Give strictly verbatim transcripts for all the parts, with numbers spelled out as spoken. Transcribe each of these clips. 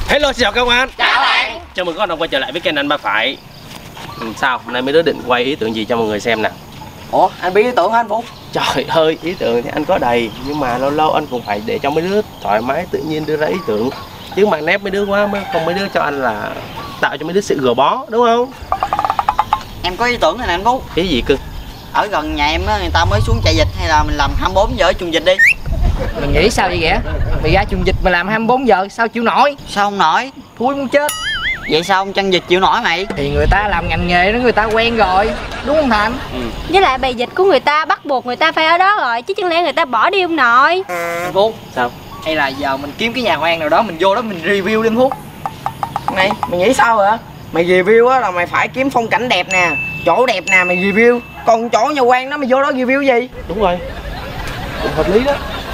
Hello, xin chào các bạn. Chào bạn. Chào mừng các bạn quay trở lại với kênh Anh Ba Phải. Ừ, sao? Hôm nay mấy đứa định quay ý tưởng gì cho mọi người xem nè. Ủa, anh biết ý tưởng hả anh Phú? Trời ơi, ý tưởng thì anh có đầy, nhưng mà lâu lâu anh cũng phải để cho mấy đứa thoải mái tự nhiên đưa ra ý tưởng. Chứ mà nép mấy đứa quá mới không mấy đứa cho anh là tạo cho mấy đứa sự gò bó, đúng không? Em có ý tưởng này nè anh Phú. Ý gì cưng? Ở gần nhà em á, người ta mới xuống chạy dịch, hay là mình làm hai mươi bốn giờ ở chuồng dịch đi. Mày nghĩ sao vậy ghẻ? Mày ra chuồng dịch mà làm hai mươi bốn giờ sao chịu nổi? Sao không nổi? Thui muốn chết. Vậy sao ông chăn dịch chịu nổi mày? Thì người ta làm ngành nghề đó, người ta quen rồi, đúng không Thành? Ừ. Với lại bầy dịch của người ta bắt buộc người ta phải ở đó rồi, chứ chẳng lẽ người ta bỏ đi không nội? Anh Phú, Sao? hay là giờ mình kiếm cái nhà hoang nào đó mình vô đó mình review đi anh Phú. Này, mày nghĩ sao vậy? Mày review á là mày phải kiếm phong cảnh đẹp nè, chỗ đẹp nè mày review. Còn chỗ nhà quan đó mày vô đó review gì? Đúng rồi. Cũng hợp lý đó.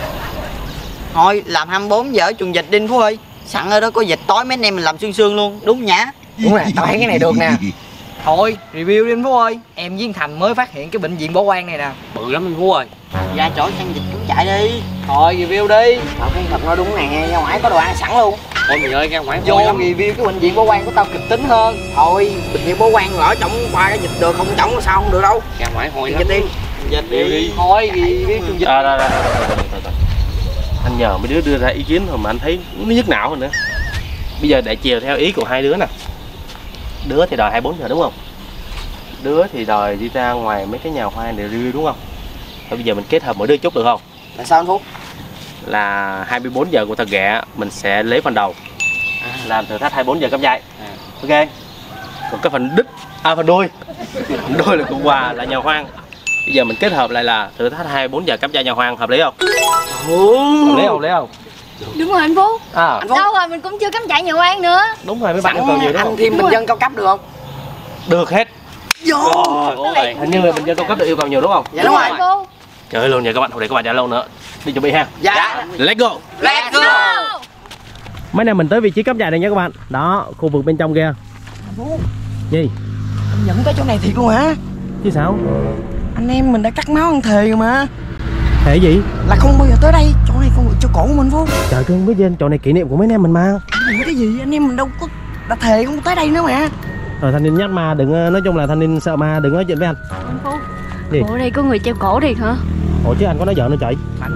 Thôi làm hai mươi bốn giờ ở chuồng dịch đi anh Phú ơi. Sẵn ở đó có dịch tối mấy anh em mình làm sương sương luôn, đúng nhá? Đúng rồi, tao thấy cái này được nè. Thôi, review đi anh Phú ơi. Em với anh Thành mới phát hiện cái bệnh viện bỏ hoang này nè. Bự lắm anh Phú ơi. Ra chỗ chăn dịch cũng chạy đi. Thôi review đi. Tao thấy thật nói đúng nè, ra ngoài có đồ ăn sẵn luôn. Ôi mày ơi, ra ngoài Vô review cái bệnh viện bỏ hoang của tao kịch tính hơn. Thôi, bệnh viện bố quan lỡ trống qua cái dịch được, không trống sao không được đâu. ra ngoài hồi Dịch đi. Dịch đi. Thôi review chuồng dịch. À, rồi, rồi, rồi, rồi, rồi, rồi. Anh nhờ mấy đứa đưa ra ý kiến thôi mà anh thấy nó nhức não hơn nữa. Bây giờ để chiều theo ý của hai đứa nè. Đứa thì đòi hai mươi bốn giờ đúng không? Đứa thì đòi đi ra ngoài mấy cái nhà hoa để review đúng không? Thôi bây giờ mình kết hợp mỗi đứa chút được không? Là sao anh Phú? Là hai mươi bốn giờ của thằng ghẻ mình sẽ lấy phần đầu, à, làm thử thách hai mươi bốn giờ cắm dây, à. Ok. Còn cái phần đích, à phần đuôi phần đuôi là cùng quà là nhà hoang. Bây giờ mình kết hợp lại là thử thách hai mươi bốn giờ cắm dây nhà hoang, hợp lý không? Hợp lý không? Hợp lý không? Đúng rồi anh Phú. À, Anh Phú. Đâu rồi mình cũng chưa cắm trại nhà quan nữa. đúng rồi, mấy bạn yêu cầu nhiều đúng anh không? thêm bình dân cao cấp được không? Được hết. Vô. Rồi, hình như là mình dân cao cấp được yêu cầu nhiều đúng không? Dạ đúng rồi. Anh Phú. Trời ơi luôn vậy các bạn, hồi để các bạn trả lâu nữa. Đi chuẩn bị ha. Dạ. Let's go. Let's go. Mấy này mình tới vị trí cắm trại này nha các bạn. Đó, khu vực bên trong kia. Gì? Anh nhận tới chỗ này thiệt luôn hả? Chứ sao? Anh em mình đã cắt máu ăn thề rồi mà. Thể gì? Là không bao giờ tới đây, chỗ này không được cho cổ của mình Phú. Trời cưng với trên chỗ này kỷ niệm của mấy anh em mình mà. Anh cái gì, anh em mình đâu có đã thề không tới đây nữa mà. Rồi thanh niên nhắc ma, đừng, nói chung là thanh niên sợ ma, đừng nói chuyện với anh. Anh Phú. Gì? Ủa đây có người treo cổ thiệt hả? Ủa chứ anh có nói giỡn nữa trời.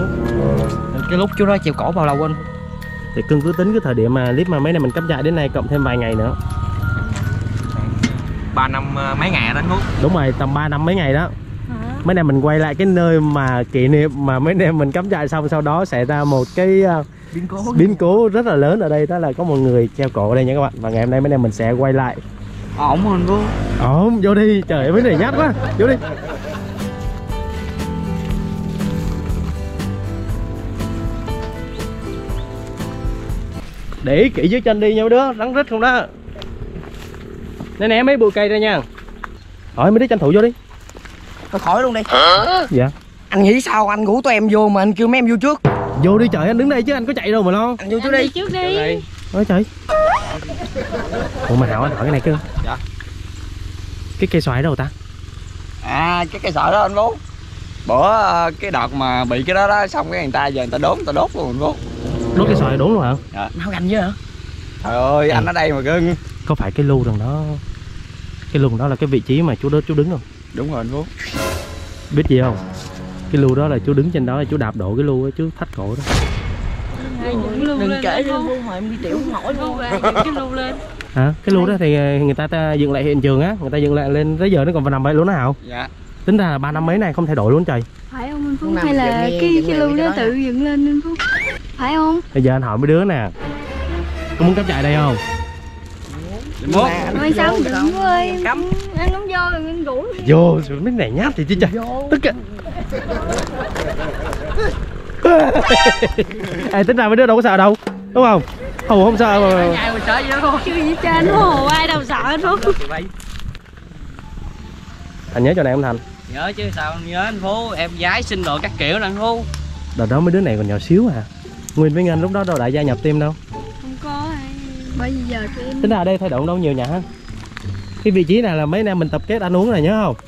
Cái lúc chú đó chịu cổ bao lâu anh? Thì cưng cứ tính cái thời điểm mà clip mà mấy này mình cắm trại đến nay cộng thêm vài ngày nữa. ba năm mấy ngày đó anh Phú. Đúng rồi, tầm ba năm mấy ngày đó. Hả? Mấy này mình quay lại cái nơi mà kỷ niệm mà mấy em mình cắm trại xong, sau đó xảy ra một cái uh, Biến cố. biến cố rất là lớn ở đây, đó là có một người treo cổ ở đây nha các bạn. Và ngày hôm nay mấy em mình sẽ quay lại. Ổn không anh Phú? Ổn, vô đi, trời ơi mấy này nhát quá, vô đi. Để ý kỹ dưới chân đi nha mấy đứa, rắn rít không đó. Nè nè mấy bụi cây ra nha. Hỏi mấy đứa tranh thủ vô đi. Thôi khỏi luôn đi. Dạ. Anh nghĩ sao anh ngủ tụi em vô mà anh kêu mấy em vô trước? Vô đi trời, anh đứng đây chứ anh có chạy đâu mà lo. Anh vô trước Anh đi. đi trước đi. Ôi trời. Ủa mà Hảo anh hỏi cái này cơ. Dạ. Cái cây xoài đâu ta? À cái cây sợi đó anh Phú. Bữa cái đợt mà bị cái đó đó xong cái người ta giờ người ta đốn người ta đốt luôn anh Phú. Đốt cây xoài đốn luôn hả? Dạ. Máu gành chứ hả? Trời ơi anh ở đây mà cưng. Có phải cái lu đằng đó, cái lu đó là cái vị trí mà chú đó chú đứng không? Đúng rồi anh Phú. Biết gì không? Cái lu đó là chú đứng trên đó, là chú đạp đổ cái lu chú thách cổ đó. Đừng kể cho Phú mà em đi tiểu không nổi luôn. Cái lưu lên. Hả? Cái lu đó thì người ta, ta dựng lại hiện trường á, người ta dựng lại lên tới giờ nó còn nằm vậy luôn đó Hảo. Dạ. Tính ra là ba năm mấy này không thay đổi luôn trời. Phải không anh Phú? Không Hay là nằm, cái dựng cái nghe, lưu dựng đó nghe tự dựng lên anh Phú? Phải không? Bây giờ anh hỏi mấy đứa nè, có muốn cắm trại đây không? Mốt. Ôi sao không được Phú ơi? Cắm. Anh không vô rồi anh ngủ. Vô, mấy này nhát thì chứ trời. Tức cả. Ê, tính ra mấy đứa đâu có sợ đâu, đúng không? Hù không sợ mà. Ngày mình sợ gì đâu không? Chứ gì trên nó hồ ai đâu sợ anh Phú. Anh nhớ chỗ này không Thành? Nhớ chứ sao không nhớ anh Phú, em gái xin đồ các kiểu nè anh Phú. Đợt đó mấy đứa này còn nhỏ xíu à. Nguyên với Ngân lúc đó đâu đã gia nhập team đâu. Không có ai. Bởi vì giờ tụi em. Tính ra ở đây thay đổi đâu nhiều nhỉ ha. Cái vị trí này là mấy anh em mình tập kết ăn uống rồi nhớ không?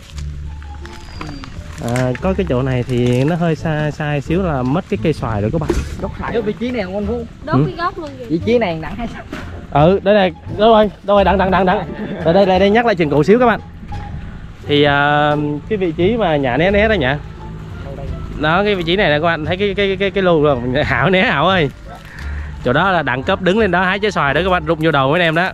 À, có cái chỗ này thì nó hơi sai sai xíu là mất cái cây xoài rồi các bạn. Gốc phải ở vị trí này không anh Phú? Đốt Ừ. cái gốc luôn vậy. Vị trí này nặng hay sao? Ừ, đây này, đâu rồi, đâu rồi, đặng đặng đặng đặng. Đây đây đây, đây nhắc lại chuyện cũ xíu các bạn. Thì uh, cái vị trí mà nhà né né đó nhỉ. Đó, cái vị trí này là các bạn thấy cái cái cái cái lù rồi, Hảo né Hảo ơi. Chỗ đó là đẳng cấp đứng lên đó hái trái xoài đó các bạn, rụng vô đầu mấy em đó.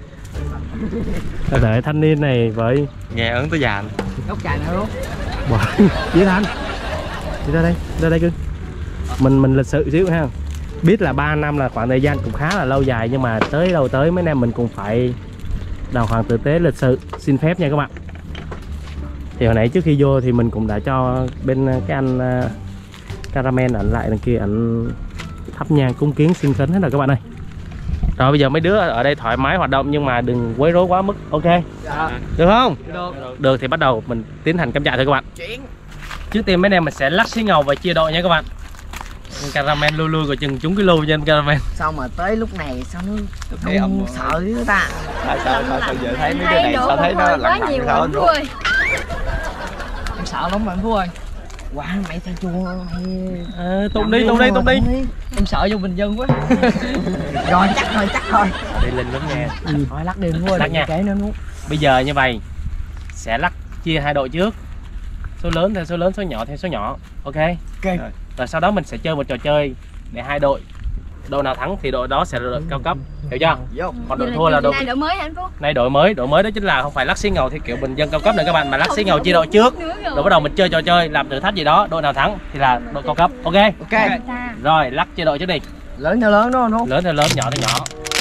Đợi thanh niên này với nghe ấn tới già. Gốc chài nữa luôn. bỏ với thanh đi ra đây, ra đây cưng. Mình mình lịch sự xíu ha. Biết là ba năm là khoảng thời gian cũng khá là lâu dài, nhưng mà tới đâu tới mấy em mình cũng phải đàng hoàng tử tế lịch sự, xin phép nha các bạn. Thì hồi nãy trước khi vô thì mình cũng đã cho bên cái anh uh, Caramel ảnh lại đằng kia, ảnh thắp nhang cúng kiến xin khấn hết rồi các bạn ơi. Rồi bây giờ mấy đứa ở đây thoải mái hoạt động nhưng mà đừng quấy rối quá mức, ok? Dạ. Được không? Được. Được thì bắt đầu mình tiến hành cắm trại thôi các bạn. Trước tiên mấy em mình sẽ lắc xí ngầu và chia đội nha các bạn. Caramel lui lui rồi chừng trúng cái lù trên Caramel. Sao mà tới lúc này sao nó Thấy ông sợ dữ ta. Tại sao sao sao giờ thấy mấy đứa này sao thấy nó lặng lặng sao anh Phú? Em sợ lắm mà anh Phú ơi. Quá mày theo chua mày. À, tung đi, tung đi, tung đi. Em sợ vô bình dân quá. Rồi chắc thôi, chắc thôi. Đi lên lắm nha. Ừ. Thôi lắc đi Phú ơi, Lắc nha. kể nữa luôn. Bây giờ như vậy sẽ lắc chia hai đội trước. Số lớn theo số lớn, số nhỏ theo số nhỏ. Ok. Ok. Rồi sau đó mình sẽ chơi một trò chơi để hai đội. Đội nào thắng thì đội đó sẽ là đội cao cấp. Hiểu chưa? Vô. Còn đội thua là đội này đội mới hả anh Phú? này đội mới, đội mới đó chính là không phải lắc xí ngầu theo kiểu bình dân cao cấp nữa các bạn, mà lắc xí ngầu chia đội trước. Rồi bắt đầu mình chơi trò chơi làm thử thách gì đó, đội nào thắng thì là đội cao cấp. Ok. Ok. Rồi lắc chia đội trước đi. Lớn theo lớn đúng không? Lớn theo lớn, nhỏ theo nhỏ.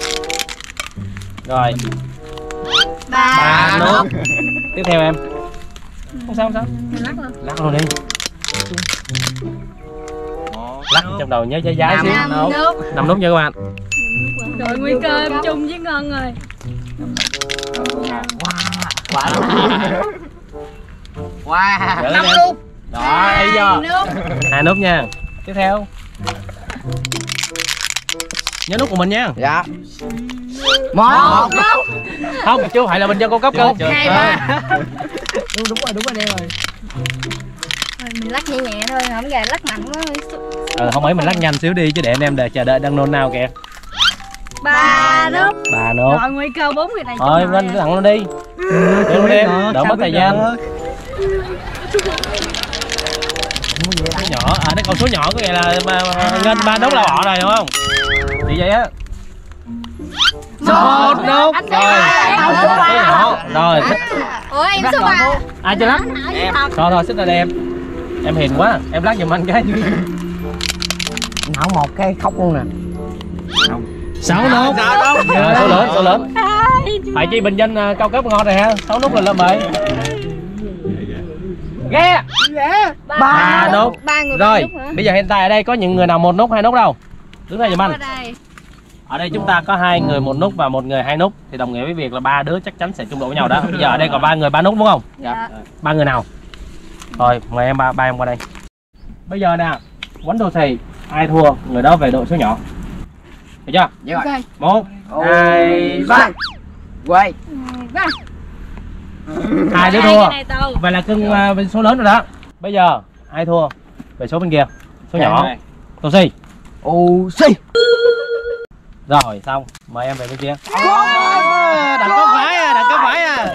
Rồi. Ba. Ba nốt. Tiếp theo em. Không sao không sao. Lắc luôn. Lắc luôn đi. Lắc trong đầu nhớ trái trái xíu. Năm nốt. Năm nút nha các bạn. Rồi nguy cơ em chung với Ngân rồi. Quá Wow. Năm nút. Đó, đây giờ. Nốt. Hai nút nha. Tiếp theo. Nhớ nút của mình nha. Dạ. Một. Không, chứ không phải là bình dân cao cấp cơ. Hai ba. Đúng, đúng rồi, đúng rồi đây rồi. Rồi mình lắc nhẹ nhẹ thôi, không gà lắc mạnh quá. Ờ, không ấy mình lắc nhanh xíu đi chứ để anh em để chờ đợi đang nôn nào kìa. Ba nốt. Ba nốt. Rồi nguy cơ bốn người này. Thôi lên thẳng luôn đi. Lên luôn em, đỡ mất thời gian. Số nhỏ, à cái con số nhỏ có nghĩa là mà, mà Ngân ba nốt là bỏ rồi đúng không? Thì vậy á. Một nốt. Rồi. Số nhỏ. Rồi. Ủa em số ba. Ai chơi lắc? Em. Thôi thôi xích ra đây em. Em hiền quá, em lắc giùm anh cái. Nấu một cái khóc luôn nè. Sáu nốt. Số lớn, số lớn. Phải chi bình dân uh, cao cấp ngon rồi ha. Sáu nút là lên vậy. Ghê. Ba nút. Ba người. Rồi, bây giờ hiện tại ở đây có những người nào một nút hai nút đâu? Đứng đây giùm anh. Ở đây chúng ta có hai người một nút và một người hai nút, thì đồng nghĩa với việc là ba đứa chắc chắn sẽ chung đội với nhau đó. Bây giờ ở đây còn ba người ba nút đúng không? Dạ. Ba người nào? Rồi, mời em ba ba em qua đây. Bây giờ nè, quánh đồ xì, ai thua người đó về đội số nhỏ. Được chưa? Dạ rồi. Một, hai, ba. Quay. Ba. Hai đứa thua. Vậy là cưng uh, bên số lớn rồi đó. Bây giờ ai thua về số bên kia, số nhỏ. Tô xì. Oxy. Rồi xong, mời em về bên kia. Đặng có phải à, đặng có phải à.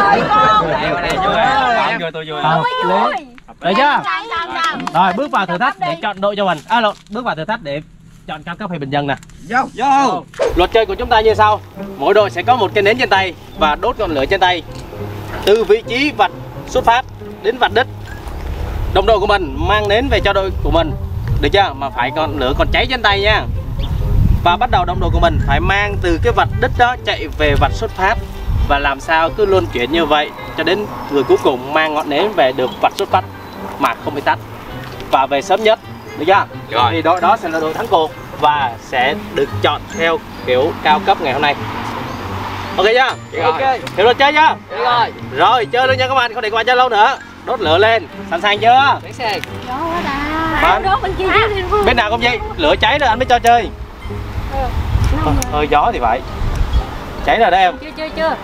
Tôi vui. Được chưa? Rồi bước vào thử thách để chọn đội cho mình. À lộn, bước vào thử thách để chọn cao cấp hay bình dân nè. Vô. Vô. Luật chơi của chúng ta như sau. Mỗi đội sẽ có một cái nến trên tay và đốt ngọn lửa trên tay. Từ vị trí vạch xuất phát đến vạch đích, đồng đội của mình mang nến về cho đội của mình. Được chưa? Mà phải ngọn lửa còn cháy trên tay nha. Và bắt đầu đồng đội của mình phải mang từ cái vạch đích đó chạy về vạch xuất phát. Và làm sao cứ luân chuyển như vậy cho đến người cuối cùng mang ngọn nến về được vạch xuất phát mà không bị tắt. Và về sớm nhất. Được chưa? Rồi. Thì đội đó sẽ là đội thắng cuộc và sẽ được chọn theo kiểu cao cấp ngày hôm nay. Ok chưa? Ok. Hiểu luật chơi chưa? Rồi. Rồi chơi luôn nha các bạn, không để qua chơi lâu nữa. Đốt lửa lên, sẵn sàng chưa? Sẵn sàng. Gió quá đà. Đốt bên kia chứ. Bên nào cũng vậy, lửa cháy rồi anh mới cho chơi. Hơi, hơi gió thì vậy. Cháy rồi đó em. Chưa chưa chưa.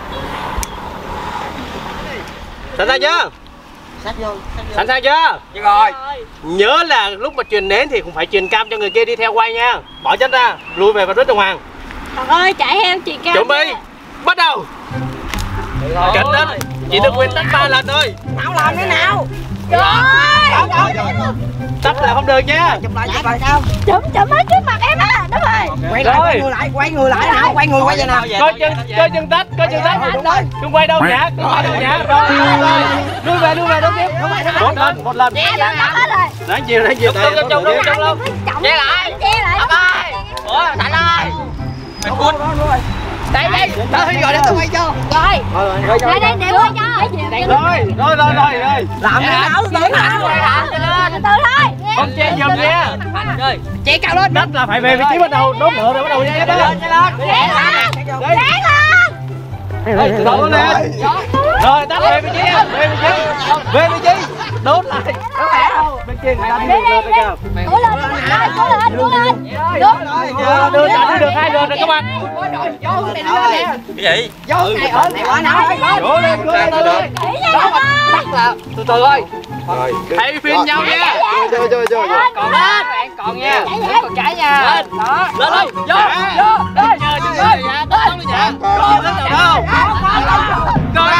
Sẵn sàng chưa? Sát vô. Sẵn sàng chưa? Chưa rồi. Nhớ là lúc mà truyền nến thì cũng phải truyền cam cho người kia đi theo quay nha. Bỏ chân ra, lùi về và đứt đồng hoàng. Trời ơi, chạy theo chị Cam. Chuẩn bị, bắt đầu. Cảnh đến, chị được quyền tắt ba lần thôi. Nào làm thế nào? Trời ơi. Tắt là không được nha. Chụp lại, chụp lại sao? Chụp, chụp hết trước mặt em á. Đúng rồi. Quay lại, quay người lại, quay người lại nào, quay người quay về nào. Coi chân, coi chân tách, coi chân tách. Đừng quay đâu nhá, đừng quay đâu nhá. Rồi, rồi. Đưa về, đưa về, đưa tiếp. Một lần, một lần. Che lên, hết rồi. Đáng chiều, đáng chiều. Đây, Chụp luôn, chụp luôn. Che lại. Che lại. ơi. Ủa, Thành ơi. Mày cút. Đây, đây. Tao gọi để tao quay cho. Rồi. Đây, đây, để quay cho. Rồi, rồi, rồi, rồi, rồi. Làm thế nào? Từ từ nào? Từ từ thôi. Không che giùm nha. Che cao lên. Đất là phải về vị trí bắt đầu, đốt lửa rồi bắt đầu nha. Che lên, che lên. Che lên. Che lên. Từ từ lên. Rồi, tắt về vị trí nha. Về vị trí. Về vị trí. Đốt lại. Bên kia người ta đi được lên đây kìa. Cố lên, cố lên, cố lên. Đúng. Đưa ra đi được hai đường rồi các bạn. Cái gì? Vô này ở này ở nào? Đổ lên, đổ lên, đổ lên. Tắt là từ từ thôi. Rồi. Hãy phiên nhau nha. Vô vô vô vô. Còn lên. Bạn còn nha. Còn trái nha. Lên. Đó. Lên lên. Vô. Vô. Lên. Chờ chứ gì vậy? Tắt tắt đi nha. Chưa tắt đâu đâu. Rồi.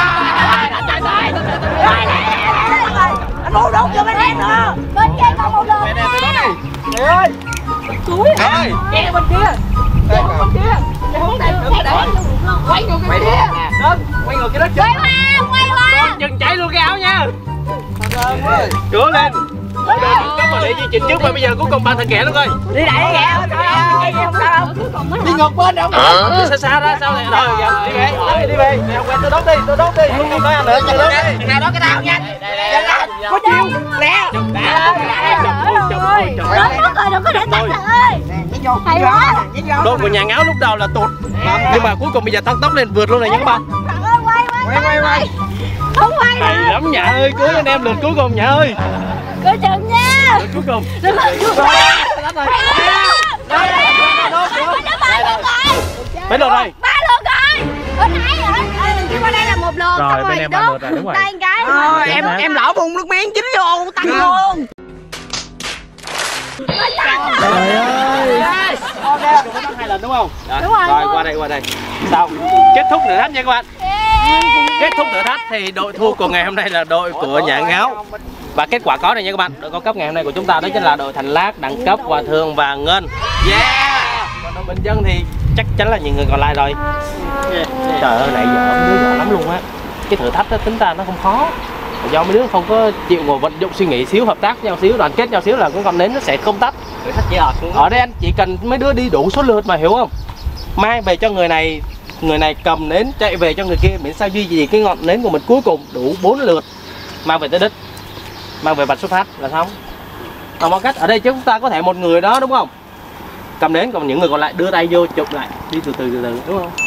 Anh Vũ đốt cho bên em nữa. Bên kia còn một đường. Mẹ nè, tôi đốt đi. Trời ơi. Rồi. Che bên kia. Che bên kia. Che hướng này, hướng này. Quay ngược cái kia. Đơn, quay ngược cái đó chứ. Quay qua, quay qua. Đừng chạy luôn cái áo nha. Cửa lên. Cấp mà để di chỉnh trước mà bây giờ cuối cùng ba thằng ghẻ luôn coi. Đi đại đi kìa. Đi ngược bên đâu. Đi xa xa ra sao này. Rồi đi về. Đi về. Mày không quen tôi đốt đi, tôi đốt đi. Không còn nói anh nữa, tôi đốt đi. Nào đó cái tao nha. Có chiêu. Lẹ. Chụp chụp chụp ơi. Đốt rồi, đừng có để tắt ơi. Nhảy vô. Hay quá. Đốt của nhà ngáo lúc đầu là tụt. Nhưng mà cuối cùng bây giờ tăng tốc lên vượt luôn này nha các bạn. Thằng ơi, quay, quay, quay, quay. Không quay Hay được. lắm Nhã ơi, cứu anh em lượt cuối cùng Nhã ơi. Coi chừng nha. Lượt cuối cùng. Đừng có chụp. Mấy lượt rồi? Ba lượt rồi. Bên nãy ở kia qua đây là một lượt. Rồi, bên em ba lượt rồi, đúng rồi. Tay cái. Ờ, em em lỡ bùng nước miếng chín vô tăng luôn. Trời ơi. Hai lần đúng không? Đúng rồi. Rồi qua đây qua đây. Xong. Kết thúc thử thách nha các bạn. Kết thúc thử thách thì đội thua của ngày hôm nay là đội của Nhã Ngáo. Và kết quả có này nha các bạn. Đội cao cấp ngày hôm nay của chúng ta đó chính là đội Thành Lát, Đẳng Cấp, Hòa Thương và Ngân. Yeah. Còn đội Bình Dân thì chắc chắn là những người còn lại rồi. Yeah. Trời ơi nãy giờ mấy đứa giỏi lắm luôn á. Cái thử thách đó tính ra nó không khó. Do mấy đứa không có chịu ngồi vận dụng suy nghĩ xíu, hợp tác nhau xíu, đoàn kết nhau xíu là con con nến nó sẽ không tắt. Thử thách dễ ọt luôn. Ở đây anh chỉ cần mấy đứa đi đủ số lượt mà hiểu không? Mai về cho người này, người này cầm nến chạy về cho người kia, miễn sao duy trì cái ngọn nến của mình cuối cùng đủ bốn lượt mang về tới đích, mang về vạch xuất phát là xong. Còn bằng cách ở đây chúng ta có thể một người đó đúng không? Cầm nến, còn những người còn lại đưa tay vô chụp lại, đi từ từ từ từ đúng không?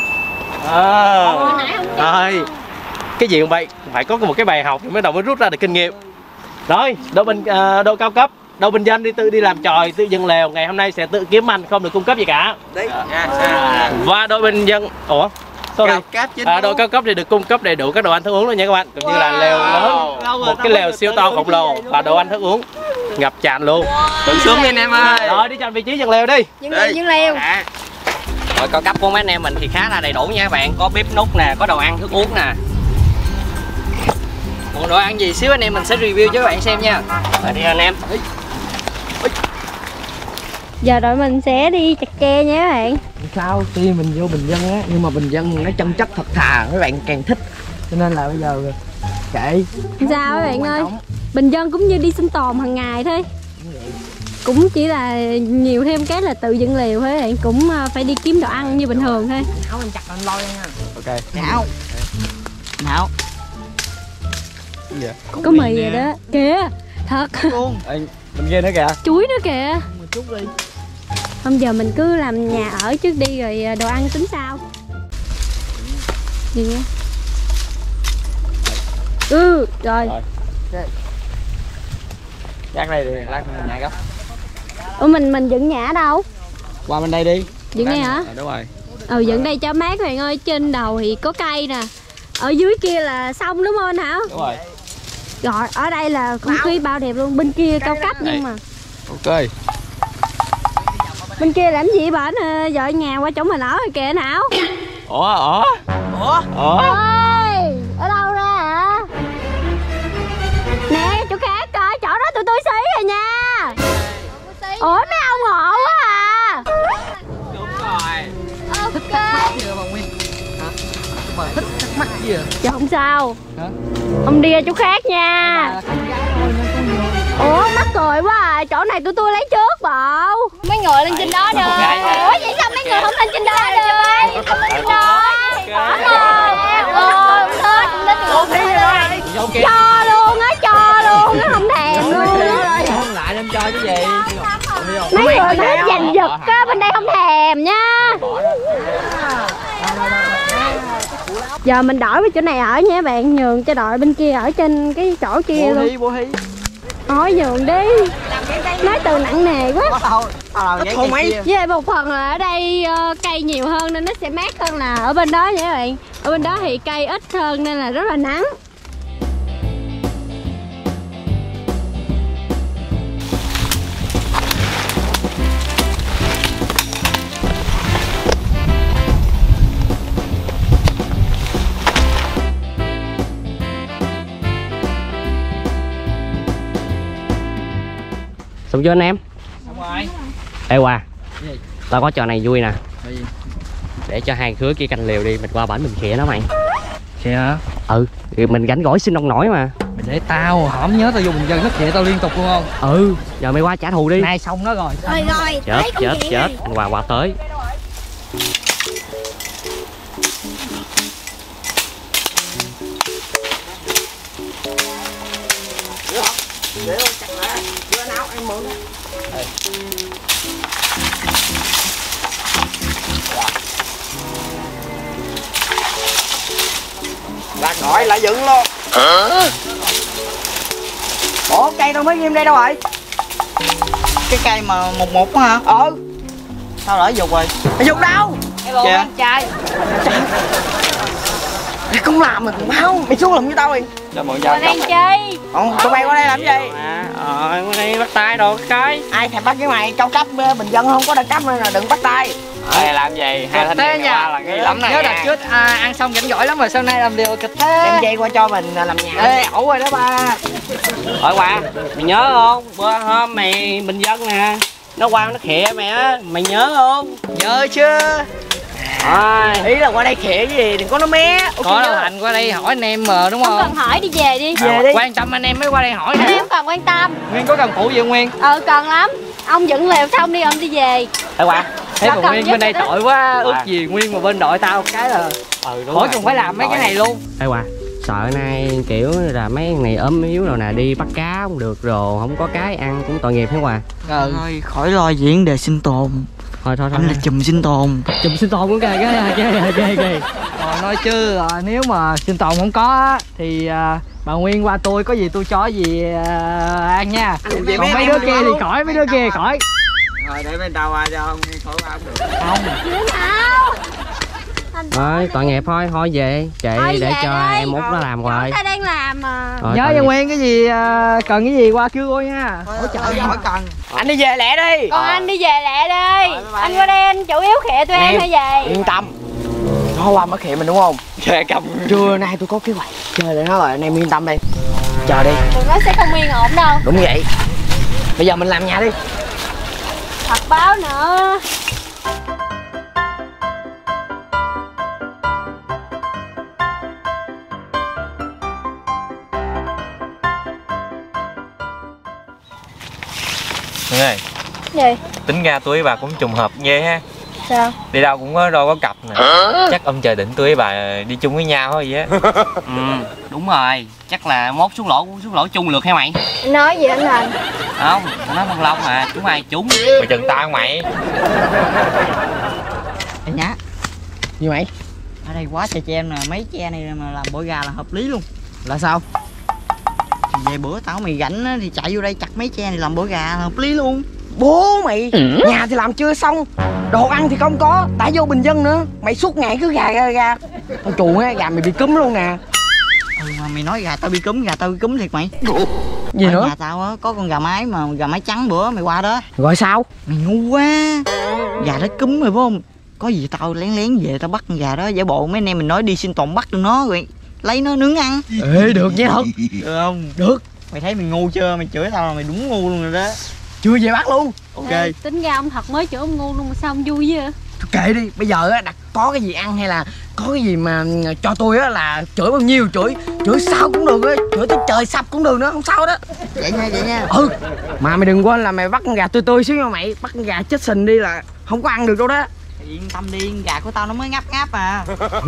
À, rồi cái gì cũng vậy, phải có một cái bài học thì mới đầu mới rút ra được kinh nghiệm. Rồi đội bình uh, đội cao cấp, đội Bình Dân đi tự đi làm tròi, tự dừng lèo, ngày hôm nay sẽ tự kiếm ăn, không được cung cấp gì cả. Đấy. À, và đội Bình Dân, ủa sorry, à, đội cao cấp thì được cung cấp đầy đủ các đồ ăn thức uống luôn nha các bạn, cũng như là lèo lớn, một cái lèo siêu to khổng lồ và đồ ăn thức uống ngập tràn luôn. Tự xuống đi anh em ơi. Rồi đi chọn vị trí dừng lèo đi. Dừng lèo, dừng lèo. Đội cao cấp của mấy anh em mình thì khá là đầy đủ nha các bạn. Có bếp núc nè, có đồ ăn thức uống nè. Còn đồ ăn gì xíu anh em mình sẽ review cho các bạn xem nha. Rồi đi anh em. Giờ đội mình sẽ đi chặt tre nha các bạn. Sao tuy mình vô Bình Dân á, nhưng mà Bình Dân nó chân chất thật thà, mấy bạn càng thích. Cho nên là bây giờ kệ. Sao các bạn ơi? Bình Dân cũng như đi sinh tồn hàng ngày thôi. Cũng chỉ là nhiều thêm cái là tự dựng lều thôi, bạn cũng phải đi kiếm đồ ăn như bình thường thôi. Áo anh chặt anh lôi nha. Ok. Nào. Nào. Có mì vậy đó. Kìa, thật. Luôn. Ê, bên kia nữa kìa. Chuối nữa kìa. Một chút đi. Hôm giờ mình cứ làm nhà ở trước đi rồi đồ ăn tính sau. Đi nha. Ừ, rồi. Rồi. Gác đây đi, lát nhà gấp. Ủa mình mình dựng nhà ở đâu? Qua bên đây đi. Dựng đây hả? À, đúng rồi. Ừ, dựng đây cho mát các bạn ơi. Trên đầu thì có cây nè. Ở dưới kia là sông đúng không anh Hảo? Đúng rồi. Rồi ở đây là không khí bao đẹp luôn. Bên kia cao cấp nhưng mà Ok. Bên kia làm gì bển dội nhà qua chỗ mình ở rồi kìa nào. Ủa ủa Ủa? Ủa? Ê, ở đâu ra hả? Nè, chỗ khác coi, chỗ đó tụi tôi xí rồi nha. Ủa mấy ông ngộ quá à. Đúng rồi. Ok. Gì rồi bà Nguyên? Hả? Bà thích thắc mắc gì à? Chứ không sao. Hả? Ông đi ra chỗ khác nha. Bà là con gái thôi nên con người. Ủa mắc cười quá à, chỗ này tụi tôi lấy trước bộ. Mấy người lên trên đó được. Ủa vậy sao mấy người không lên trên đó được? Không lên trên đó. Bỏ rồi. Ồ, thích, thích. Cho luôn á, cho luôn á, không thèm luôn. Không lại đem cho chứ gì. Mấy người mà thích giành giật á, bên đây không thèm nha. Giờ mình đổi với chỗ này ở nha bạn, nhường cho đội bên kia ở trên cái chỗ kia Bố luôn. hí, bố hí. Thôi nhường đi. Nói từ nặng nề quá. Thôi mấy. Với lại một phần là ở đây uh, cây nhiều hơn nên nó sẽ mát hơn là ở bên đó nha các bạn. Ở bên đó thì cây ít hơn nên là rất là nắng. Xong chưa anh em? Xong rồi. Ê Hòa, Gì? tao có trò này vui nè. Gì? Để cho hai khứa kia canh liều đi, mình qua bển mình khịa nó mày. Khịa hả? Ừ, mình gánh gỏi xin ông nổi mà. Mày để tao, hổng nhớ tao dùng bình dân nó khịa tao liên tục luôn không? Ừ, giờ mày qua trả thù đi. Nay xong nó rồi. Rồi rồi, Chết, chết, chết, Hòa qua tới. Để không chặt lại. Bữa nào em mượn. Là gọi là dựng luôn. Hả? Ủa cây đâu mới ghim đây đâu rồi? Cái cây mà một một hả? Ừ. Sao lỡ dục rồi? Mày dùng đâu? Hello Dạ. anh trai. Mày không làm mày còn báo. Mày xuống làm với tao đi. Cho mọi Còn đang chơi. Ồ, tụi mày qua đây làm gì? À, ờ, qua đây bắt tay đồ cái. Ai thèm bắt cái mày cao cấp bình dân không có đẳng cấp nên là đừng bắt tay. Ê, làm gì? Hai thanh Thế niên qua nha. là nghi lắm này. Nhớ đợt trước à, ăn xong rảnh giỏi lắm rồi sau này làm điều kịch thế. Đem dây qua cho mình làm nhà. Ê, ẩu rồi đó ba. Hỏi Hòa, mày nhớ không? Bữa hôm mày bình dân nè, nó qua nó khịa mày á, mày nhớ không? Nhớ chứ. À, Ý là qua đây khịa cái gì đừng có nó mé. Ok Có chưa? đâu Thành qua đây hỏi anh em mà đúng Không không? cần hỏi đi về đi. Về đi. Quan tâm anh em mới qua đây hỏi Anh nè. em còn quan tâm. Nguyên có cần phụ gì không Nguyên? Ừ cần lắm. Ông dựng lều xong đi ông đi về. Ê Hòa. Thế Sao mà cần Nguyên giúp bên đây vậy đó? tội quá, ước Hòa. gì Nguyên mà bên đội tao cái là Ừ đúng khỏi rồi. cần phải làm mấy cái này luôn. Ê Hòa, sợ nay kiểu là mấy thằng này ốm yếu rồi nè, đi bắt cá không được rồi, không có cái ăn cũng tội nghiệp hả Hòa? Ừ. Thôi khỏi lo diễn đề sinh tồn. Thôi thôi thôi. Anh là chùm sinh tồn. chùm sinh tồn cũng ghê ghê ghê ghê ghê. Rồi nói chứ à, nếu mà sinh tồn không có á, thì à, bà Nguyên qua tôi có gì tôi cho gì à, ăn nha. vậy Còn mấy mấy em đứa đi kia qua thì luôn. khỏi, mấy đứa kia thì khỏi. Rồi để bên tao qua cho không khỏi ba cũng được. Không. Đứa nào? Thôi tội nghiệp thôi, thôi về chị Thôi để về cho đi. em út nó làm rồi. Ta đang làm mà. Rồi, Nhớ tội cho nghiệp. Nguyên cái gì à, cần cái gì qua kêu tôi nha. Hỗ trợ khỏi cần. Anh đi về lẹ đi. Còn anh đi về lẹ đi. Anh qua đây anh chủ yếu khịa tụi em Em. hay về. Yên tâm. Nó qua mất khịa mình đúng không? Chơi cầm. Trưa nay tôi có kế hoạch chơi để nó rồi, anh em yên tâm đi. Chờ đi. Tụi nó sẽ không yên ổn đâu. Đúng vậy. Bây giờ mình làm nhà đi. Thật báo nữa. Hương ơi, Gì? tính ra tôi với bà cũng trùng hợp ghê ha. Sao? Đi đâu cũng có đâu có cặp nè. Chắc ông trời định tôi với bà đi chung với nhau thôi vậy á. Ừ, đúng rồi, chắc là mốt xuống lỗ xuống lỗ chung lượt hả mày? Anh nói gì anh Thành? Không, nó con Long mà, chúng ai chúng. Mày chừng tao mày. Ê nhá, Như mày. ở đây quá trời tre nè, mấy tre này mà làm bữa gà là hợp lý luôn. Là sao? Về bữa tao mày rảnh á, thì chạy vô đây chặt mấy tre này làm bữa gà là hợp lý luôn. Bố mày, nhà thì làm chưa xong, đồ ăn thì không có, đã vô bình dân nữa. Mày suốt ngày cứ gà gà gà. Tao chuồng á, gà mày bị cúm luôn nè. Ừ mà mày nói gà tao bị cúm, gà tao bị cúm thiệt mày. Gì ở nữa? nhà tao á có con gà mái mà gà mái trắng bữa mày qua đó. Gọi sao? Mày ngu quá. Gà đó cúm rồi phải không? Có gì tao lén lén về tao bắt con gà đó, giả bộ mấy anh em mình nói đi sinh tồn bắt được nó rồi lấy nó nướng ăn. Ê được vậy thật. Được không? Được. Mày thấy mày ngu chưa? Mày chửi tao là mày đúng ngu luôn rồi đó. Chưa về bắt luôn. Ok. Ê, tính ra ông thật mới chửi ông ngu luôn mà sao ông vui vậy? Kệ đi, bây giờ á đặt có cái gì ăn hay là có cái gì mà cho tôi á là chửi bao nhiêu chửi, chửi sao cũng được á, chửi tới trời sập cũng được nữa, không sao đó. Vậy nha, vậy nha. Ừ. Mà mày đừng quên là mày bắt con gà tươi tươi xíu nha mày, bắt con gà chết sình đi là không có ăn được đâu đó. Yên tâm đi, con gà của tao nó mới ngáp ngáp mà.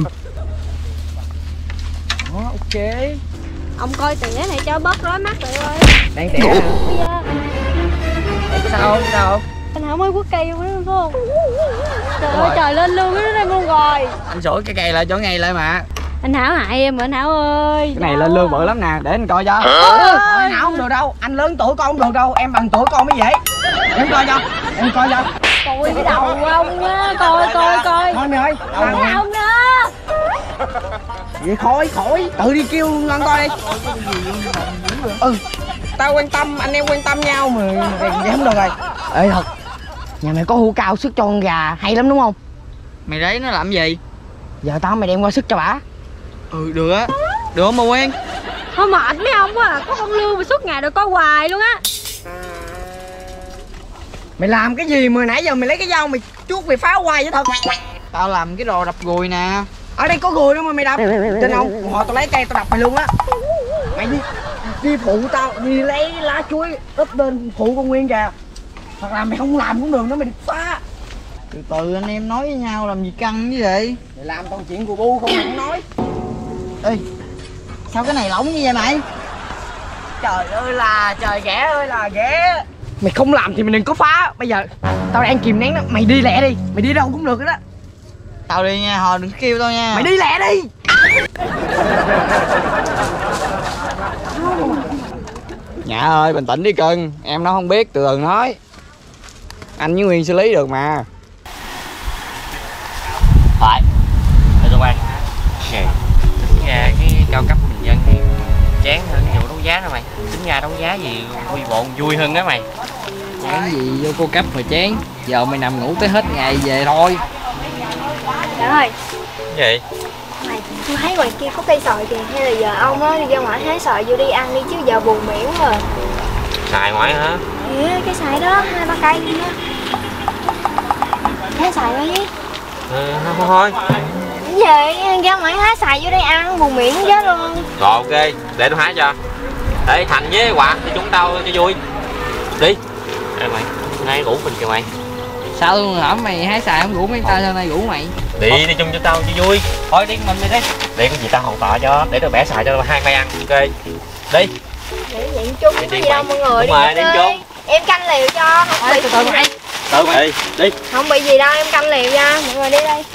Đó, ok. Ông coi tỉa này cho bớt rối mắt rồi ơi. Đang tỉa nè. Bây giờ Sao không? Sao không? anh Hảo mới quất cây luôn đó phải không? Trời ơi trời lên luôn cái đây luôn rồi. Anh sủi cái cây lại chỗ ngay lại mà. Anh Hảo hại em mà anh Hảo ơi. Cái này lên lương bự lắm nè, để anh coi cho. Ừ, anh Hảo không được đâu, anh lớn tuổi con không được đâu, em bằng tuổi con mới vậy. Em coi cho, em coi cho. Coi cái đầu ông á, coi coi coi. Thôi mày ơi, Anh Hảo nữa. vậy khỏi khỏi, tự đi kêu Ngân coi đi. Ừ, tao quan tâm, anh em quan tâm nhau mà vậy không được rồi. Ê thật, nhà mày có hũ cao sức cho con gà hay lắm đúng không? Mày đấy nó làm gì? Giờ tao mày đem qua sức cho bả. Ừ được á. Được không mà quen? Thôi mệt mấy ông quá à, có con Lương mà suốt ngày rồi coi hoài luôn á. Mày làm cái gì mà nãy giờ mày lấy cái dao mày chuốt về phá hoài vậy thật? Tao làm cái đồ đập gùi nè. Ở đây có gùi đâu mà mày đập. Tin không? Họ tao lấy cây tao đập mày luôn á. Mày đi đi phụ tao đi lấy lá chuối úp lên phụ con Nguyên kìa. Hoặc là mày không làm cũng được nữa, mày đừng phá. Từ từ anh em nói với nhau làm gì căng như vậy? Mày làm toàn chuyện của bu không mày không nói. Ê, sao cái này lỏng như vậy mày? Trời ơi là trời, ghẻ ơi là ghẻ. Mày không làm thì mày đừng có phá. Bây giờ tao đang kìm nén đó, mày đi lẹ đi. Mày đi đâu cũng được đó. Tao đi nha, hồi đừng kêu tao nha. Mày đi lẹ đi. Nhã ơi bình tĩnh đi cưng, em nó không biết, từ từ nói. Anh với Nguyên xử lý được mà. Phải để tôi ăn okay. Tính ra cái cao cấp bình dân thì chán hơn vụ đấu giá đó mày. Tính ra đấu giá gì vui bộn vui hơn đó mày. Chán gì vô cô cấp mà chán. Giờ mày nằm ngủ tới hết ngày về thôi. Trời ơi, Cái gì? mày tôi thấy ngoài kia có cây sòi kìa, hay là giờ ông á đi ra ngoài hái sòi vô đi ăn đi chứ giờ buồn miệng quá rồi. Xài ngoại hả? Ừ, cái sòi đó hai ba cây nữa. Hái sòi quá chứ. Ừ, thôi thôi. Vậy ra ngoài hái sòi vô đây ăn buồn miệng chứ luôn. Rồi ok, để tôi hái cho. Ê Thành với Quả thì chúng tao cho vui. Đi. Ê mày, nay rủ mình kìa mày. Sao luôn hả mày hái xài không rủ mấy tao, sao nay rủ mày? Đi đi chung cho tao cho vui. Thôi đi mình đi đi. Để cái gì tao hậu tọa cho, để tao bẻ xài cho hai mày ăn. Ok. Đi. Để vậy chung Đi, có đi gì đâu mày. mọi người. Đúng rồi, đi đi chơi. chung. Em canh liều cho, không bị Từ từ mày. Tự mày đi. không bị gì đâu, em canh liều cho. Mọi người đi đây.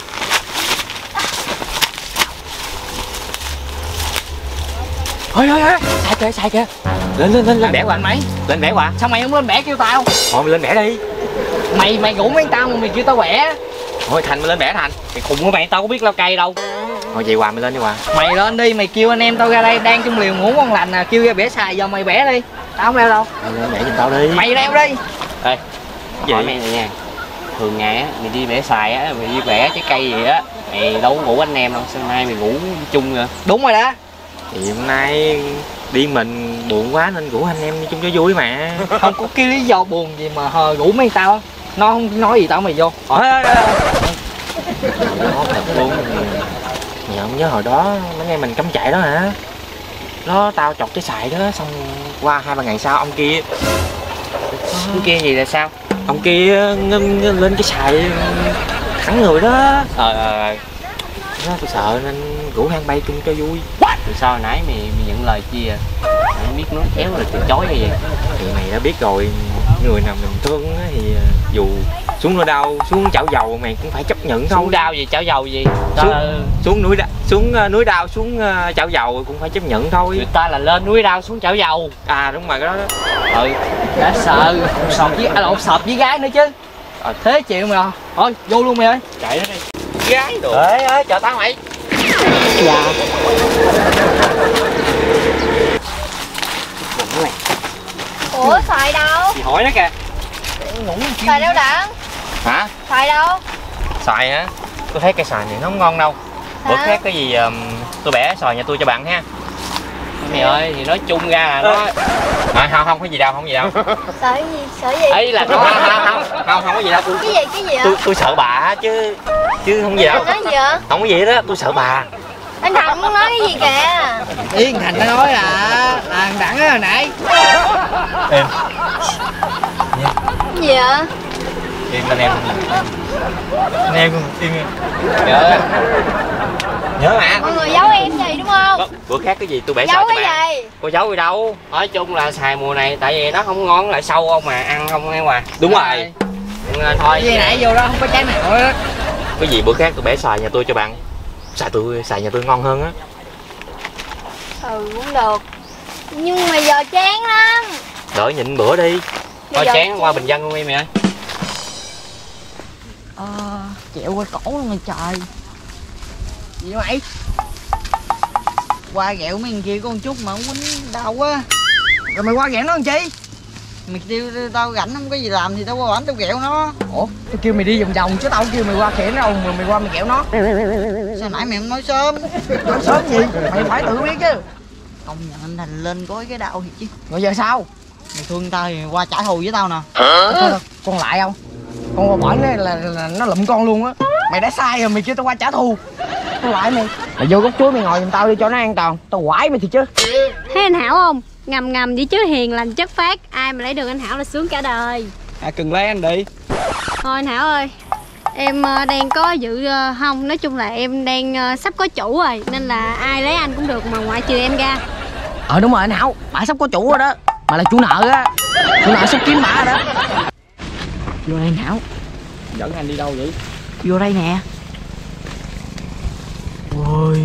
Thôi thôi thôi, sai kìa sai kìa. Lên lên lên lên bẻ Bẻ Quả. hoành mày. Lên bẻ Quả. Sao mày không lên bẻ kêu tao? Thôi mày lên bẻ đi. Mày mày rủ mấy tao mà mày kêu tao bẻ. Thôi Thành mày lên bẻ Thành. Mày khùng của mày, tao có biết lao cây đâu. Thôi vậy Hòa mày lên đi Hòa. Mày lên đi, mày kêu anh em tao ra đây đang chung liều ngủ ngon lành à, kêu ra bẻ xài giờ mày bẻ đi. Tao không leo đâu. Mày lên bẻ giùm tao đi. Mày leo đi. Ê, hỏi mày này nha. Thường ngày á, mày đi bẻ xài á, mày đi bẻ trái cây gì á, mày đâu có ngủ anh em đâu, sao nay mày ngủ chung rồi? Đúng rồi đó. Thì hôm nay đi mình buồn quá nên rủ anh em đi chung cho vui mà. Không có cái lý do buồn gì mà hờ rủ mấy tao. Nó không nói gì tao mày vô. Ôi, ôi, ôi. Nó thật luôn. Mày không nhớ hồi đó mấy ngày mình cắm trại đó hả? Nó tao chọc cái xài đó xong qua hai ba ngày sau ông kia. Ông kia gì là sao? Ông kia ngâm ngâm lên cái xài thẳng người đó. Ờ ờ nó tôi sợ nên rủ hang bay chung cho vui. Từ sao hồi nãy mày mày nhận lời chi à? Mày biết nó khéo là từ chối hay gì? Thì mày đã biết rồi, người nào mình thương á thì dù xuống núi đau xuống chảo dầu mày cũng phải chấp nhận thôi. Xuống đau gì chảo dầu gì? Xuống, xuống núi đau xuống uh, núi đau xuống uh, chảo dầu cũng phải chấp nhận thôi. Người ta là lên núi đau xuống chảo dầu. À đúng rồi cái đó đó. Ừ. Đã sợ sọt với à, lộn sọt với gái nữa chứ. À, thế chịu mày à. Thôi vô luôn mày ơi. Chạy đó đi. Gái đồ. Ê ê chờ tao mày. Dạ. Buồn quá mày. Ủa xoài đâu? Chị hỏi nó kìa. Xoài đâu Đặng? Hả? Xoài đâu? Xoài hả? Tôi thấy cây xoài này nó không ngon đâu. Bữa Hả? khác cái gì um, tôi bẻ xoài nhà tôi cho bạn ha. Mày ơi, thì nói chung ra là nó à, không không có gì đâu, không có gì đâu. Sợ gì? Sợ gì? Ấy là không không không không không có gì đâu. Tôi Cái gì? Cái gì ạ? tôi, tôi sợ bà chứ chứ không gì đâu. Nói gì ạ? Không có gì đó, tôi sợ bà. Anh Thằng muốn nói cái gì kìa? Yên Thành nó nói là à, thằng Đặng á hồi nãy. Em Cái gì ạ? im lên em. Anh em im im. Nhớ nhớ mà. Mọi người giấu em gì đúng không? Bữa khác cái gì tôi bẻ Giấu xoài cho cái bạn. gì? Có giấu gì đâu. Nói chung là xài mùa này tại vì nó không ngon lại sâu không mà ăn không nghe mà. Đúng rồi. Ừ, thôi. Gì nãy vô đó không có trái nào á. Cái gì bữa khác tôi bẻ xoài nhà tôi cho bạn. Xài tôi xài nhà tôi ngon hơn á. Ừ cũng được. Nhưng mà giờ chán lắm. Đợi nhịn bữa đi. Thôi giờ chán qua bình dân luôn em mày ơi. Ờ, chẹo qua cổ luôn rồi trời. Gì vậy? Qua ghẹo mấy thằng kia có một chút mà quýnh đau quá. Rồi mày qua ghẹo nó làm chi? Mày kêu tao rảnh không có gì làm thì tao qua bển tao ghẹo nó. Ủa? Tao kêu mày đi vòng vòng chứ tao không kêu mày qua khẽ nó đâu mà mày qua mày ghẹo nó. Sao nãy mày không nói sớm? Nói sớm gì? Mày phải tự biết chứ. Công nhận anh Thành lên có cái đau thiệt chứ. Rồi giờ sao? Mày thương tao thì qua trả thù với tao nè. Hả? Con lại không? Con qua bển là, là, là nó lụm con luôn á. Mày đã sai rồi mày kêu tao qua trả thù. Con lại mày. Mày vô gốc chuối mày ngồi giùm tao đi cho nó an toàn. Tao quải mày thì chứ. Thấy anh Hảo không? Ngầm ngầm vậy chứ hiền lành chất phát. Ai mà lấy được anh Hảo là sướng cả đời. À cần lấy anh đi. Thôi anh Hảo ơi, em uh, đang có dự uh, không, nói chung là em đang uh, sắp có chủ rồi. Nên là ai lấy anh cũng được mà ngoại trừ em ra. Ờ đúng rồi anh Hảo, bà sắp có chủ rồi đó. Mà là chủ nợ á. Chủ nợ sắp kiếm bà rồi đó. Vô đây anh Hảo. Dẫn anh đi đâu vậy? Vô đây nè. Ôi.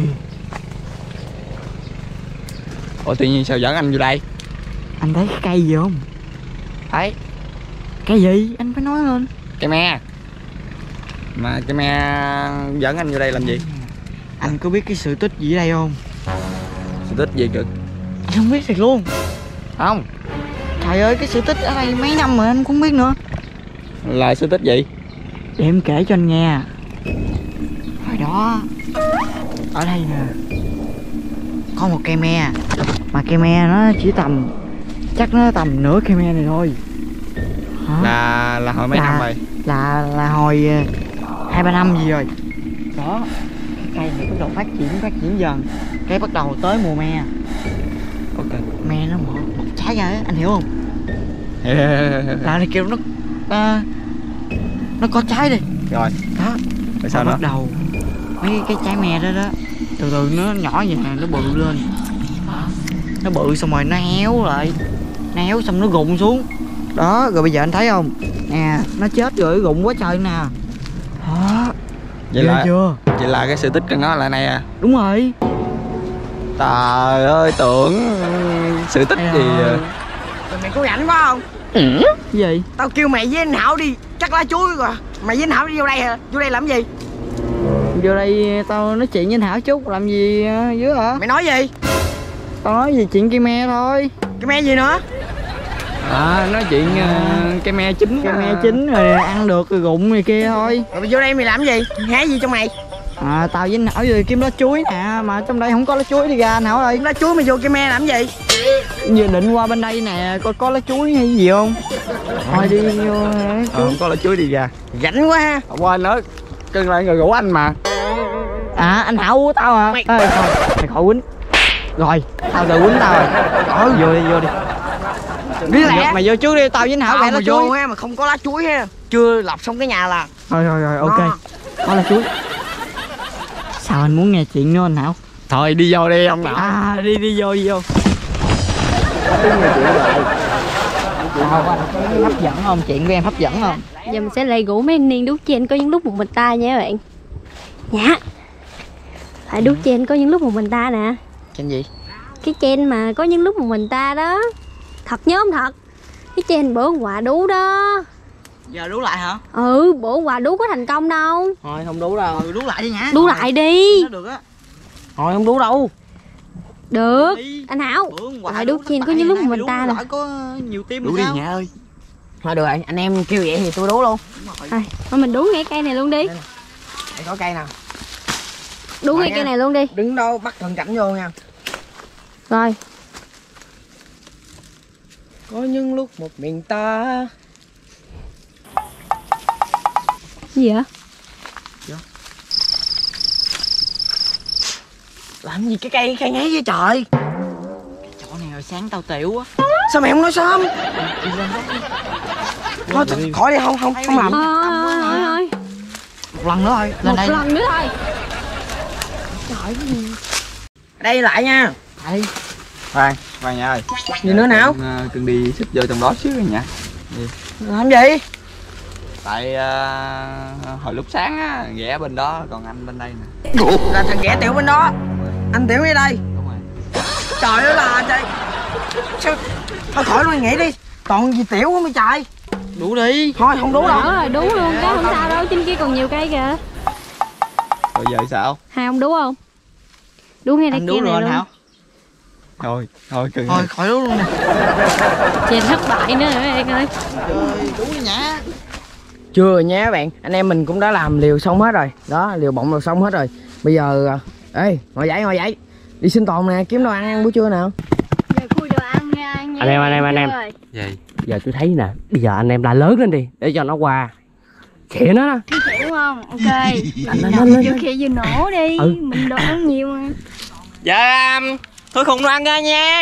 Ủa tự nhiên sao dẫn anh vô đây? Anh thấy cái cây gì không? Thấy. Cây gì? Anh phải nói lên. Cây me. Mà cây me dẫn anh vô đây làm gì? Anh có biết cái sự tích gì ở đây không? Sự tích gì cực? Anh không biết thiệt luôn. Không. Trời ơi cái sự tích ở đây mấy năm mà anh cũng không biết nữa. Là sự tích gì? Để em kể cho anh nghe. Hồi đó ở đây nè có một cây me. Mà cây me nó chỉ tầm chắc nó tầm nửa cây me này thôi. Hả? Là là hồi mấy Là- năm rồi? Là là hồi ờ, hai ba năm gì rồi. Đó cái cây này bắt đầu phát triển phát triển dần. Cái bắt đầu tới mùa me. Ok. Me nó mọc mọc trái ra á, anh hiểu không? Là này kêu nó ờ, nó có trái đi. Rồi. Đó. Rồi sao Rồi nữa? bắt đầu mấy cái trái me đó đó từ từ nó nhỏ vậy nè, nó bự lên. Nó bự xong rồi nó héo lại. Nó héo xong nó rụng xuống. Đó rồi bây giờ anh thấy không? Nè nó chết rồi rụng quá trời nè. Đó. Vậy Ghê là chưa? vậy là cái sự tích của nó là này à? Đúng rồi. Trời ơi tưởng sự tích gì à? Rồi mày có rảnh quá không? Cái gì? Tao kêu mày với anh Hảo đi chắc lá chuối rồi. Mày với anh Hảo đi vô đây hả? Vô đây làm gì? Vô đây tao nói chuyện với anh Hảo chút. Làm gì ờ, dưới hả? Mày nói gì? Tao nói gì chuyện cây me thôi. Cái me gì nữa? À nói chuyện uh, cây me chín. Cây me chín rồi ăn được rồi rụng này kia thôi. Rồi mày vô đây mày làm gì? Hái gì trong mày? À tao với anh Hảo rồi kiếm lá chuối nè. Mà trong đây không có lá chuối đi ra anh Hảo ơi. Lá chuối mày vô cái me làm gì? Vừa định qua bên đây nè coi có lá chuối hay gì không. Thôi đi vô. Ờ, không có lá chuối đi ra. Rảnh quá ha. Qua nữa cưng lại người rủ anh mà. À anh Hảo của tao hả? Mày- Ê, thôi mày khỏi quýnh. Rồi tao tự quýnh tao rồi. Thôi vô đi vô đi. Đi Mày, lẹ. vô- mày vô trước đi tao với anh Hảo Tao bẻ lá mà vô chuối. ha mà không có lá chuối ha. Chưa lọc xong cái nhà là. Thôi rồi rồi ok. Đó. Có lá chuối. Sao anh muốn nghe chuyện nữa anh Hảo? Thôi đi vô đi ông nào. À đi đi vô đi vô. Sao anh có hấp dẫn không? Chuyện của em hấp dẫn không? Giờ mình sẽ lại rủ mấy anh niên đút trên có những lúc một mình ta nha các bạn. Dạ. Lại đút trên có những lúc một mình ta nè. Chuyện gì? Cái trên mà có những lúc một mình ta đó. Thật nhớ không thật? Cái trên bữa quà đú đó. Giờ đú lại hả? Ừ, bữa quà đú có thành công đâu. Thôi không đú đâu. Ừ đú lại đi nhá. Đú lại đi. Nó được á. Thôi không đủ đâu. Được, anh Hảo. Lại đút chiên có những lúc mình ta là có nhiều tim Đú đi nhà ơi. Thôi được rồi, anh em kêu vậy thì tôi đú luôn. Thôi, thôi mình đú ngay cây này luôn đi. Đây có cây nào. Đú ngay cây này luôn đi. Đứng đâu bắt thần cảnh vô nha. Rồi. Có những lúc một mình ta. Gì vậy? Làm gì cái cây cây ngáy vậy trời? Chỗ này hồi sáng tao tiểu á. Sao mày không nói sớm? Thôi khỏi đi, không không không làm. Thôi thôi thôi. Một lần nữa thôi. Một lần nữa thôi. Đây lại nha. Đây. Khoan, khoan nha ơi. Gì nữa nào? Cưng, cưng đi xích vô trong đó xíu rồi nha. Đi. Làm gì? Tại uh, hồi lúc sáng á, ghé bên đó, còn anh bên đây nè. Là thằng ghẻ tiểu bên đó. Anh tiểu ngay đây. Đúng rồi. Trời ơi là trời. Sao? Thôi khỏi luôn nghỉ đi. Toàn gì tiểu quá mấy trời. Đủ đi. Thôi không đủ đâu. Đỡ rồi, đú luôn, cái không sao đâu, trên kia còn nhiều cây kìa. Rồi giờ sao? Hai ông đú không? Đú ngay đây kia này luôn. Thôi, thôi cưng. Thôi khỏi đủ luôn nè. Chèn thất bại nữa rồi em ơi. Trời, đủ đi nhá. Chưa rồi nha các bạn, anh em mình cũng đã làm liều xong hết rồi. Đó, liều bọng liều xong hết rồi. Bây giờ, ê, ngồi dậy, ngồi dậy. Đi sinh tồn nè, kiếm đồ ăn ăn buổi trưa nào. Giờ khui đồ ăn nha. Anh em, anh em, anh em. Gì? Giờ tôi thấy nè, bây giờ anh em la lớn lên đi, để cho nó qua. Khịa nó đó. Khịa đúng không? Ok. Lên, lên, lên. Vừa khịa vừa nổ đi, Ừ. mình đồ ăn nhiều mà. Dạ, tôi khùng đồ ăn ra nha.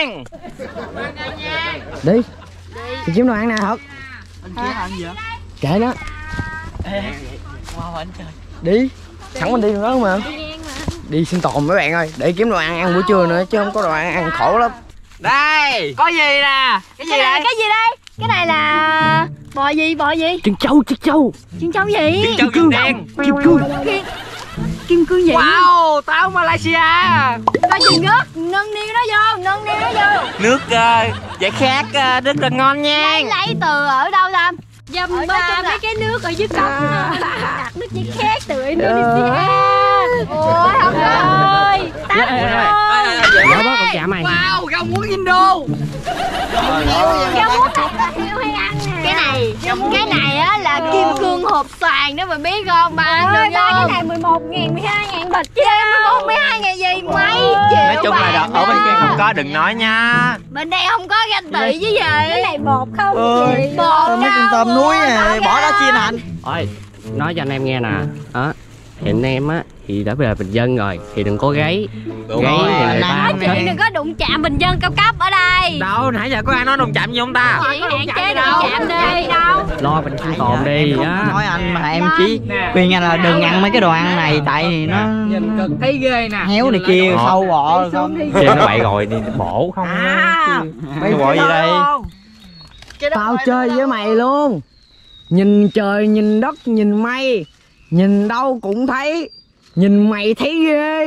Đi. Đi kiếm đồ ăn nè thật. Anh kia làm gì vậy? Kệ nó. Wow, anh trời. Đi. Sẵn mình đi đó mà. Đi sinh tồn mấy bạn ơi, để kiếm đồ ăn ăn buổi trưa nữa chứ không có đồ ăn ăn khổ lắm. Đây, có gì nè? Cái gì Cái này đây? cái gì đây? Cái này là bò gì? Bò gì? Trân châu, trân châu. Chân trâu gì? Châu Kim Đen. Kim cương. Kim, kim cương gì? Wow, táo Malaysia. Coi chừng nước, nâng niu nó vô, nâng niu nó vô. Nước uh, giải khát uh, rất là ngon nha. Lấy, lấy từ ở đâu Lâm? Dâm ba mấy cái nước ở dưới cốc đặt nước giải khát từ Indonesia. Ôi không ơi, tao ơi. Dạ bác con chạm mày. Wow, rau muống Indo. Rau muống này là heo hay ăn nè. Cái này, cái này á là kim cương hộp xoàn đó mà biết không? Bà ăn được không? Cái này mười một ngàn, mười hai ngàn bịch chứ. mười một, mười hai ngàn gì? Mấy triệu. Nói chung là đó, ở bên kia không có, đừng nói nha. Bên đây không có ganh tị chứ gì. Cái này bột không Ừ. gì. Bột Mấy con tôm núi này, bỏ đó chiên hành. Ôi, nói cho anh em nghe nè. Đó. Thì anh em á thì đã về bình dân rồi thì đừng có gáy. Đúng Gáy rồi, thì người anh ta Nói chuyện đừng có đụng chạm bình dân cao cấp ở đây. Đâu, nãy giờ có ai nói đồng chạm gì không ta? Chị hạn chế đụng chạm đi. Đâu. lo bình sinh tồn đi á. Nói anh mà em chỉ khuyên anh là đừng ăn mấy cái đồ ăn này tại vì nó Nhìn cực thấy ghê nè. héo này kia, Ờ. sâu bọ không. Chơi nó bậy rồi đi bổ không. À, Mày gọi gì đây? tao chơi với mày luôn. Nhìn trời, nhìn đất, nhìn mây, nhìn đâu cũng thấy. Nhìn mày thấy ghê.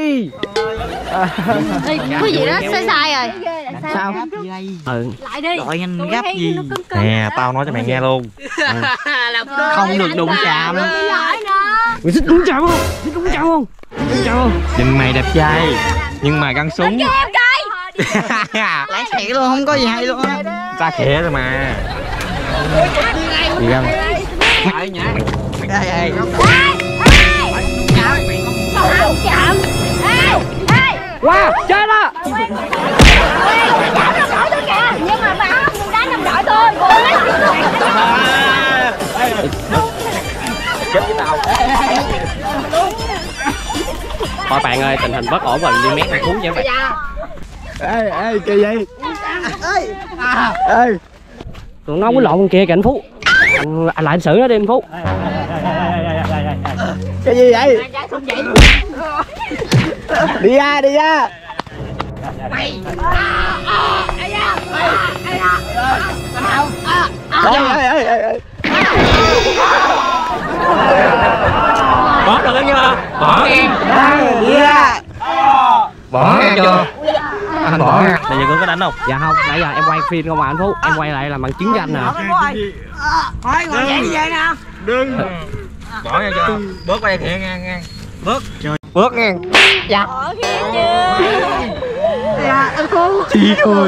Ê, có gì đó sai sai rồi. Sao? Ừ. Lại đi. Gọi anh gấp gì? Nè, tao nói cho mày nghe luôn. Không được đụng chạm. Lại nữa. Mày thích đúng chạm không? Thích đúng chạm không? Đúng chạm không? Nhìn mày đẹp trai, nhưng mà găng súng. Em coi. Lái xẹt luôn, không có gì hay luôn. Ta khẽ rồi mà. Gì găng? Đây đây. Không chạm. Ê, ê. Wow, chơi đó. Chạm đồng đội tôi kìa. Nhưng mà bà không đừng đánh đồng đội tôi. Cô lấy Chết với tao. Thôi bạn ơi, tình hình bất ổn rồi, đi mét thằng Phú nha bạn. Ê, ê, kỳ vậy? Ê. Tụi nó không có lộn con kia kìa anh Phú. Anh, anh lại anh xử nó đi anh Phú. Cái gì vậy? Đi ra, đi ra. Ê, ê, ê, ê. Bỏ được chưa? Bỏ nghe. Đi ra. Bỏ nghe chưa? Anh bỏ nghe. Bây giờ có đánh không? Dạ không, nãy giờ em quay phim không mà anh Phú. Em quay lại làm bằng chứng danh nè. Thôi, ngồi dậy đi về nè. Đừng. Bỏ nghe chưa? Bớt qua đây kìa nghe nghe. Bớt. Bớt nghe. Bỏ kia chưa. Dạ, anh Phú. Chị ơi.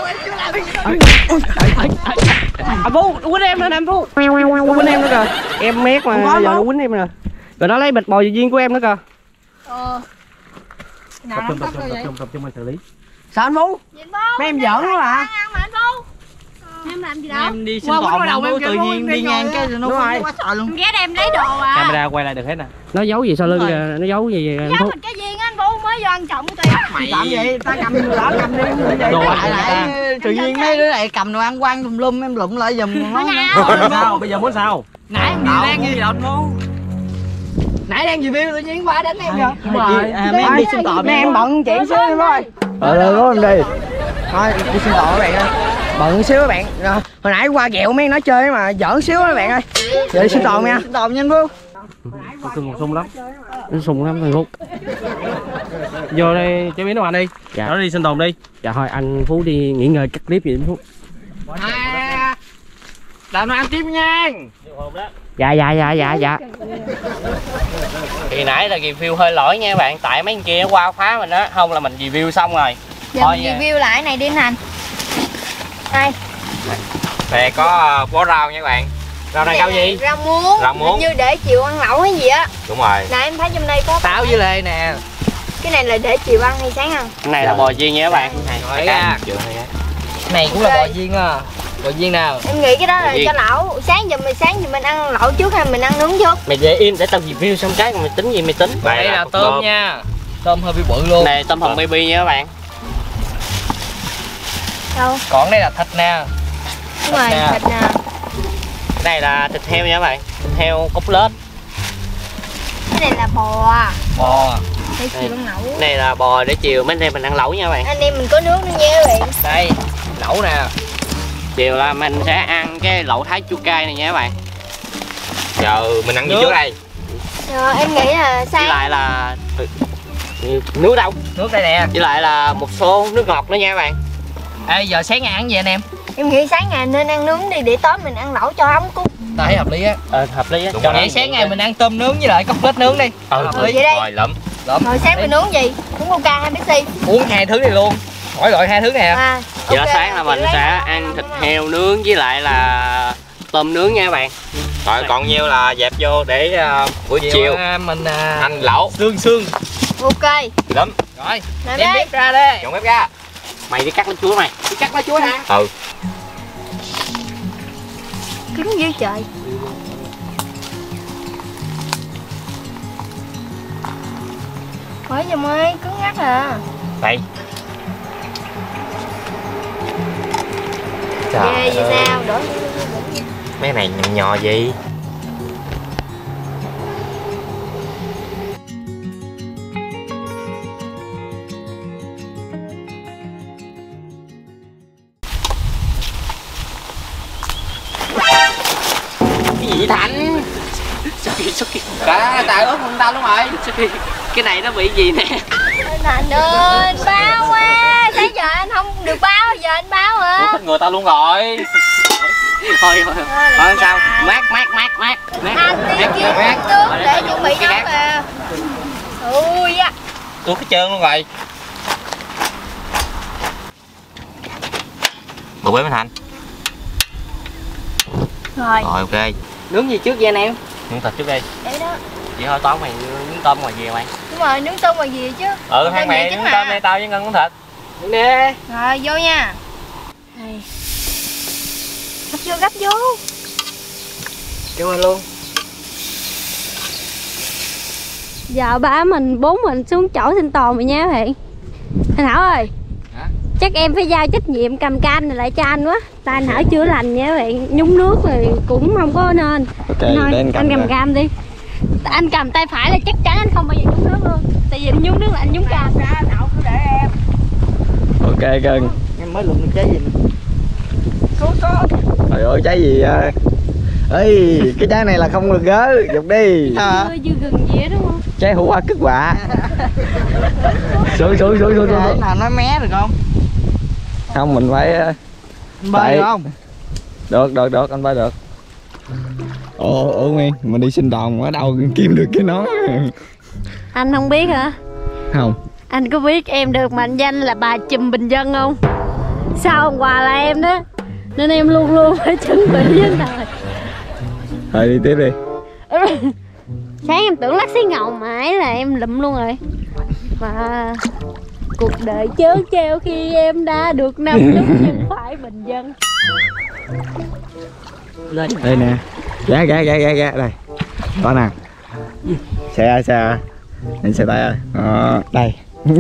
À Phú, quýnh em lên em Phú. Quýnh em nữa kìa. Em mét mà, giờ nó quýnh em nè. Rồi nó lấy bịch bò viên của em nữa kìa. Ờ. Tập trung, tập trung, tập trung, tập trung mình xử lý. Sao anh Phú? Mấy em giỡn quá à? Em làm gì đâu? Em đi sinh tồn đâu tự nhiên đi ngang cái nó quá sợ luôn. Ghé em lấy đồ à. Camera quay lại được hết nè. Nó giấu gì sau lưng kìa, nó giấu gì anh Phú? Cái gì anh Phú mới vô ăn trộm tiền. Mày làm gì? Ta cầm lỡ cầm đi. Đồ ăn lại lại. tự nhiên mấy đứa này cầm đồ ăn quăng tùm lum em lụm lại giùm nó. Sao? Bây giờ muốn sao? Nãy em đi đang gì đâu anh Phú? Nãy đang review tự nhiên qua đến em kìa. Đúng rồi. Mấy em đi sinh tồn. Mấy em bận chuyện xíu em ơi. Ờ rồi đó em đi. Thôi đi sinh tồn các bạn ơi. Bận xíu các bạn. Rồi, hồi nãy qua ghẹo mấy nó chơi mà giỡn xíu các bạn ơi. Giờ đi sinh tồn nha. Sinh tồn nha anh Phú. Cưng sung lắm. Nó sùng lắm anh Phú. Vô đây chế biến đồ ăn đi. Dạ. Nó đi sinh tồn đi. Dạ thôi anh Phú đi nghỉ ngơi cắt clip gì anh Phú. À, làm đồ ăn tiếp nha. Dạ dạ dạ dạ dạ. Thì nãy là review hơi lỗi nha các bạn. Tại mấy anh kia nó qua phá mình á. Không là mình review xong rồi. Giờ mình review lại cái này đi anh Thành. Đây. Đây có bó rau nha các bạn. Rau này rau gì? Rau muống. Rau muống. Như để chiều ăn lẩu hay gì á. Đúng rồi. Nè em thấy trong đây có Táo với lê nè. cái này là để chiều ăn hay sáng ăn? Cái này là bò chiên nha các bạn. Hỏi ra. Cái này cũng là bò viên à. Bò viên nào? Em nghĩ cái đó là cho lẩu. Sáng giờ mình sáng giờ mình ăn lẩu trước hay mình ăn nướng trước? Mày để im để tao review xong cái mày tính gì mày tính. Đây là tôm nha. Tôm hơi bị bự luôn. Này tôm hùm baby nha các bạn. Đâu? Còn đây là thịt nè. Đúng rồi, thịt nè. Cái này là thịt heo nha các bạn. Thịt heo cốt lết. Cái này là bò. Bò. Để chiều ăn lẩu. Cái này là bò để chiều mấy anh em mình ăn lẩu nha các bạn. Anh em mình có nướng nữa nha các bạn. Đây, lẩu nè. Chiều là mình sẽ ăn cái lẩu thái chua cay này nha các bạn. Giờ mình ăn gì trước đây? Rồi em nghĩ là sáng. Với lại là nước đâu? Nước đây nè. Với lại là một số nước ngọt nữa nha các bạn. Ê giờ sáng ngày ăn gì anh em? Em nghĩ sáng ngày nên ăn nướng đi để tối mình ăn lẩu cho ấm cúng. Ta thấy hợp lý á. Ờ hợp lý á. Đúng Cho rồi. Vậy sáng ngày mình ăn tôm nướng với lại cốc lết nướng đi. Ừ, hợp Ừ, lý. vậy đi. Rồi lắm. Lắm. Rồi sáng mình nướng gì? Uống Coca hay Pepsi? Uống hai thứ này luôn. Hỏi gọi hai thứ nè. À, Giờ ok, sáng là mình chị lấy sẽ đó. ăn thịt heo nướng với lại là tôm nướng nha các bạn. Rồi còn nhiêu là dẹp vô để uh, buổi chiều, chiều. À, mình à, ăn lẩu. xương xương. Ok. Lắm. Rồi, Làm đem đi. bếp ra đi. Dọn bếp ra. Mày đi cắt lá chuối mày. Đi cắt lá chuối hả? Ừ. Cứng dữ trời. Hỏi giùm ơi, cứng ngắt à. Đây. Ghê vậy sao? Đổi Mấy này nhỏ nhỏ gì? Cái gì Thành? Sao kìa, sao kìa? Cả tài ớt không tao đúng rồi. Sao kìa? Cái này nó bị gì nè? Thành ơi, anh báo quá. Sáng giờ anh không được báo, giờ anh báo hả? Thích người tao luôn rồi. Thôi thôi, thôi sao? Mát mát mát mát. Anh đi kiếm nước để chuẩn bị nấu nè. Ui da. Tôi cái trơn luôn rồi. Bữa bếp anh Thành. Rồi. Rồi ok. Nướng gì trước vậy anh em? Nướng thịt trước đi. Để đó. Vậy thôi toán mày nướng tôm ngoài gì mày? Đúng rồi, nướng tôm ngoài gì chứ? Ừ, Tôm hai mày chính nướng mà. tôm đây tao với Ngân nướng thịt. Nướng đi. Rồi vô nha. Đây. Gấp vô, gấp vô. Kêu anh luôn. Giờ ba mình bốn mình xuống chỗ sinh tồn rồi nha các bạn. Anh Hảo ơi. Hả? Chắc em phải giao trách nhiệm cầm cam này lại cho anh quá. Tại anh Hảo chữa lành nha các bạn. Nhúng nước rồi cũng không có nên. Ok, Thôi, để anh cầm anh cầm nè. cam đi. Anh cầm tay phải là chắc chắn anh không bao giờ nhúng nước luôn. Tại vì anh nhúng nước là anh nhúng cam. Ok cưng. Em mới lượm được trái gì nè. Cứu con. Trời ơi trái gì à? Ê, cái trái này là không được gớ, dục đi. Hả? Chưa dư gừng gì á đúng không? Trái hủ qua cứt quạ. Xuống xuống xuống xuống Để xuống. nào nói mé được không? Không mình phải Bơi Tại- được không? được được được anh bay được. Ồ ồ Nguyên, mình đi sinh tồn ở đâu kiếm được cái nón? Anh không biết hả? Không. Anh có biết em được mệnh danh là bà Chùm Bình Dân không? Sao hôm qua là em đó, nên em luôn luôn phải chuẩn bị với đời. Thôi đi tiếp đi. Sáng em tưởng lắc xí ngầu mãi là em lụm luôn rồi. Mà cuộc đời chớ treo khi em đã được năm lúc nhưng phải bình dân. Đây nè. Ghé ghé ghé ghé ghé đây. Có nè. Xe ơi xe ơi. Nhìn xe tay ơi. Ờ, đây.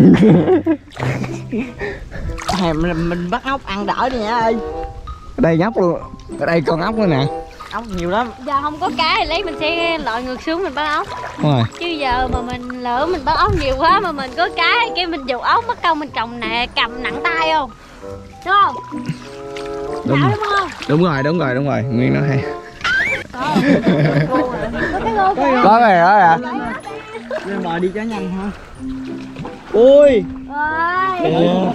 mình, mình bắt ốc ăn đỡ đi nha ơi. Ở đây nhóc luôn. Ở đây con ốc nữa nè. Ốc nhiều lắm. Giờ không có cá thì lấy mình sẽ lội ngược xuống mình bắt ốc. Đúng rồi. Chứ giờ mà mình lỡ mình bắt ốc nhiều quá mà mình có cá cái mình dụ ốc mất công mình cầm nè cầm nặng tay không? Đúng không? Đúng, Đảo, đúng không? đúng rồi, đúng rồi, đúng rồi. Nguyên nói hay. Có. Có cái gô kìa. Có cái đó à? Lên bờ đi cho nhanh ha. Ui. Ôi.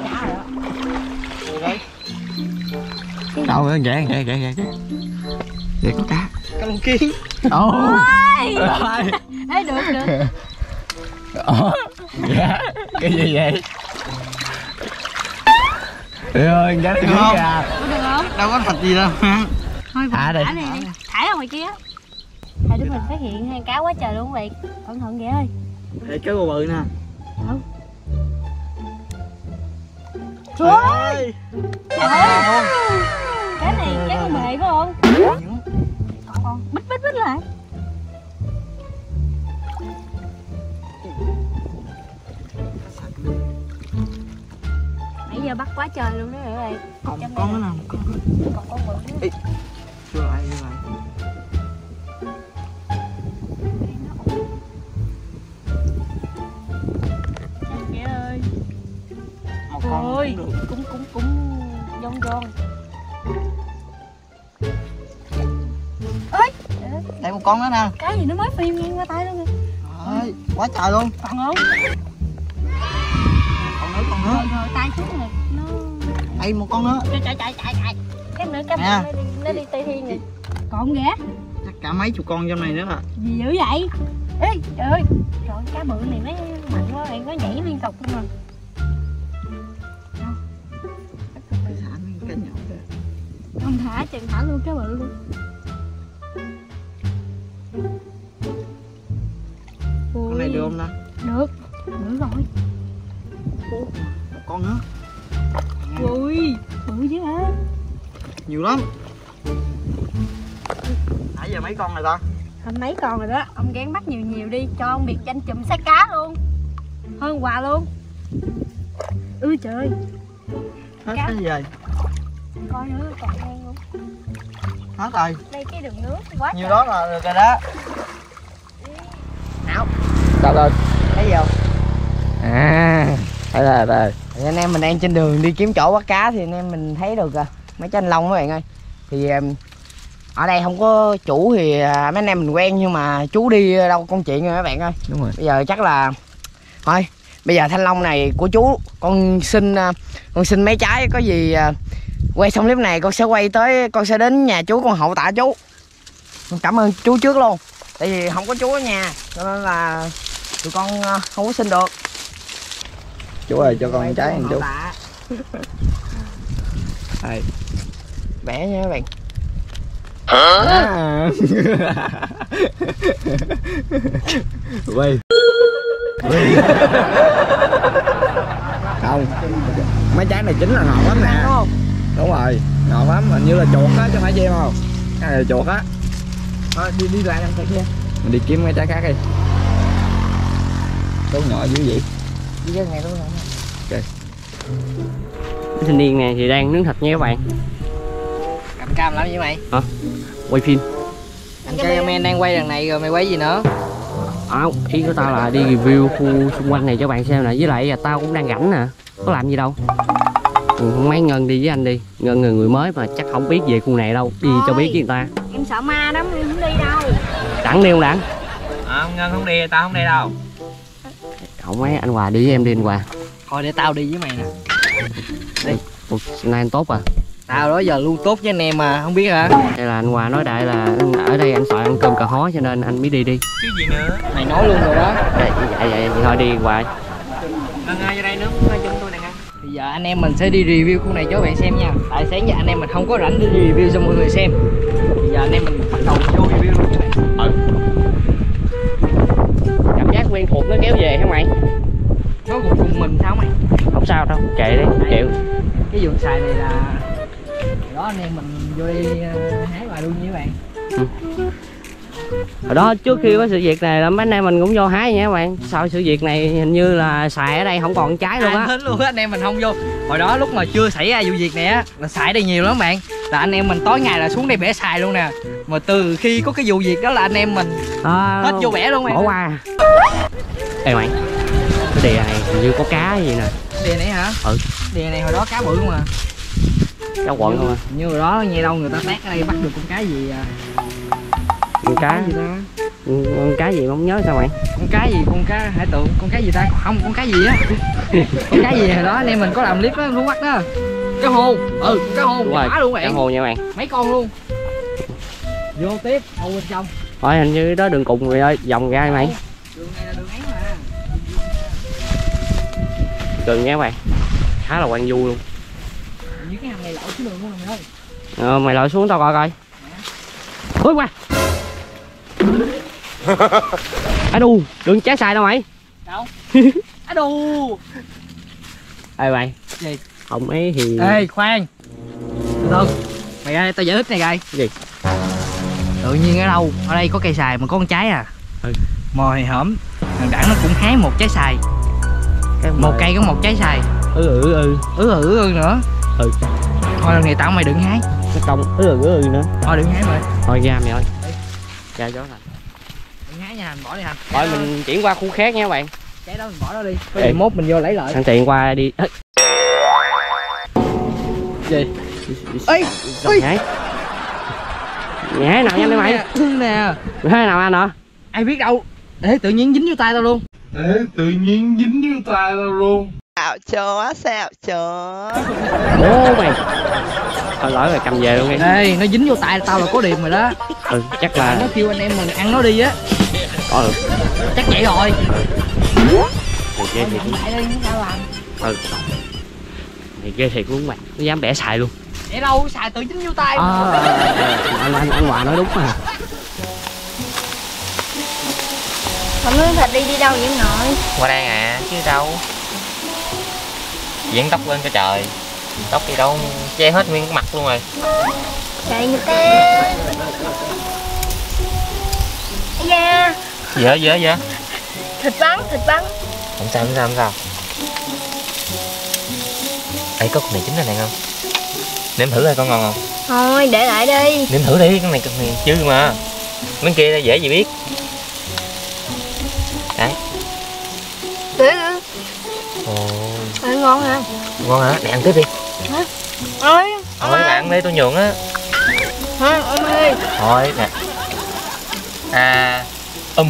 Đâu nữa, ghé ghé ghé ghé. Để có cá. Cá lông kiến. Ồ. Ôi. Ê được được. Ồ. Dạ. Cái gì vậy? Trời ơi, cá lông kiến kìa. Có được không? Đâu có thịt gì đâu. Thôi Thả đi. thả này đi. Thả ra ngoài kia. Hai đứa mình phát hiện hai cá quá trời luôn vậy. Cẩn thận kìa ơi. Để cá bự bự nè. Ừ. Trời ơi. Trời ơi. Cá này cá con mề phải không? Còn con bít bít bít lại. Nãy giờ bắt quá trời luôn đó rồi bạn. Còn con nữa nè, con. Còn con bự nữa. Chưa lại, chưa lại. Trời ơi. Một con Ôi, cũng được. cũng cũng cũng giòn giòn. Ơi, Đây một con nữa nè. cái gì nó mới phim ngang qua tay luôn kìa. Trời, quá trời luôn. Còn không? Còn nữa, còn nữa. Rồi rồi tay xuống rồi. Nó Đây một con nữa. chạy chạy chạy chạy chạy. Cái nữa cái Nè. nó đi nó đi Tây Thiên rồi. Còn ghé. Chắc cả mấy chục con trong này nữa à. Gì dữ vậy? Ê, trời ơi. Trời cá bự này nó mạnh quá bạn, nó nhảy liên tục luôn rồi. Cái thả mấy cái nhỏ kìa. Không thả chừng thả luôn cá bự luôn. Con này được không ta? Được. Được rồi. Một con nữa. Ui, bự chứ hả? Nhiều lắm. Nãy giờ mấy con này ta? Hôm mấy con rồi đó, ông gán bắt nhiều nhiều đi, cho ông biệt danh chùm sát cá luôn. Hơn quà luôn. Ui trời ơi. Hết Cá. cái gì rồi? Coi nữa còn ngang luôn. Hết rồi. Đây cái đường nước quá Nhiều trời. đó là được rồi đó. Sao lên? Thấy gì không? À, thấy rồi, rồi. Thì anh em mình đang trên đường đi kiếm chỗ bắt cá thì anh em mình thấy được à, mấy cái anh Long các bạn ơi. Thì um, ở đây không có chủ thì uh, mấy anh em mình quen nhưng mà chú đi đâu công chuyện rồi các bạn ơi. Đúng rồi. Bây giờ chắc là thôi, bây giờ thanh long này của chú con xin uh, con xin mấy trái, có gì uh, quay xong clip này con sẽ quay tới, con sẽ đến nhà chú con hậu tạ chú. Con cảm ơn chú trước luôn. Tại vì không có chú ở nhà cho nên là tụi con uh, không có xin được. Chú ơi cho con trái một chút. Đây. Vẽ nha các bạn. À. Quay. Không. Mấy trái này chính là ngọt lắm nè. Đúng rồi, ngọt lắm, hình như là chuột á chứ không phải chim không? Cái này là chuột á. Thôi đi đi lại làm cái kia. Mình đi kiếm mấy trái khác đi. Tốt nhỏ dữ vậy. Đi ra ngày luôn rồi. Ok. Cái thanh niên này thì đang nướng thịt nha các bạn. Cầm cam làm gì mày? Hả? Quay phim. Anh cameraman đang quay đằng này rồi mày quay gì nữa? À, không, ý của tao là đi review khu xung quanh này cho bạn xem nè. Với lại là tao cũng đang rảnh nè. Có làm gì đâu. Ừ, mấy Ngân đi với anh đi. Ngân người người mới mà chắc không biết về khu này đâu. Đi cho biết với người ta. Em sợ ma lắm, em không đi đâu. Đặng đi không Đặng? À, Ngân không đi, tao không đi đâu. Không mấy anh Hòa đi với em đi anh Hòa. Thôi để tao đi với mày nè. Ủa, nay anh tốt à? Tao đó giờ luôn tốt với anh em mà, không biết hả? Hay là anh Hòa nói đại là ở đây anh sợ ăn cơm cà hó cho nên anh mới đi đi. Chứ gì nữa. Mày nói luôn rồi đó. Vậy vậy, vậy, vậy thôi đi Hòa. Ngân ơi, vô đây nướng chung tôi nè Ngân. Bây giờ anh em mình sẽ đi review khu này cho các bạn xem nha. Tại sáng giờ anh em mình không có rảnh để review cho mọi người xem. Bây giờ anh em mình bắt đầu vô review luôn các bạn. Ừ. Cảm giác quen thuộc nó kéo về hả mày? Nó cũng cùng mình sao mày? Không sao đâu, kệ đi, chịu. Cái vườn xoài này là đó anh em mình vô đi uh, hái hoài luôn nha các bạn. Ừ. Hồi đó trước khi có sự việc này là mấy anh em mình cũng vô hái nha các bạn. Sau sự việc này hình như là xoài ở đây không còn trái luôn á. Hết luôn á, anh em mình không vô. Hồi đó lúc mà chưa xảy ra vụ việc này á là xoài đây nhiều lắm các bạn. Là anh em mình tối ngày là xuống đây bẻ xoài luôn nè. Mà từ khi có cái vụ việc đó là anh em mình à, hết vô bẻ luôn mày. Bỏ qua. Ê mày, cái đìa này hình như có cá gì nè. Đìa này hả? Ừ. Đìa này hồi đó cá bự không à? Cá quận không à? Như hồi đó nghe đâu người ta tát ở đây bắt được con cá gì à? Con cá gì ta? Con cá gì mà không nhớ sao mày? Con cá gì? Con cá hải tượng? Con cá gì ta? Không, con cá gì á? Con cá gì hồi đó anh em mình có làm clip đó, thú bắt đó. Cá hồ. Ừ, cá hồ nhỏ luôn bạn. Cá hồ nha bạn. Mấy con luôn. Vô tiếp, hồ bên trong. Thôi hình như đó đường cùng rồi ơi, vòng ra mày. Đường này là đường ấy mà. Đường nha các bạn. Khá là quang du luôn. Như cái hầm này lội xuống đường luôn mày ơi. Ờ, mày lội xuống tao coi coi. Ôi qua. À đù, đừng trái xài đâu mày. Đâu? À đù. Ê mày. Gì? Ông ấy thì... Ê khoan. Từ từ. Mày ơi, tao giải thích này coi. Gì? Tự nhiên ở đâu? Ở đây có cây xài mà có con trái à? Ừ. Mồi hổm thằng Đảng nó cũng hái một trái xài. Cái một cây có một trái xài. Ừ ừ ừ. Ừ ừ ừ nữa. Ừ. Thôi lần này tao mày đừng hái. Nó công ừ ừ ừ nữa. Thôi đừng hái mày. Thôi ra mày ơi. Ra gió thành. Đừng hái nha, mình bỏ đi hành. Thôi mình chuyển qua khu khác nha các bạn. Trái đó mình bỏ đó đi. Có gì mốt mình vô lấy lại. Sẵn tiện qua đi. Ê. Gì? Ê, ê. Hái. Mày hái nào nhanh đi mày. Nè. Mày hái nào anh hả? Ai biết đâu. Để tự nhiên dính vô tay tao luôn. Để tự nhiên dính vô tay tao luôn. Xạo chó, xạo chó. Bố mày. Thôi lỗi rồi cầm về luôn đi. Ê, nó dính vô tay tao là có điểm rồi đó. Ừ, chắc là nó kêu anh em mình ăn nó đi á. Có được. Chắc vậy rồi. Thì ghê thiệt luôn. Ừ. Thì ghê thiệt luôn mày. Nó dám bẻ xài luôn. Để đâu, xài tự dính vô tay. À, anh anh anh Hòa nói đúng mà. Mà Lương Thịt đi đi đâu vậy nội? Qua đây à, chứ đâu. Diễn tóc lên cho trời. Tóc đi đâu che hết nguyên mặt luôn rồi. Chạy như thế. Da. Dở dở dở. Thịt bắn, thịt bắn. Không sao, không sao, không sao. Ê, có con này chín này này không? Nếm thử coi con ngon không? Thôi, để lại đi. Nếm thử đi, con này, con này chứ mà. Mấy kia dễ gì biết. Đấy. Để nữa. Ồ. Ê, ngon hả? Ngon hả? Để ăn tiếp đi. Hả? Ôi. Thôi, bạn đi tôi nhường á. Hả? Ông ơi. Thôi, nè. À. Um.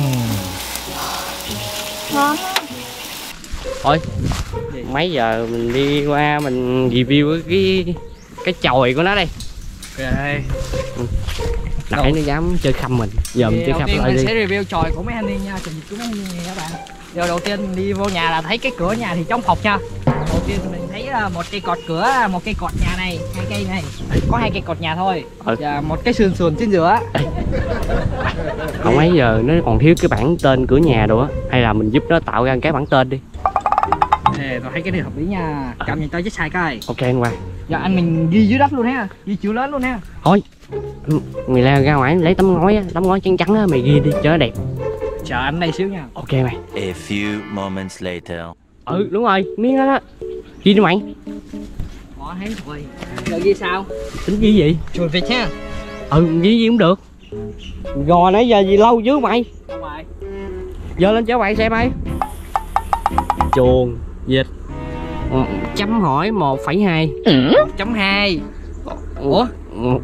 Ngon. Thôi. Mấy giờ mình đi qua mình review cái cái chòi của nó đây. Ok. Ừ. Nãy nó dám chơi khăm mình, giờ mình chơi khăm lại mình đi. sẽ review chòi của mấy anh niên nha, trình dịch của mấy anh niên nha các bạn. Giờ đầu tiên mình đi vô nhà là thấy cái cửa nhà thì trong phòng nha. Đầu tiên mình thấy một cây cột cửa, một cây cột nhà này, hai cây này, có hai cây cột nhà thôi. Ừ. Và một cái sườn sườn trên giữa. Không mấy giờ nó còn thiếu cái bảng tên cửa nhà đồ á, hay là mình giúp nó tạo ra cái bảng tên đi. Ê, tôi thấy cái này hợp lý nha. Cầm nhìn tao chết sai coi. Ok anh qua. Giờ anh mình ghi dưới đất luôn ha, ghi chữ lớn luôn ha. Thôi mày leo ra ngoài lấy tấm ngói á, tấm ngói trắng trắng á, mày ghi đi cho nó đẹp. Chờ anh đây xíu nha. Ok mày. A few moments later. Ừ đúng rồi, miếng đó đó. Ghi đi mày. Bỏ thấy rồi. Giờ ghi sao? Tính ghi gì? Chuột vịt ha. Ừ ghi gì cũng được. Gò nãy giờ gì lâu chứ mày. Không phải. Giờ lên cho bạn xem đi. Chuồng vịt. Ừ, chấm hỏi một phẩy hai. một chấm hai. Ủa? một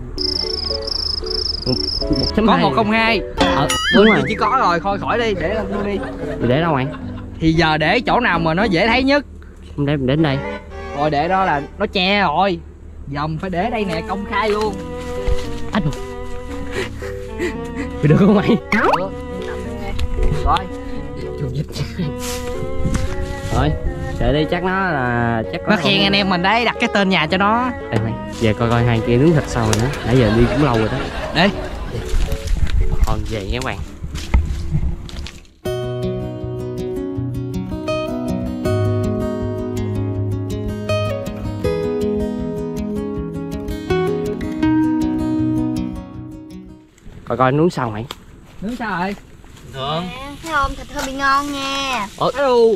chấm Có hai. một không hai. Ờ, đúng rồi. Chỉ có rồi, thôi khỏi đi, để lên luôn đi. Để đâu mày? Thì giờ để chỗ nào mà nó dễ thấy nhất. Không để mình đến đây. Rồi để đó là nó che rồi. Dòng phải để đây nè, công khai luôn. Anh được không mày? Được. Rồi. Chuồng vịt. Rồi. Kệ đi, chắc nó là chắc Nó khen anh em mình đấy, đặt cái tên nhà cho nó. Ê mày, về coi coi hai kia nướng thịt sao rồi nữa. Nãy giờ đi cũng lâu rồi đó. Đi. Còn về nha các bạn. Coi coi nướng sao mày? Nướng sao rồi? Thường. Thấy không, thịt hơi bị ngon nha. Ủa?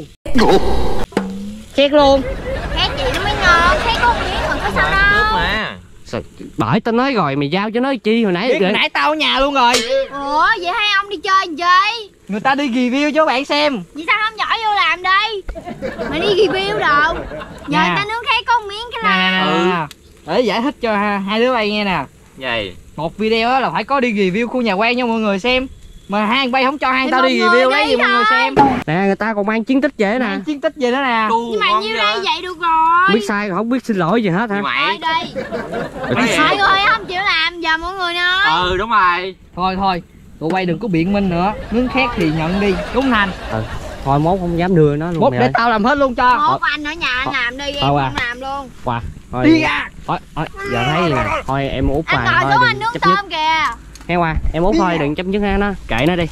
Khét luôn. Khét chị nó mới ngon, khét có một miếng còn có sao đâu. Mà. Sao? Bởi tao nói rồi, mày giao cho nó chi hồi nãy. Biết hồi nãy tao ở nhà luôn rồi. Ủa, vậy hai ông đi chơi làm chi? Người ta đi review cho bạn xem. Vậy sao không giỏi vô làm đi? Mày đi review đâu? Nhờ Nè. người ta nướng khét có một miếng cái Nè là. nè nè. Để giải thích cho hai, hai đứa bay nghe nè. Vậy. Một video đó là phải có đi review khu nhà quay cho mọi người xem. Mà hai bay không cho hai Thì tao đi một người review lấy đi gì mọi người thôi. xem. Nè, người ta còn mang chiến tích về nè. Mang chiến tích gì nữa nè. Nhưng mà nhiêu đây vậy được rồi. Biết sai không biết xin lỗi gì hết hả? Thôi Mày. đi. Mày Thôi rồi không chịu làm giờ mọi người nói. Ừ đúng rồi. Thôi thôi, tụi bay đừng có biện minh nữa. Nướng khét thì nhận đi, đúng Thành. Ừ. Thôi mốt không dám đưa nó luôn Mốt mày để ơi. tao làm hết luôn cho. Mốt anh ở nhà anh làm đi, em Thôi à. không làm luôn. Qua. Thôi. Đi ra. Thôi, thôi, giờ thấy nè. Thôi em út Anh hoài ngồi thôi xuống đừng anh nướng chấp nhất. tôm kìa. Nghe qua, em út thôi đừng chấp nhất nó, kệ nó đi.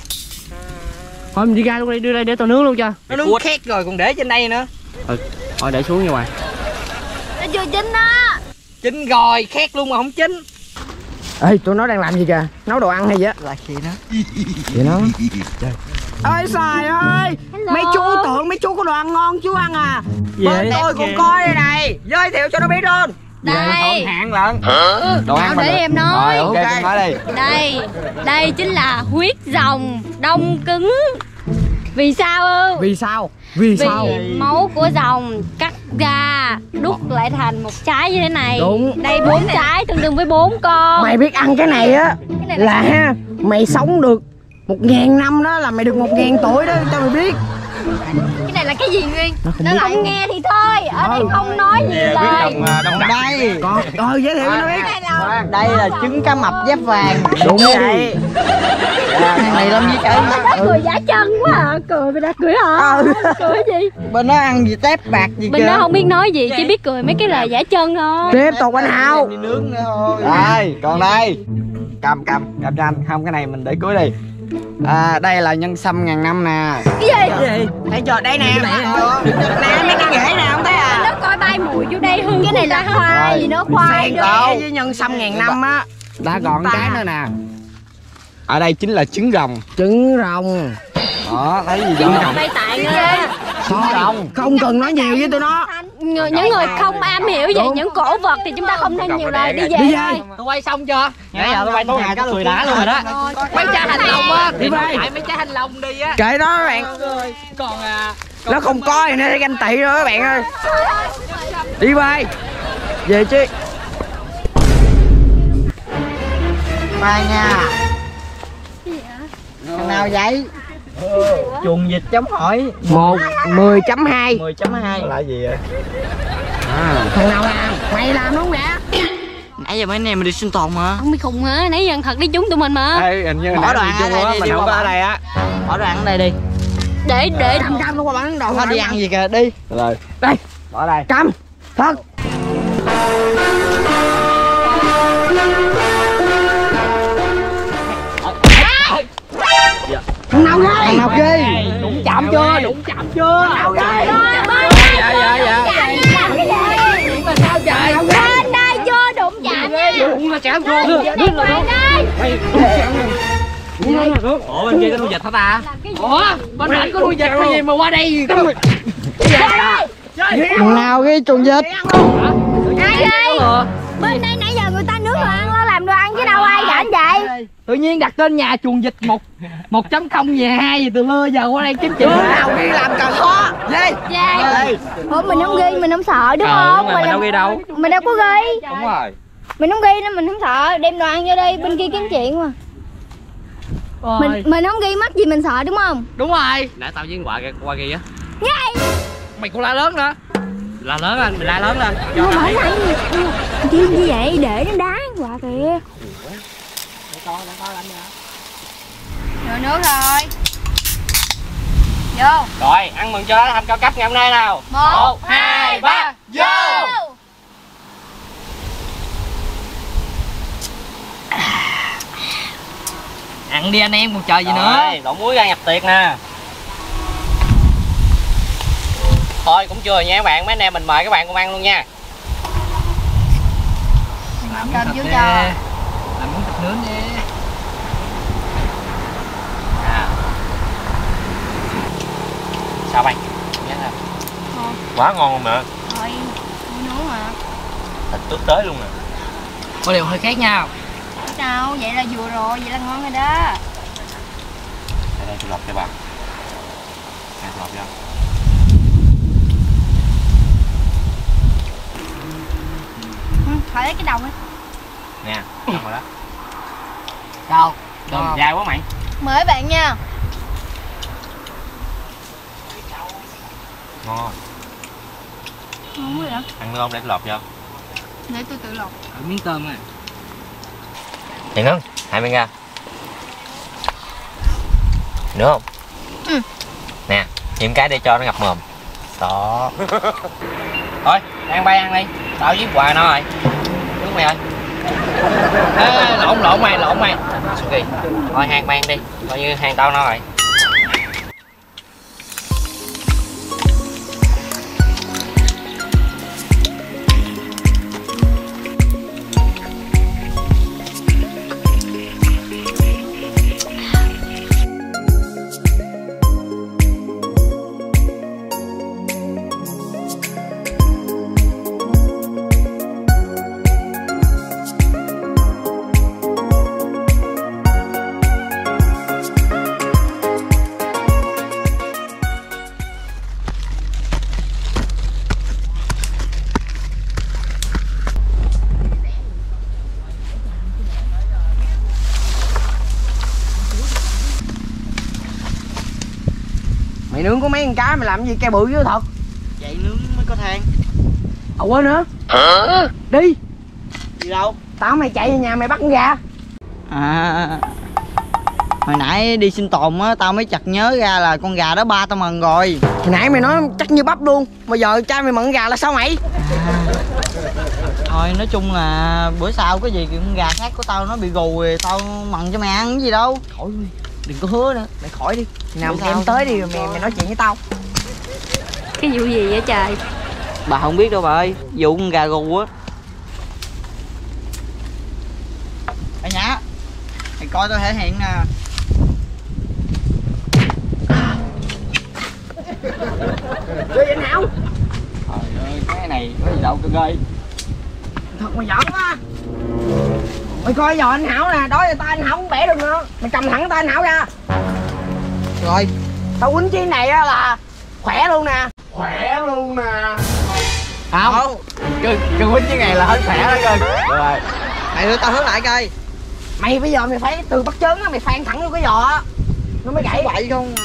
Thôi mình đi ra luôn đi, đưa đây để tao nướng luôn cho. Nó nướng khét rồi còn để trên đây nữa. Ừ. Thôi để xuống nha Hoài. Nó chưa chín đó. Chín rồi, khét luôn mà không chín. Ê, tụi nó đang làm gì kìa? Nấu đồ ăn hay gì á? Là gì đó. Vậy nó. Ơi xài ơi. Hello. Mấy chú tưởng mấy chú có đồ ăn ngon chú ăn à. Bên tôi cũng coi đây này. Giới thiệu cho nó biết luôn. Đây. Hạn lận. Đồ ăn để em nói. Rồi ok, nói đi. Đây, đây chính là huyết rồng đông cứng. Vì sao ư? Vì sao? Vì sao? Vì máu của rồng cắt ra đút lại thành một trái như thế này. Đúng. Đây bốn trái tương đương với bốn con. Mày biết ăn cái này á Cái này là ha, mày sống được một ngàn năm đó là mày được một ngàn tuổi đó cho mày biết. Cái này là cái gì Nguyên? Nó không Nó biết. không nghe thì thôi. Ở đây Ừ. không nói nhiều lời. Đông đây. Còn ờ giới thiệu cho nó biết. Cái này là Đây là trứng cá mập giáp vàng. Đúng vậy. Thằng này làm gì trời? nó cười giả chân quá à. Cười mày đã cười hả? Cười gì? Bên nó ăn gì tép bạc gì Bên nó không biết nói gì, chỉ biết cười mấy cái lời giả chân thôi. Tiếp tục anh Hào. đi nướng nữa thôi. Đây, còn đây. Cầm cầm, cầm cho anh. Không cái này mình để cuối đi. À, đây là nhân sâm ngàn năm nè. Cái gì? Cái gì? Thấy chưa? Đây nè. Nè, mấy cái rễ nè, không thấy à? Nó coi bay mùi vô đây hư. Cái này là khoai gì nữa, khoai Xen đó. với nhân sâm ngàn năm á. Đã gọn cái nữa nè. Ở đây chính là trứng rồng. Trứng rồng. Đó, thấy gì vậy? Bay tạng á. Trứng rồng. Không cần nói nhiều với tụi nó. Người, những người không am hiểu về những cổ vật thì chúng ta không nên nhiều lời, đi về Đi thôi. về. Tôi quay xong chưa? Nãy giờ tôi quay tối ngày cái cười đã luôn rồi đó. Mấy trái hành long á, thì nó phải mấy trái hành long đi á. Kệ đó các bạn. Còn à, Nó không có thì nó sẽ ganh tị rồi các bạn ơi. Đi bay. Về chứ. Mai nha. Thằng nào vậy? Chuồng vịt chấm hỏi. Một mười chấm hai. mười chấm hai là gì vậy? Thằng nào làm? Mày làm đúng không vậy? Nãy giờ mấy anh em mình đi sinh tồn mà. Ông bị khùng hả? Nãy giờ thật đi chúng tụi mình mà. Ê, hình như bỏ đoạn ở đây đi, mình không có ở đây á. Bỏ đoạn ở đây đi. Để để Cam cam luôn qua bán đồ. Thôi đi ăn gì kìa, đi. Rồi. Đây. Bỏ đây. Cam. Thật. Thằng nào ghê? Thằng nào ghê? Đụng chạm chưa? Đụng chạm chưa? Thằng nào ghê? Dạ dạ dạ. sao trời? Bên đây chưa đụng chạm nha. Đụng là chạm thôi. Đụng bên đây. Ủa bên kia có nuôi vịt hả ta? Ủa? Bên này có nuôi vịt hay gì mà qua đây? Thằng nào ghê chuồng vịt? Ai ghê? Bên đây nãy giờ người ta nướng đồ ăn, lo làm đồ ăn chứ đâu ai rảnh vậy? Tự nhiên đặt tên nhà chuồng vịt một một chấm không về hai gì từ lưa giờ qua đây kiếm chuyện nào đi làm cờ khó. Đi. Ghê. Ủa mình không ghi, mình không sợ đúng Ờ, không? đúng rồi, mình đâu ghi đâu. Mình đâu có ghi. Đúng rồi. Mình không ghi nên mình không sợ, đem đồ ăn vô đây bên kia kiếm chuyện mà. Mình mình không ghi mất gì mình sợ đúng không? Đúng rồi. Nãy tao với quả qua kia á. Ngay. Mày cũng la lớn nữa. La lớn anh, mình la lớn lên. Không phải là gì. Chi như vậy để nó đá quả kìa. Rồi nước rồi. Vô. Rồi, ăn mừng cho đó thăm cao cấp ngày hôm nay nào. Một, hai, ba, vô. Ăn đi anh em, còn chờ gì nữa. Rồi, đổ muối ra nhập tiệc nè. Thôi cũng chưa rồi nha các bạn, mấy anh em mình mời các bạn cùng ăn luôn nha. Làm Cầm thịt vô đi. cho. Làm miếng thịt nướng đi. À. Sao mày? Nhớ nào. Ngon. Quá ngon luôn mẹ. Thôi, nướng mà. Thịt tước tới luôn nè. Có điều hơi khác nhau. Sao? Vậy là vừa rồi, vậy là ngon rồi đó. Đây đây tôi lọc cho bà. Nè lọc cho. Ừ, phải lấy cái đầu đi. Nè, xong rồi đó. Sao? Đừng dai quá mày. Mời bạn nha. Ngon không? Ngon quá vậy. Ăn nữa không để tôi lọc cho. Để tôi tự lọc. Ở miếng tôm này. Đừng ngưng, hai bên ra. Nữa không? Ừ. Nè, những cái để cho nó ngập mồm. Đó. Thôi, ăn bay ăn đi. Tao với quà nó rồi. Đúng mày ơi. Ê, lộn lộn mày, lộn mày. Suki. Thôi hàng mang đi. Coi như hàng tao nó rồi. Mày nướng có mấy con cá mày làm gì cây bự dữ thật. Vậy nướng mới có than. À quên nữa. Hả? Đi. Đi đâu? Tao mày chạy về nhà mày bắt con gà. À, hồi nãy đi sinh tồn á, tao mới chợt nhớ ra là con gà đó ba tao mần rồi. Hồi nãy mày nói chắc như bắp luôn. Mà giờ trai mày mận gà là sao mày? À, thôi nói chung là bữa sau có gì con gà khác của tao nó bị gù thì tao mần cho mày ăn cái gì đâu. Khỏi, đừng có hứa nữa. Mày khỏi đi. Nào Bữa em sau? tới đi rồi mày, mày nói chuyện với tao. Cái vụ gì vậy trời? Bà không biết đâu bà ơi, vụ con gà gù á. Bà Nhã, mày coi tao thể hiện nè. Chơi vậy nào? Trời ơi, cái này có gì đâu cơ ghê. Thật mày giỡn quá. Mày coi giờ anh Hảo nè, đó giờ tay anh Hảo không bẻ được nữa. Mày cầm thẳng tay anh Hảo ra. Rồi, tao quýnh chi này á là khỏe luôn nè. Khỏe luôn nè. không, Cứ, cứ quýnh chi này là hết khỏe đó cơ. rồi. Mày đưa tao hướng lại coi. Mày bây giờ mày phải từ bắt chớn á, mày phan thẳng vô cái giò á. Nó mới gãy Vậy không?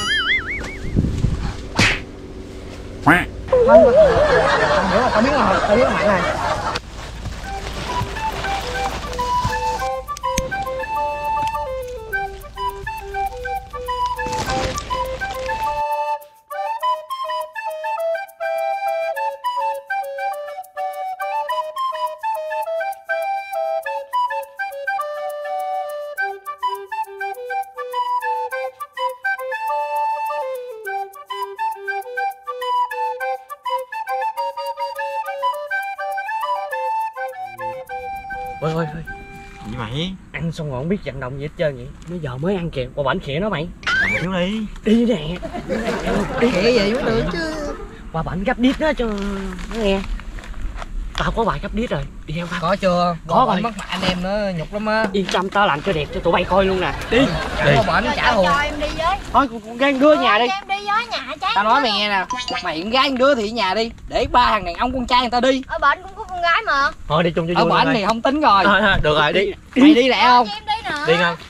Không, không hiểu rồi, tao biết rồi, tao biết rồi mày này. Ôi ôi ôi, Gì mày? ăn xong rồi không biết vận động gì hết trơn vậy. Bây giờ mới ăn kìa, qua bển khỉa nó mày. Thiếu đi. Đi nè. Khẽ vậy mới được chứ. Qua bển gấp đít đó cho nó nghe. Tao có bài gấp đít rồi, đi theo tao. Có chưa? Có rồi. Mất mặt anh em nó nhục lắm á. Yên tâm, tao làm cho đẹp cho tụi bay coi luôn nè. Đi. Đi. Có bệnh trả thù. Cho em đi với. Thôi con gan đưa nhà đi. Cho em đi với nhà trái. Tao nói mày nghe nè, mày con gái con đứa thì ở nhà đi, để ba thằng đàn ông con trai người ta đi. Ở bển cũng có con gái mà. Thôi đi chung cho Ở vui. bển thì không tính rồi. Thôi thôi, được rồi, đi. Mày đi lẹ không? Cho em đi nữa. Đi Ngân.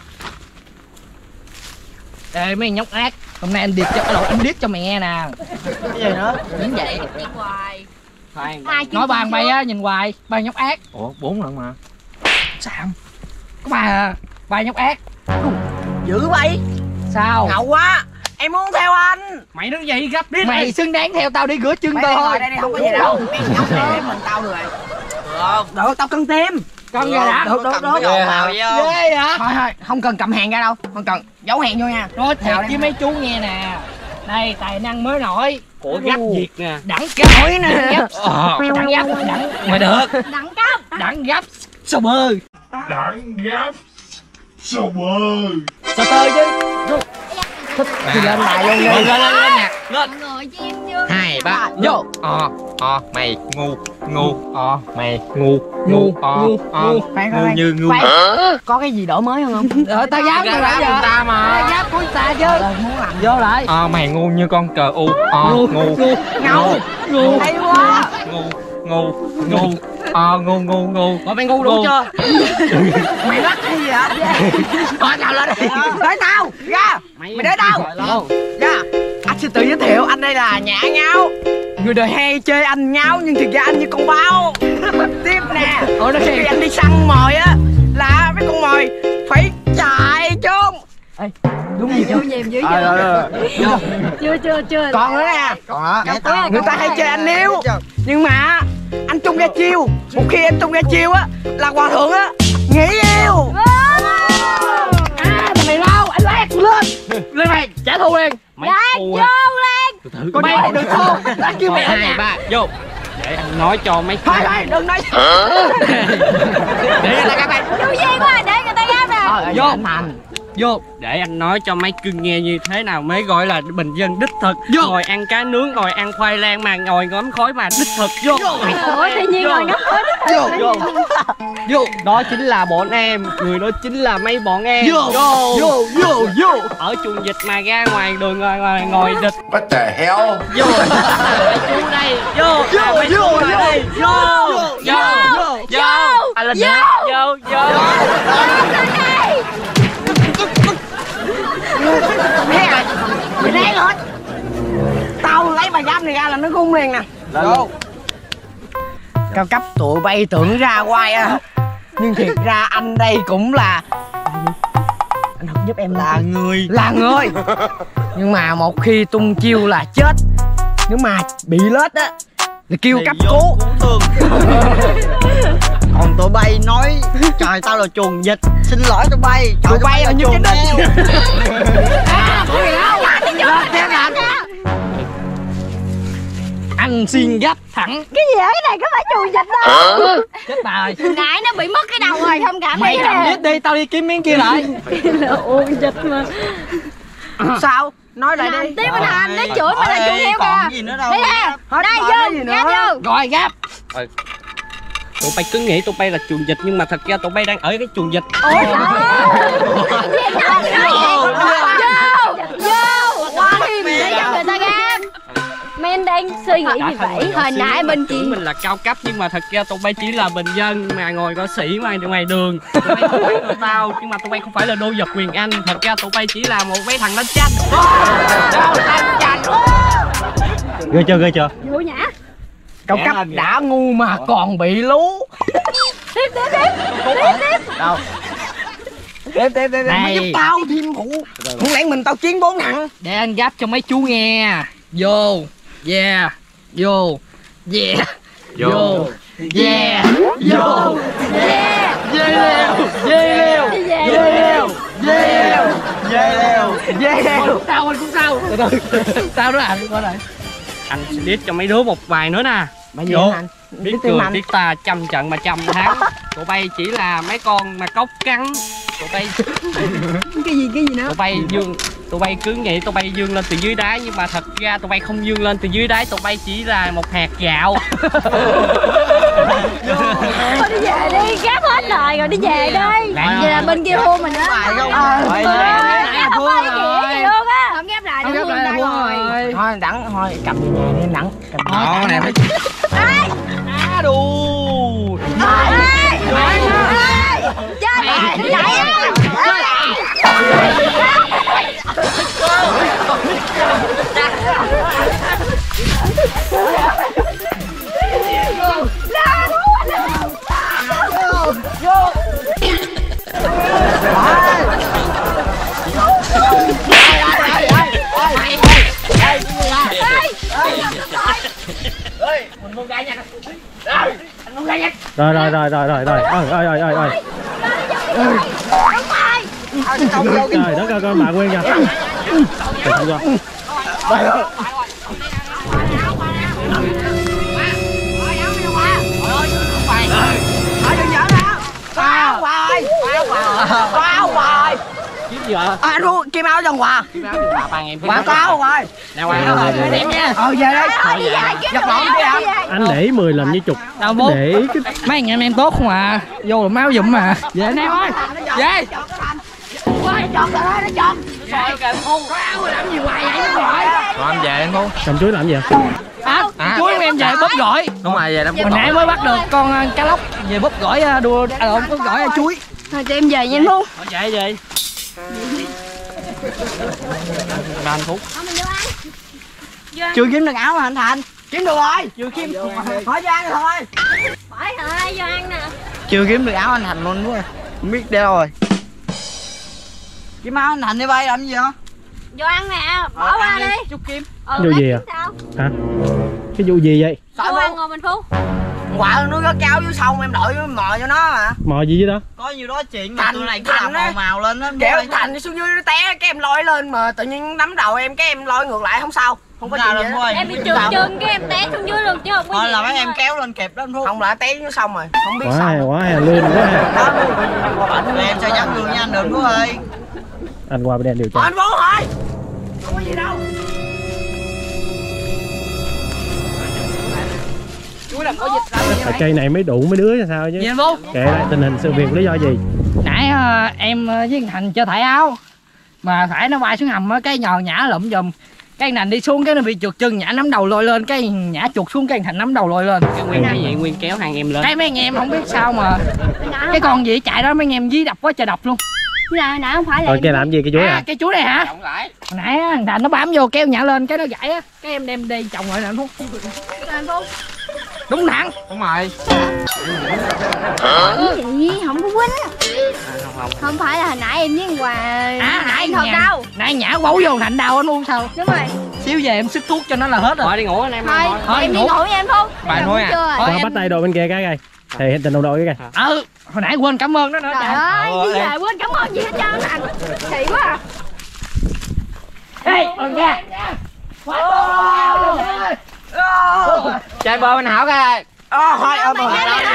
Ê mấy nhóc ác, hôm nay anh điệp cho, đồ anh điệp cho mày nghe nè. Cái gì nữa? Nhìn vậy. Đi hoài. Khoan, Hai chương nói ba trình thằng bay chưa? á, nhìn hoài, ba nhóc ác. Ủa, bốn lần mà. Sao? Có ba à, ba nhóc ác. Dữ vậy. Sao? Ngầu quá. Em muốn theo anh. Mày nói gì gấp đi. Mày xứng đáng theo tao đi rửa chân tao thôi. Đây, đây, không có gì đâu. Em nhóc này để mình tao được rồi. Được, được, tao cân tim. Cân ra đã. Được, được, được. Ghê hả? Ghê hả? Thôi thôi, không cần cầm hàng ra đâu. Không cần, giấu hàng vô nha. Nói thiệt với mấy chú nghe nè. Đây tài năng mới nổi của gấp Việt nè. Đẳng cấp nổi nè. Đẳng gấp, đẳng mày được. Đẳng cấp. Đẳng gấp sờ bơ. Đẳng gấp sờ bơ. Sờ tơ chứ. Thích thì lên bài luôn đi. Lên lên lên nè. Lên. Mọi người cho em vô. Hai ba Vô. Ờ ờ mày ngu ngu ờ mày ngu Ngu, ờ ngu, ờ ngu. Khoan, khoan, ngu như ngu. khoan. Có cái gì đổi mới không không? Ờ tao dám Ra tao đá dám người ta mà. Tao dám của người ta chứ. Muốn làm Vô lại. Ờ mày ngu như con cờ u. Ờ ngu ngu ngầu. ngu Hay quá. ngu ngu ngu ờ ngu ngu ngu. Rồi mày ngu đủ chưa? Mày bắt cái gì vậy? Thôi nào lên đi. Tới tao. Ra. Mày đến đâu? Ra. Anh xin tự giới thiệu, anh đây là Nhã Ngáo. Người đời hay chê anh ngáo nhưng thực ra anh như con báo. Tiếp nè. Ủa nó Khi anh đi săn mồi á là mấy con mồi phải chạy trốn. Đúng gì Vô dìm dưới Ờ, chưa? Vô. Chưa chưa chưa. Còn nữa nè. Còn hả? Người ta hay chê anh yếu nhưng mà anh tung ra chiêu. Một khi anh tung ra chiêu á là hòa thượng á nghỉ yêu. À thằng này đâu? Anh lát lên. Lên mày trả thù liền. Mày Dạ, thù vô à? lên. Còn mày đừng thua. Đã kêu mày ở Hai nhà. ba vô. Để anh nói cho mấy Thôi thôi đừng nói. để người ta các bạn Vô dây quá để người ta gáp nè. vô vô để anh nói cho mấy cưng nghe như thế nào mới gọi là bình dân đích thực. Vô. Ngồi ăn cá nướng, ngồi ăn khoai lang mà ngồi ngắm khói mà đích thực. Vô. Ủa tự nhiên ngồi ngắm khói đích thực. Vô. Vô. Đó chính là bọn em, người đó chính là mấy bọn em. Vô. Vô. Vô. Vô. Ở chuồng vịt mà ra ngoài đường ngồi ngồi ngồi địch. What the hell? Vô. Chú đây. Vô. Vô. Vô. Đây. Vô. Vô. Vô. Vô. Anh lên nữa. Vô. Vô. Nghe rồi. Mày ráng hết. Tao lấy bài giáp này ra là nó gung liền nè. Vô. Cao cấp tụi bay tưởng ra hoài à. Nhưng thiệt ra anh đây cũng là anh học giúp em là người là người. Nhưng mà một khi tung chiêu là chết. Nếu mà bị lết á là kêu cấp cứu. Còn tụi bay nói trời tao là chuồng vịt, xin lỗi tụi bay. Trời, Tụi bay là như cái đít. Anh xin gấp thẳng. Cái gì ở cái này có phải chuồng vịt đâu. Chết bà ơi. Nãy nó bị mất cái đầu rồi thông cảm Mày đi cầm nè. đít đi, tao đi kiếm miếng kia lại. Là ôn vịt mà. Sao? Nói lại Làm đi. tiếp anh Hành, nó chửi mà là chuồng heo còn kìa. gì nữa đâu. Đây nè, đây vô, ra vô. Rồi gấp. Tụi bay cứ nghĩ tụi bay là chuồng vịt nhưng mà thật ra tụi bay đang ở cái chuồng vịt. Ôi trời ơi. Gì nói gì nói vậy? Vô, vô. Qua đi để cho người ta gam. Men đang suy nghĩ gì vậy? Hồi nãy bên chị mình là cao cấp nhưng mà thật ra tụi bay chỉ là bình dân mà ngồi có sĩ ngoài ngoài đường. Tụi bay không phải là tao nhưng mà tụi bay không phải là đô vật quyền Anh. Thật ra tụi bay chỉ là một mấy thằng đánh chanh. Ghê chưa ghê chưa? vô nhã. Cao cấp đã ngu mà còn bị lú. Tiếp tiếp tiếp. Tiếp tiếp. Đâu? Tiếp tiếp tiếp. Mày giúp tao thêm phụ. Không lẽ mình tao chiến bốn thằng. Để anh gáp cho mấy chú nghe. Vô. Yeah. Vô. Yeah. Vô. Yeah. Vô. Yeah. Dê leo. Dê leo. Yeah. Dê leo. Dê leo. Dê leo. Dê leo. Sao anh cũng sao. Từ từ. Sao đó anh coi lại. Anh sẽ biết cho mấy đứa một vài nữa nè. Bài gì Vô. anh? Biết cười biết ta trăm trận mà trăm thắng. Tụi bay chỉ là mấy con mà cốc cắn. Tụi bay Cái gì cái gì nữa? tụi bay dương tụi bay cứ nghĩ tụi bay dương lên từ dưới đáy nhưng mà thật ra tụi bay không dương lên từ dưới đáy, tụi bay chỉ là một hạt gạo. Thôi đi về đi, gáp hết lời rồi đi về đi. Vậy là bên kia thua mình á. Bài không? Ờ, Bài ờ, gì? không có ý nghĩa gì luôn á. Không ghép lại Không nữa ghép lại là đây thua rồi. Thôi đẳng thôi cầm về nhà đi em đẳng. Cầm về nhà. Đó nè phải À đù. Ê, ê, ê, chơi mày đi dậy á. ơi mình buông ra nha. Rồi anh buông ra nha. Rồi rồi rồi rồi rồi rồi ơi ơi ơi ơi ơi. Trời đất ơi, con bà Nguyên kìa. Trời ơi. Đây ơi. Thôi đừng giỡn nữa. Bao hoài. Bao hoài. Kiếm gì ạ? À ru kim áo trong quà. Kim áo trong quà ba em. Quà cao hoài. Nè quà đẹp nha. Ờ về đây. Giật lộn đi hả? Anh để mười lần như chục. Đâu bố. Để cái Mấy anh em em tốt không à. Vô là máu dụm mà. Về anh em ơi. Về. Ôi chọn rồi đó, nó chọn. Rồi kìa Phu, có áo rồi làm gì hoài vậy nó gọi. Rồi anh về anh Phu. cầm chuối làm gì vậy? À, À. chuối em về bóp gỏi. Đúng rồi, về đám Hồi nãy mới bắt được con uh, cá lóc về bóp gỏi uh, đua à, lộn bóp gỏi uh, chuối. Thôi cho em về nha anh Phu. Thôi chạy về. Ba anh Phú. Chưa kiếm được áo mà anh Thành. Kiếm được rồi. Chưa kiếm. Hỏi cho ăn thôi. Phải rồi, vô ăn nè. Chưa kiếm được áo anh Thành luôn quá. Không biết đâu rồi. Kiếm áo anh Thành đi bay làm gì hả? Vô ăn nè, bỏ qua đi. Chút Kim. Ừ, Vụ gì à? sao? Hả? Cái vụ gì vậy? Vô ăn ngồi mình Phu. Quả nó rất cao dưới sông em đội mò cho nó mà. Mò gì vậy đó? Có nhiều đó chuyện mà Thành- tụi này cứ Thành làm á. màu màu lên á. Kéo Thành đi xuống dưới nó té cái em lôi lên mà tự nhiên nắm đầu em cái em lôi ngược lại không sao. Không có Nào chuyện là gì Phú hết. ơi. Em bị trượt chân cái em té xuống dưới luôn chứ không có Thôi gì. là mấy hết em rồi. kéo lên kịp đó anh Phú. Không là té xuống sông rồi. Không biết Quá sao. hè, quá hè luôn quá hè. Rồi em sẽ dám đường nha anh Đường Phú ơi. Anh qua bên đây điều tra. Anh Vũ thôi. Không có gì đâu. Chuối làm có dịch làm gì Tại vậy? cây này mới đủ mấy đứa sao chứ. Gì anh Phú? Kệ lại tình hình sự việc lý do gì? Nãy uh, em uh, với thằng Thành chơi thải áo mà thải nó bay xuống hầm á, cái nhò nhã lụm giùm, cái Thành đi xuống cái nó bị trượt chân, nhã nắm đầu lôi lên, cái nhã chuột xuống, cái Thành nắm đầu lôi lên. Cái Nguyên cái gì Nguyên kéo hai anh em lên. Cái mấy anh em không biết sao mà cái con gì chạy đó mấy anh em dí đập quá trời đập luôn. Nè, nè không phải là Rồi em kia làm gì cái chuối À à? cái chuối này hả? Trọng lại. Hồi nãy á, thằng Thành nó bám vô kéo nhã lên cái nó gãy á, cái em đem đi trồng lại nè anh Phú. anh Phu. Đúng thẳng. Đúng rồi. Cái gì? Không có quýnh. Không phải là hồi nãy em với thằng Hòa À nãy thật nhả- đâu. Nãy nhã quấu vô Thành đau anh luôn sao? Đúng rồi. Xíu về em sức thuốc cho nó là hết rồi. Thôi đi ngủ anh em. Thôi, Thôi, em đi ngủ. ngủ nha anh Phu. Bài thôi à? Chưa Thôi, Qua em- bắt tay đồ bên kia cái kìa. Thể hiện tình đồng đội cái kìa. Ừ, hồi nãy quên cảm ơn nó nữa. Trời Trời. ơi, đi về quên cảm ơn gì hết trơn anh. Kỳ quá à. Ê, ơn nha. Chơi bơ anh Hảo coi. Ờ thôi ờ bờ.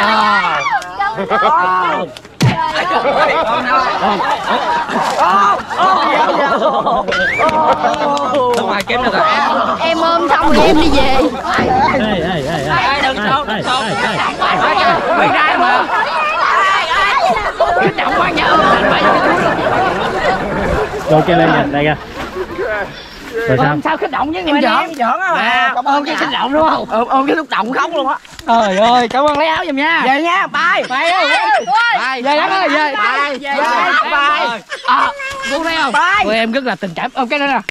Đúng rồi kiếm được rồi. Em ôm xong rồi em đi về. Ê ê ê ê. Ê, đừng không, Ê, đừng không. ê, ê, ê. Mày ra mà. Kích động quá nhớ Thành bay. Rồi kia lên kìa, đây kìa. Rồi sao? Ôm sao kích động với người Em giỡn, em. em giỡn á mà. Ôm cái kích động đúng không? Ôm ôm cái lúc động khóc luôn á. Trời ơi, cảm ơn lấy áo giùm nha. Về nha, bye. Bye ơi. Bye. Về đất ơi, về. Bye. Về. Bye. Bye. À, Vũ thấy không? Bye. Tụi em rất là tình cảm. Ôm cái đó nè.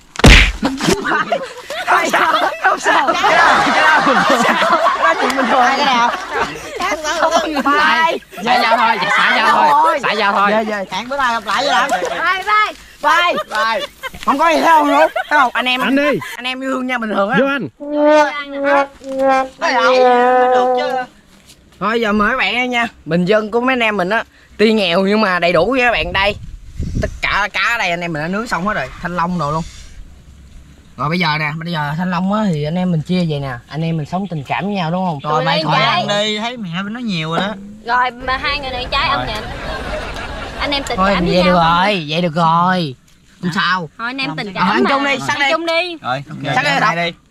Không sao, không sao. Nói chuyện bình thường. Cái nào? Bye. Xã giao thôi, xã giao thôi. Xã giao thôi. Về về. Hẹn bữa nay gặp lại với lắm. Bye bye. Bye. Bye. Không có gì thấy không luôn? Thấy không? Anh em Anh đi. anh em yêu thương nhau bình thường á. Vô anh. Thấy không? Được chứ. Thôi giờ mời các bạn đây nha. Bình dân của mấy anh em mình á, tuy nghèo nhưng mà đầy đủ với các bạn đây. Tất cả cá ở đây anh em mình đã nướng xong hết rồi, thanh long đồ luôn. Rồi bây giờ nè, bây giờ thanh long á thì anh em mình chia vậy nè, anh em mình sống tình cảm với nhau đúng không? Rồi mày lên khỏi trái. ăn đi, thấy mẹ bên nó nhiều rồi đó. Rồi mà hai người này trái ông nhận. Anh em tình Thôi cảm với vậy được nhau. rồi, vậy được rồi. Không sao. Thôi anh em tình Ờ, cảm ăn mà. chung đi, sắc Ăn đi. chung đi. Rồi, Chắc cái này này đi.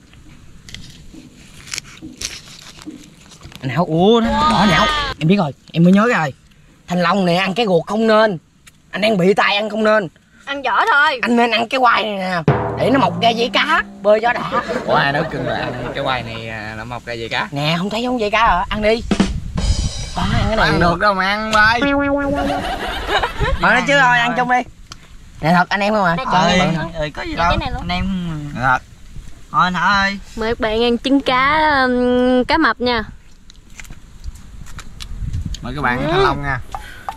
Anh Hảo, ủa bỏ nhậu. Em biết rồi, em mới nhớ ra rồi. Thanh long này ăn cái ruột không nên. Anh đang bị tai ăn không nên. Ăn vỏ thôi. Anh nên ăn cái quai này nè, để nó mọc ra dây cá, bơi cho đã. Ủa ai nói cưng rồi ăn cái quay này à, nó mọc ra gì cá? Nè, không thấy giống dây cá hả? Ăn đi. Đó, ăn cái này Ăn được đâu mà ăn bay. Mà nói chứ thôi, ăn chung đi. Nè thật anh em không à? Đây, Cho Ơi, cái bự nè. ơi có gì Dạ, đâu. cái này luôn. Anh em thật. Thôi anh Thảo ơi. Mời các bạn ăn trứng cá um, cá mập nha. Mời các bạn thanh long nha.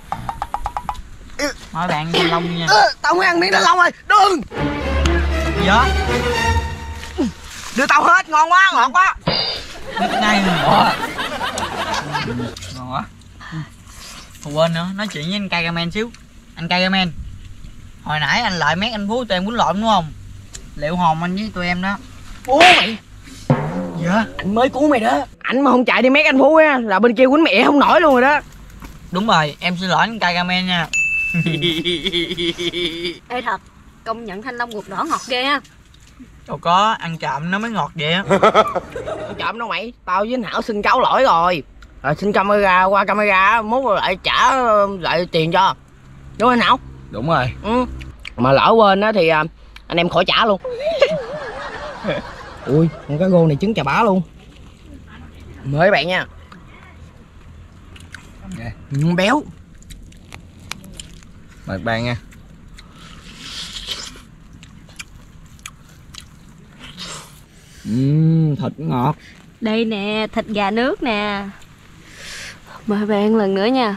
Mời bạn thanh long nha. Ừ, tao mới ăn miếng thanh long rồi, đừng. Gì đó? Đưa tao hết, ngon quá, ngọt quá. Này ngọt. Ngon quá. Không quên nữa, nói chuyện với anh Cameraman xíu. Anh Cameraman, hồi nãy anh lại mét anh Phú tụi em quýnh lộn đúng không? Liệu hồn anh với tụi em đó. Ủa mày? Dạ, anh mới cứu mày đó. Anh mà không chạy đi mét anh Phú á là bên kia quýnh mẹ không nổi luôn rồi đó. Đúng rồi, em xin lỗi anh Cameraman nha. Ê thật, công nhận thanh long ruột đỏ ngọt ghê ha. Đâu có, ăn chậm nó mới ngọt vậy á. Không chậm đâu mày, tao với anh Hảo xin cáo lỗi rồi. Rồi xin camera qua camera, mốt rồi lại trả lại tiền cho. Đúng không anh Hảo? Đúng rồi. Ừ. Mà lỡ quên á thì anh em khỏi trả luôn. Ui, con cá rô này trứng chà bá luôn. Mời các bạn nha. Okay. Ừ, béo. Mời các bạn nha. Uhm, thịt ngọt. Đây nè, thịt gà nước nè. Mời bạn lần nữa nha.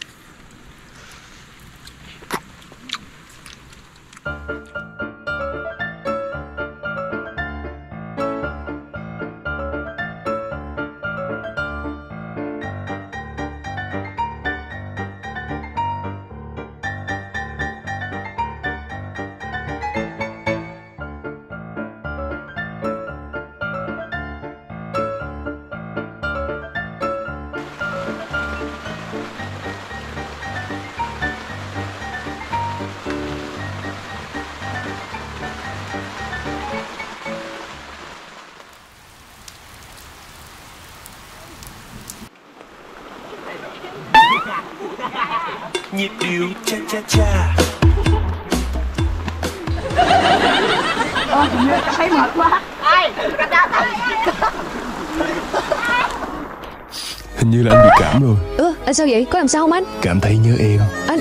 Nhịp điệu cha cha cha. Ơ, thấy mệt quá. Ê, hình như là anh bị cảm rồi. Ừ, anh sao vậy? Có làm sao không anh? Cảm thấy nhớ em. Anh...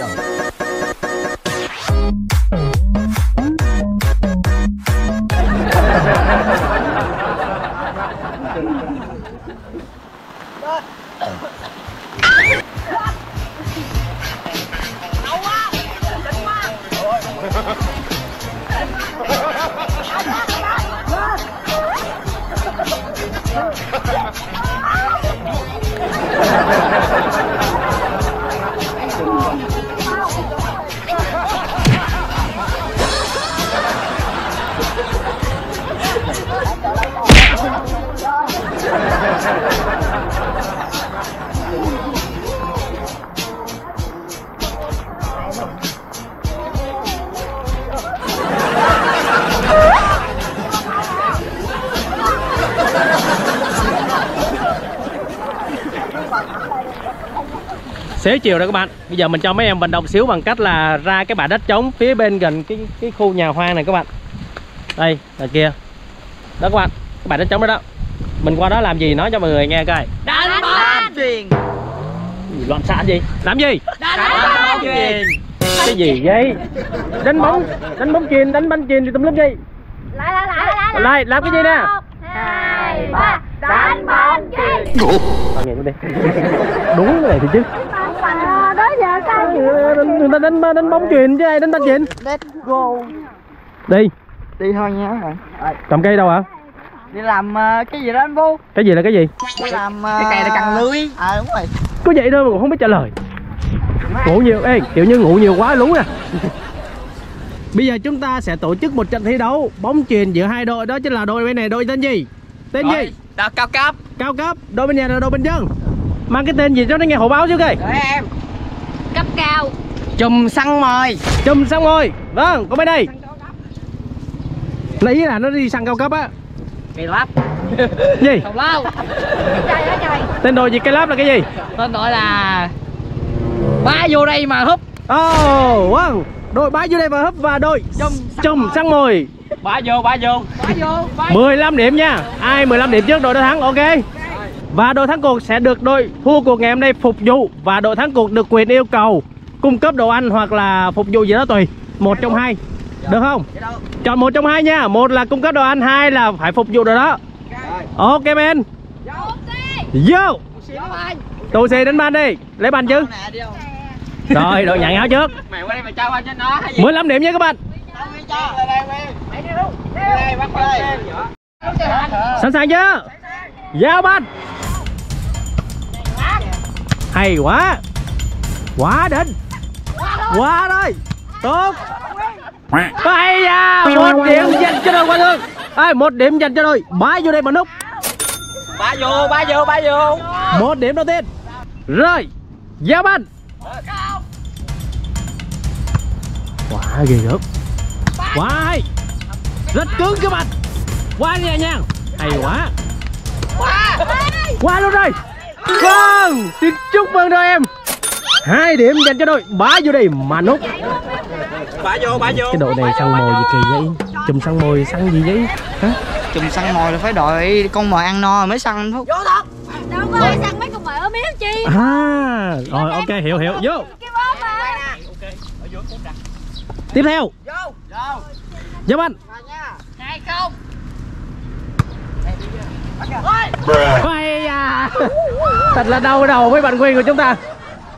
Xế chiều đó các bạn. Bây giờ mình cho mấy em vận động xíu bằng cách là ra cái bãi đất trống phía bên gần cái cái khu nhà hoang này các bạn. Đây, là kia. Đó các bạn, cái bãi đất trống đó đó. Mình qua đó làm gì nói cho mọi người nghe coi. Đánh bóng chuyền. Loạn xạ gì? Làm gì? Đánh bóng chuyền. Cái gì vậy? Đánh bóng, đánh bóng chuyền, đánh banh chuyền thì tùm lum gì? Lại lại lại lại. Lại làm cái gì nè? Hai ba, đánh bóng chuyền. Tao nghe nó đi. Đúng cái này thì chứ. Đó giờ sao Người ta đánh đánh bóng chuyền chứ ai đánh banh chuyền. Let's go. Đi. Đi thôi nha các bạn. Cầm cây đâu hả? Đi làm uh, cái gì đó anh Vũ? Cái gì là cái gì? Đi làm uh... cái cây để căng lưới. À đúng rồi. Có vậy thôi mà cũng không biết trả lời. Ngủ nhiều, ê, kiểu như ngủ nhiều quá lú nè. Bây giờ chúng ta sẽ tổ chức một trận thi đấu bóng chuyền giữa hai đội, đó chính là đội bên này đội tên gì? Tên Rồi, gì? đó, cao cấp. Cao cấp. Đội bên nhà là đội bên chân. Mang cái tên gì cho nó nghe hổ báo chứ kìa. Để em. Cấp cao. Chùm săn mồi. Chùm săn mồi. Vâng, còn bên đây. Lấy là nó đi săn cao cấp á. Cây lắp. Gì? Tào lao. Trời ơi trời. Tên đội gì cây láp là cái gì? Tên đội là ba vô đây mà húp. Oh, wow. Đội bá vô đây và húp và đội chùm săn mồi. Bá vô, bá vô. Bá vô. Bá. mười lăm điểm nha. Ai mười lăm điểm trước đội đã thắng, ok. Và đội thắng cuộc sẽ được đội thua cuộc ngày hôm nay phục vụ. Và đội thắng cuộc được quyền yêu cầu cung cấp đồ ăn hoặc là phục vụ gì đó tùy. Một trong hai. Được không? Chọn một trong hai nha. Một là cung cấp đồ ăn, hai là phải phục vụ đồ đó. Ok men. Vô. Tù xì đánh ban đi. Lấy ban chứ. Rồi, đội nhận áo trước. Mày qua đây mày trao qua cho nó hay gì? mười lăm điểm nha các bạn. Sẵn sàng chưa? Giao banh. Hay quá. Quá đỉnh. Quá rồi. Tốt. Hay da. Một điểm dành cho đội Hoa Lương. Ê, một điểm dành cho đội Bá vô đây mà nút. Bá vô, bá vô, bá vô. Một điểm đầu tiên. Rồi. Giao banh. Quá ghê gớm. Quá hay. Rất cứng các bạn. Quá nhẹ nhàng. Hay quá. Quá luôn rồi. Vâng, xin chúc mừng đội em. Hai điểm dành cho đội Bá vô đây mà nút. Bá vô, bá vô. Cái đội này săn mồi gì kỳ vậy? Chùm săn mồi săn gì vậy? Hả? Chùm săn mồi là phải đợi con mồi ăn no rồi mới săn anh Phúc. Vô thật. Đâu có ai săn mấy con mồi ở miếng chi. À, rồi ok, hiểu hiểu. Vô. Tiếp theo. Giao banh. Này không. Hay à. Thật là đau đầu với bạn Nguyên của chúng ta.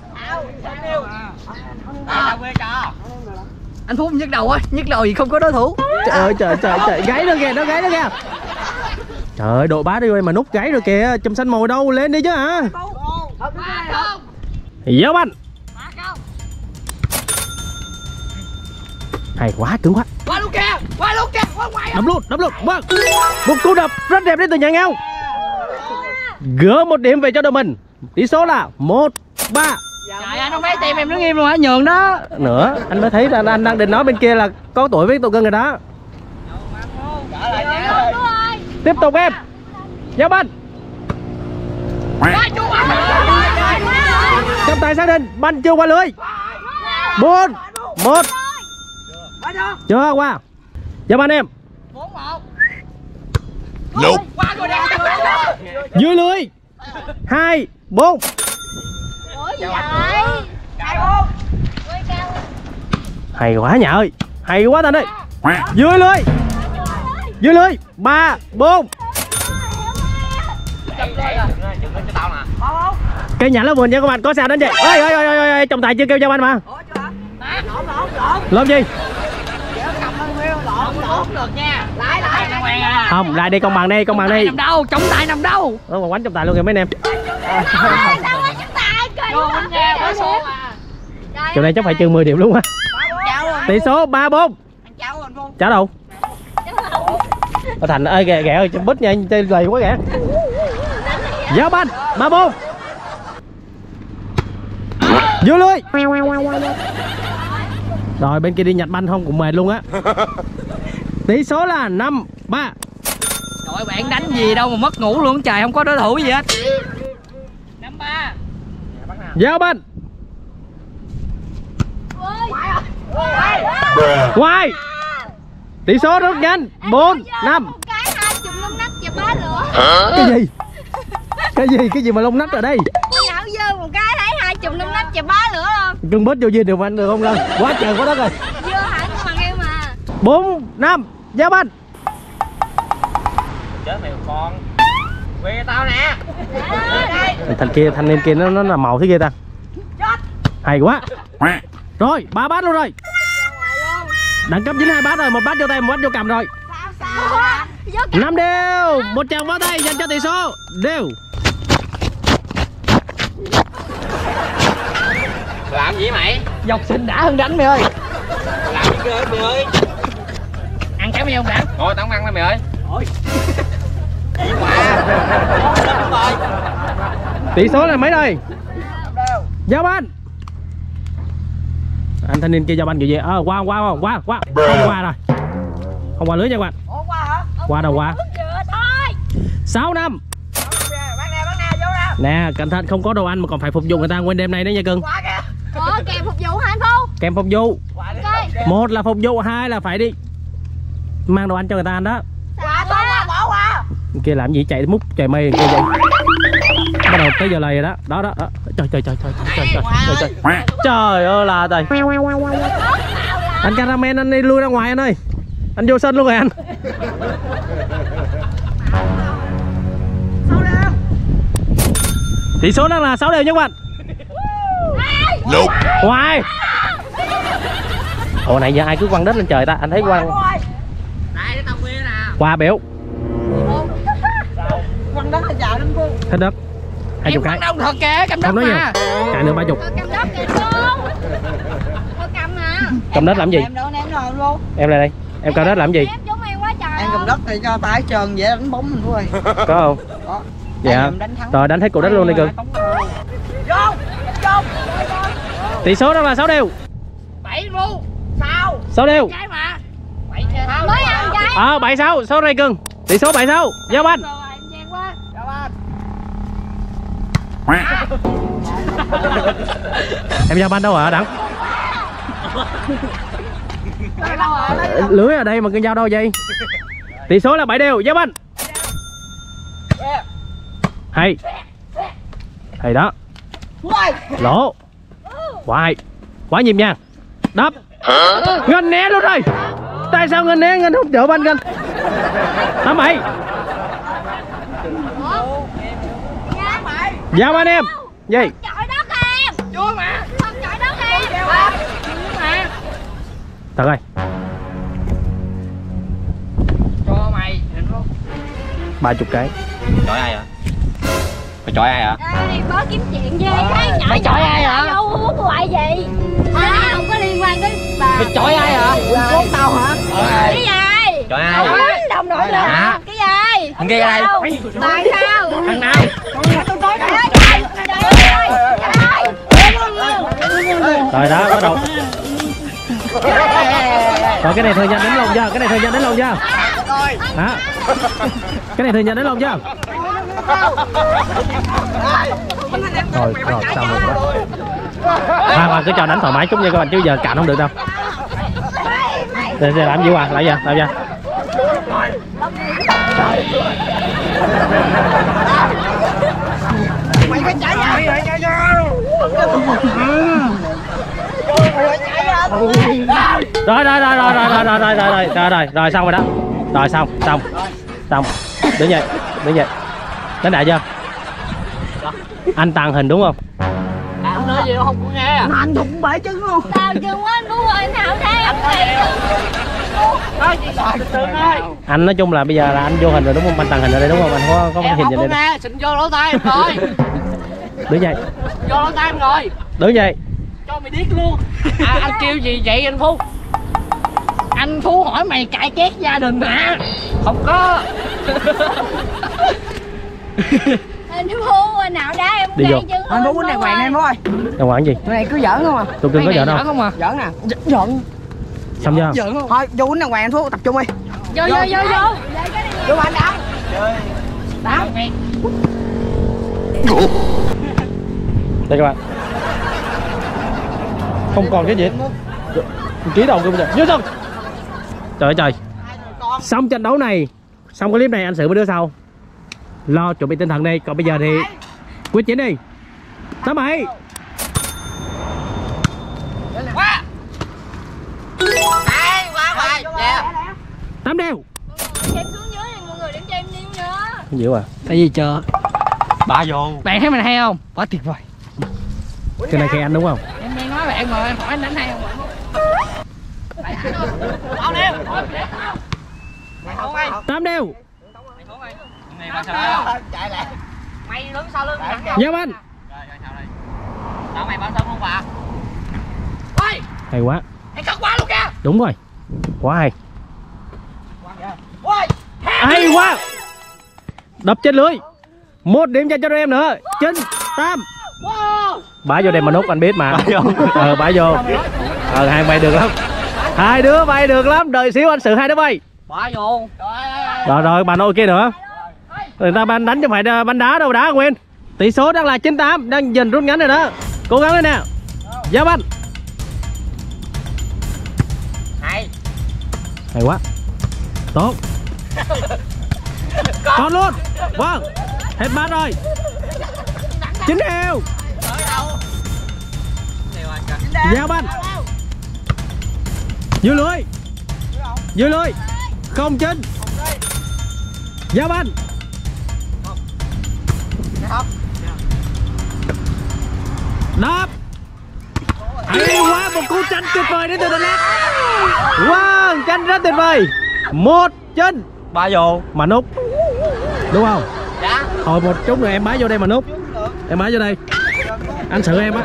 Anh Phúc nhức đầu á, nhức đầu gì không có đối thủ. Trời ơi trời trời trời, gáy nó kìa, nó gáy nó kìa. Trời ơi, đội Bá đi rồi mà nút gáy rồi kìa, chùm xanh mồi đâu, lên đi chứ hả? Giao banh. Hay quá, cứng quá. Qua luôn kìa, qua luôn kìa, qua ngoài. Đập luôn, đập luôn. Vâng. Một cú đập rất đẹp đến từ nhà Ngao. Gỡ một điểm về cho đội mình. Tỷ số là một ba. Trời, anh không thấy tim em đứng im luôn hả? Nhường đó. Nữa, anh mới thấy là anh đang định nói bên kia là có tuổi với tụi cưng rồi đó. Tiếp tục em. Giao banh. Trọng tài xác định banh chưa qua lưới. Bốn một. Chưa qua. Giao banh em. Nope. Dưới lưới. Hai bốn. Hay quá nhà ơi. Hay quá Thành ơi. Dưới lưới. Dưới lưới. Ba bốn. Cây nhãn là buồn nha các bạn. Có sao đến vậy. Ơi ơi ơi ơi, trọng tài chưa kêu giao banh mà. Lộn gì? Không, lại đi công bằng đi, công bằng đi. Nằm đâu? Trọng tài nằm đâu? Nó còn quánh trọng tài luôn kìa mấy anh em. Chỗ này chắc phải chừng mười điểm luôn á. Tỷ số ba bốn. Cháu đâu? Ở Thành ơi ghẹ ghẹ ơi, bít nha, chơi lầy quá ghẹ. Giao banh ba bốn. Vô lưới. Rồi bên kia đi nhặt banh không cũng mệt luôn á. Tỷ số là năm ba. Trời, bạn đánh gì đâu mà mất ngủ luôn trời, không có đối thủ gì hết. Năm ba. Giao banh. Quay. Tỷ số rất nhanh. Bốn năm. Cái gì? Cái gì? Cái gì mà lông nách ở đây? Nhậu dơ một cái thấy hai chùm năm nách chà bá lửa không? Cưng bớt vô gì được anh được không Lân? Quá trời quá đất rồi. Dơ hẳn con bằng em mà. Bốn năm. Giao banh. Chết mày con. Quê tao nè. Thành kia, thanh em kia nó nó là màu thế kia ta. Hay quá. Rồi, ba bát luôn rồi. Đẳng cấp dính hai bát rồi, một bát vô tay, một bát vô cầm rồi. Năm đều. Một chàng vỗ tay dành cho tỷ số đều. Làm gì mày? Dọc xinh đã hơn đánh mày ơi. Làm gì cơ mày ơi? Ăn cái mày không đã? Thôi tao không ăn đâu mày ơi. Ôi. Tỷ số là mấy đây? Giao banh. Anh thanh niên kia giao banh kiểu gì? Ờ qua qua qua qua qua. Không qua rồi. Không qua lưới nha các bạn. Qua đâu qua? Sáu năm. Nè, cẩn thận không có đồ ăn mà còn phải phục vụ người ta nguyên đêm nay nữa nha cưng. Ờ, kèm phục vụ hả anh Phu? Kèm phục vụ. Okay. Một là phục vụ, hai là phải đi mang đồ ăn cho người ta ăn đó. Qua, qua, bỏ qua. Kia làm gì chạy múc trời mây kia vậy? Bắt đầu tới giờ này rồi đó. Đó đó đó. Trời trời trời trời trời trời trời trời. Trời, trời ơi là trời. Anh Caramel anh đi lui ra ngoài anh ơi. Anh vô sân luôn rồi anh. Tỷ số đang là sáu đều nha các bạn. Nope. Ngoài. Ồ này giờ ai cứ quăng đất lên trời ta, anh thấy quăng. Qua biểu. cầm đất là chờ đến cô. Hết đất. Hai chục cái. Đâu thật kìa, cầm đất Không nói mà. nhiều. Cài nữa ba chục. Cầm đất kìa luôn. Thôi cầm mà. Cầm đất làm gì? Em đâu em rồi luôn. Em lại đây. Em cầm đất làm gì? Em chúng em quá trời. Em cầm đất thì cho tay trơn vậy đánh bóng mình thôi. Có không? Có. Dạ. Rồi đánh hết cục đất luôn đi cưng. Vô, vô. Tỷ số đó là sáu đều. Bảy luôn. Sao? sáu đều. Trái mà. Mới ăn trái. Ờ bảy sáu, số này cưng. Tỷ số bảy sáu. Giao banh. Em giao banh đâu hả Đặng? Lưới ở đây mà cưng giao đâu vậy? Tỷ số là bảy đều, giao banh. Hay. Hay đó. Lỗ. Quá hay. Quá nhịp nha. Đắp. Ngân né luôn rồi. Tại sao Ngân né, Ngân không chở banh Ngân? Tám bảy. Giao anh em. Gì? Chọi đất em. Vui mà. Không chọi đất em. Thật ơi. Cho mày. Ba chục cái. Chọi ai hả? Mày chọi ai hả? Ê, có kiếm chuyện với thấy nhỏ. Mày chọi ai hả? Đâu hút hoài gì? À, không có liên quan tới bà. Mày chọi ai hả? Con tao hả? Cái gì? Chọi ai? Đồng đội nữa. Hả? Cái gì? Thằng kia đây. Tại sao? Thằng nào? Rồi đó bắt đầu. Rồi cái này thời gian đánh lông chưa? Cái này thời gian đánh lông chưa? Hả? Cái này thời gian đánh lông chưa? Rồi rồi xong rồi. Khoan khoan cứ cho đánh thoải mái chút nha các bạn chứ giờ cạn không được đâu. Để, để làm gì qua? Lại giờ, làm giờ. Mày phải chạy ra. Rồi rồi rồi rồi rồi rồi rồi rồi rồi rồi rồi rồi xong rồi đó. Rồi xong, xong. Xong. Đứng dậy, đứng dậy. Đánh đại chưa? Anh tàng hình đúng không? Anh nói gì đâu không có nghe. Anh thụng bể trứng luôn. Tao chưa quá cứu ơi nào thế anh Nói chị sợ tương ơi. Anh nói chung là bây giờ là anh vô hình rồi đúng không? Anh tàng hình ở đây đúng không? Anh có có em hình không gì có đây? nghe, xịn vô lỗ tai em rồi. Đứng dậy. Vô lỗ tai em rồi. Đứng dậy. Cho mày điếc luôn. À, anh kêu gì vậy anh Phú? Anh Phú hỏi mày cải két gia đình hả? Không có. anh Phú nào đá em đi vô. Anh Phú quýnh đàng hoàng em ơi. Đàng hoàng gì? Cái này cứ giỡn không à? Tôi cưng có giỡn đâu. Giỡn không à? Giỡn nè. Giỡn. Xong chưa? Giỡn không? Thôi vô quýnh đàng hoàng anh Phú, tập trung đi. Vô vô vô vô. Vô anh đá. Đá. Đây các bạn. Không còn cái gì hết. Ký đầu cơ bây giờ. Vô sân. Trời ơi trời. Xong trận đấu này, xong cái clip này anh xử với đứa sau. Lo chuẩn bị tinh thần đi. Còn bây giờ thì quyết chiến đi. Tám bảy. Quá. Đấy, quá quá. Dạ. Tám đều. Em xuống dưới này mọi người đừng cho em nhiêu nữa. Không dữ à? Tại gì chờ? Ba vô. Bạn thấy mình hay không? Quá tuyệt vời. Cái này khen anh đúng không? Em đang nói bạn mà em hỏi anh đánh hay không? Tao nè. Mày không ai. Tám đều. Này ba sao? Chạy lại. Mày đứng sau lưng thằng Giao anh. Rồi rồi sao đây? Tao mày bao sân không bà? Ôi, Hay quá. mày cắt quá luôn kìa. Đúng rồi. Quá hay. Ôi. Hay quá. Đập trên lưới. Một điểm dành cho đôi em nữa. Chín, tám. Wow. Bả vô đây mà nút anh biết mà. Ờ bả vô. Ờ hai bay được lắm. Hai đứa bay được lắm. Đợi xíu anh xử hai đứa bay. Bỏ vô. Rồi rồi bà nội kia nữa. Người ta ban đánh chứ không phải bắn đá đâu, đá Nguyên. Tỷ số đang là chín tám, đang dần rút ngắn rồi đó. Cố gắng lên nè. Giao banh. Hay. Hay quá. Tốt. Còn luôn. Vâng. Hết bát rồi. Chín đều. Giao banh. Dưới lưới. Dưới lưới. Không chín. Giao banh. Đáp. Hay quá, một cú tranh tuyệt vời đến từ Đà Lạt. Wow, tranh rất tuyệt vời. Một chân. Ba vô. Mà nút. Đúng không? Dạ. Hồi một chút rồi em bái vô đây mà nút. Em bái vô đây. Anh xử em á.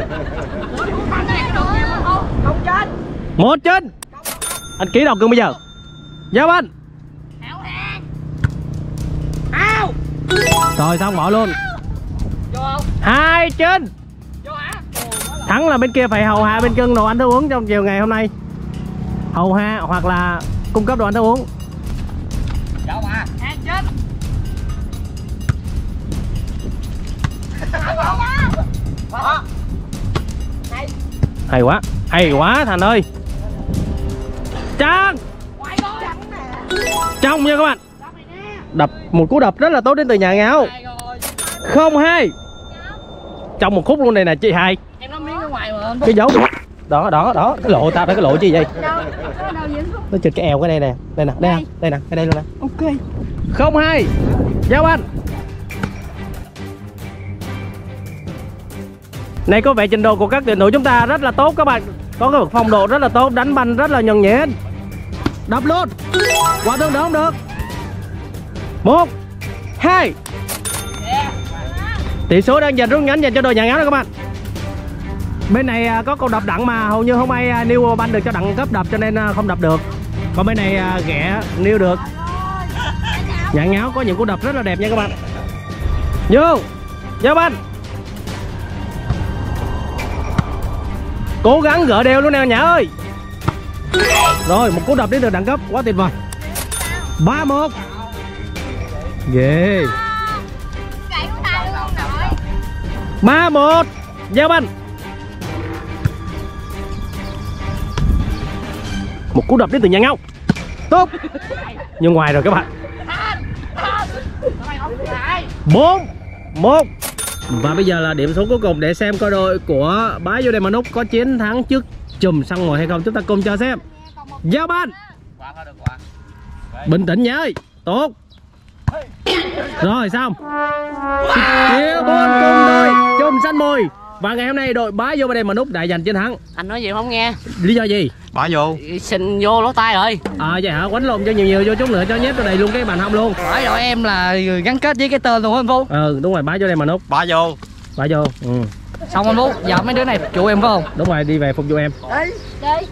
Một trên. Anh ký đầu cưng bây giờ. Giao anh. Rồi xong bỏ luôn. Hai trên. Thắng là bên kia phải hầu hạ bên cưng đồ ăn thức uống trong chiều ngày hôm nay. Hầu hạ hoặc là cung cấp đồ ăn thức uống. Hay quá, hay quá Thành ơi. Trang trong nha các bạn. Đập một cú đập rất là tốt đến từ nhà Ngáo. Không hai. Trong một khúc luôn này nè chị hai. Em nó miếng ở ngoài mà. Cái dấu đó đó đó, cái lộ tao đó, cái lộ chi vậy? Nó chụp cái eo cái đây nè, đây nè, đây nè, đây nè, cái đây luôn nè. Ok. Không hai. Giao anh. Này có vẻ trình độ của các tuyển thủ chúng ta rất là tốt các bạn. Có cái phong độ rất là tốt, đánh banh rất là nhuần nhuyễn. Đập luôn. Quả tương đỡ không được. Một, hai. Tỷ số đang dần rút ngắn dành cho đội nhà Ngáo đó các bạn. Bên này có cầu đập đặng mà hầu như không ai nêu banh được cho đặng cấp đập cho nên không đập được. Còn bên này ghẻ nêu được. Nhà Ngáo có những cú đập rất là đẹp nha các bạn. Vô. Giao banh. Cố gắng gỡ đều luôn nè Nhã ơi. Rồi một cú đập đến từ đẳng cấp quá tuyệt vời. Ba một. Ghê. Ba một. Giao banh. Một cú đập đến từ nhà Ngáo. Tốt. Nhưng ngoài rồi các bạn. Bốn một. Và bây giờ là điểm số cuối cùng để xem coi đội của Bái Vô Đây Mà Nút có chiến thắng trước chùm săn mồi hay không. Chúng ta cùng cho xem. Giao ban. Bình tĩnh nhá ơi. Tốt. Rồi xong. Chia bốn cùng đội chùm săn mồi. Và ngày hôm nay đội Bái Vô Đây Mà Nút đã giành chiến thắng. Anh nói gì không nghe? Lý do gì? Bả vô. Xin vô lỗ tai rồi. À vậy hả? Quánh lộn cho nhiều nhiều vô chút nữa cho nhét vào đầy luôn cái bàn hông luôn. Phải rồi, em là gắn kết với cái tên luôn anh Phú. Ừ đúng rồi, Bái Vô Đây Mà Nút. Bả vô. Bả vô. Ừ. Xong anh Phú, giờ mấy đứa này phục vụ em phải không? Đúng rồi, đi về phục vụ em. Đi. Đi.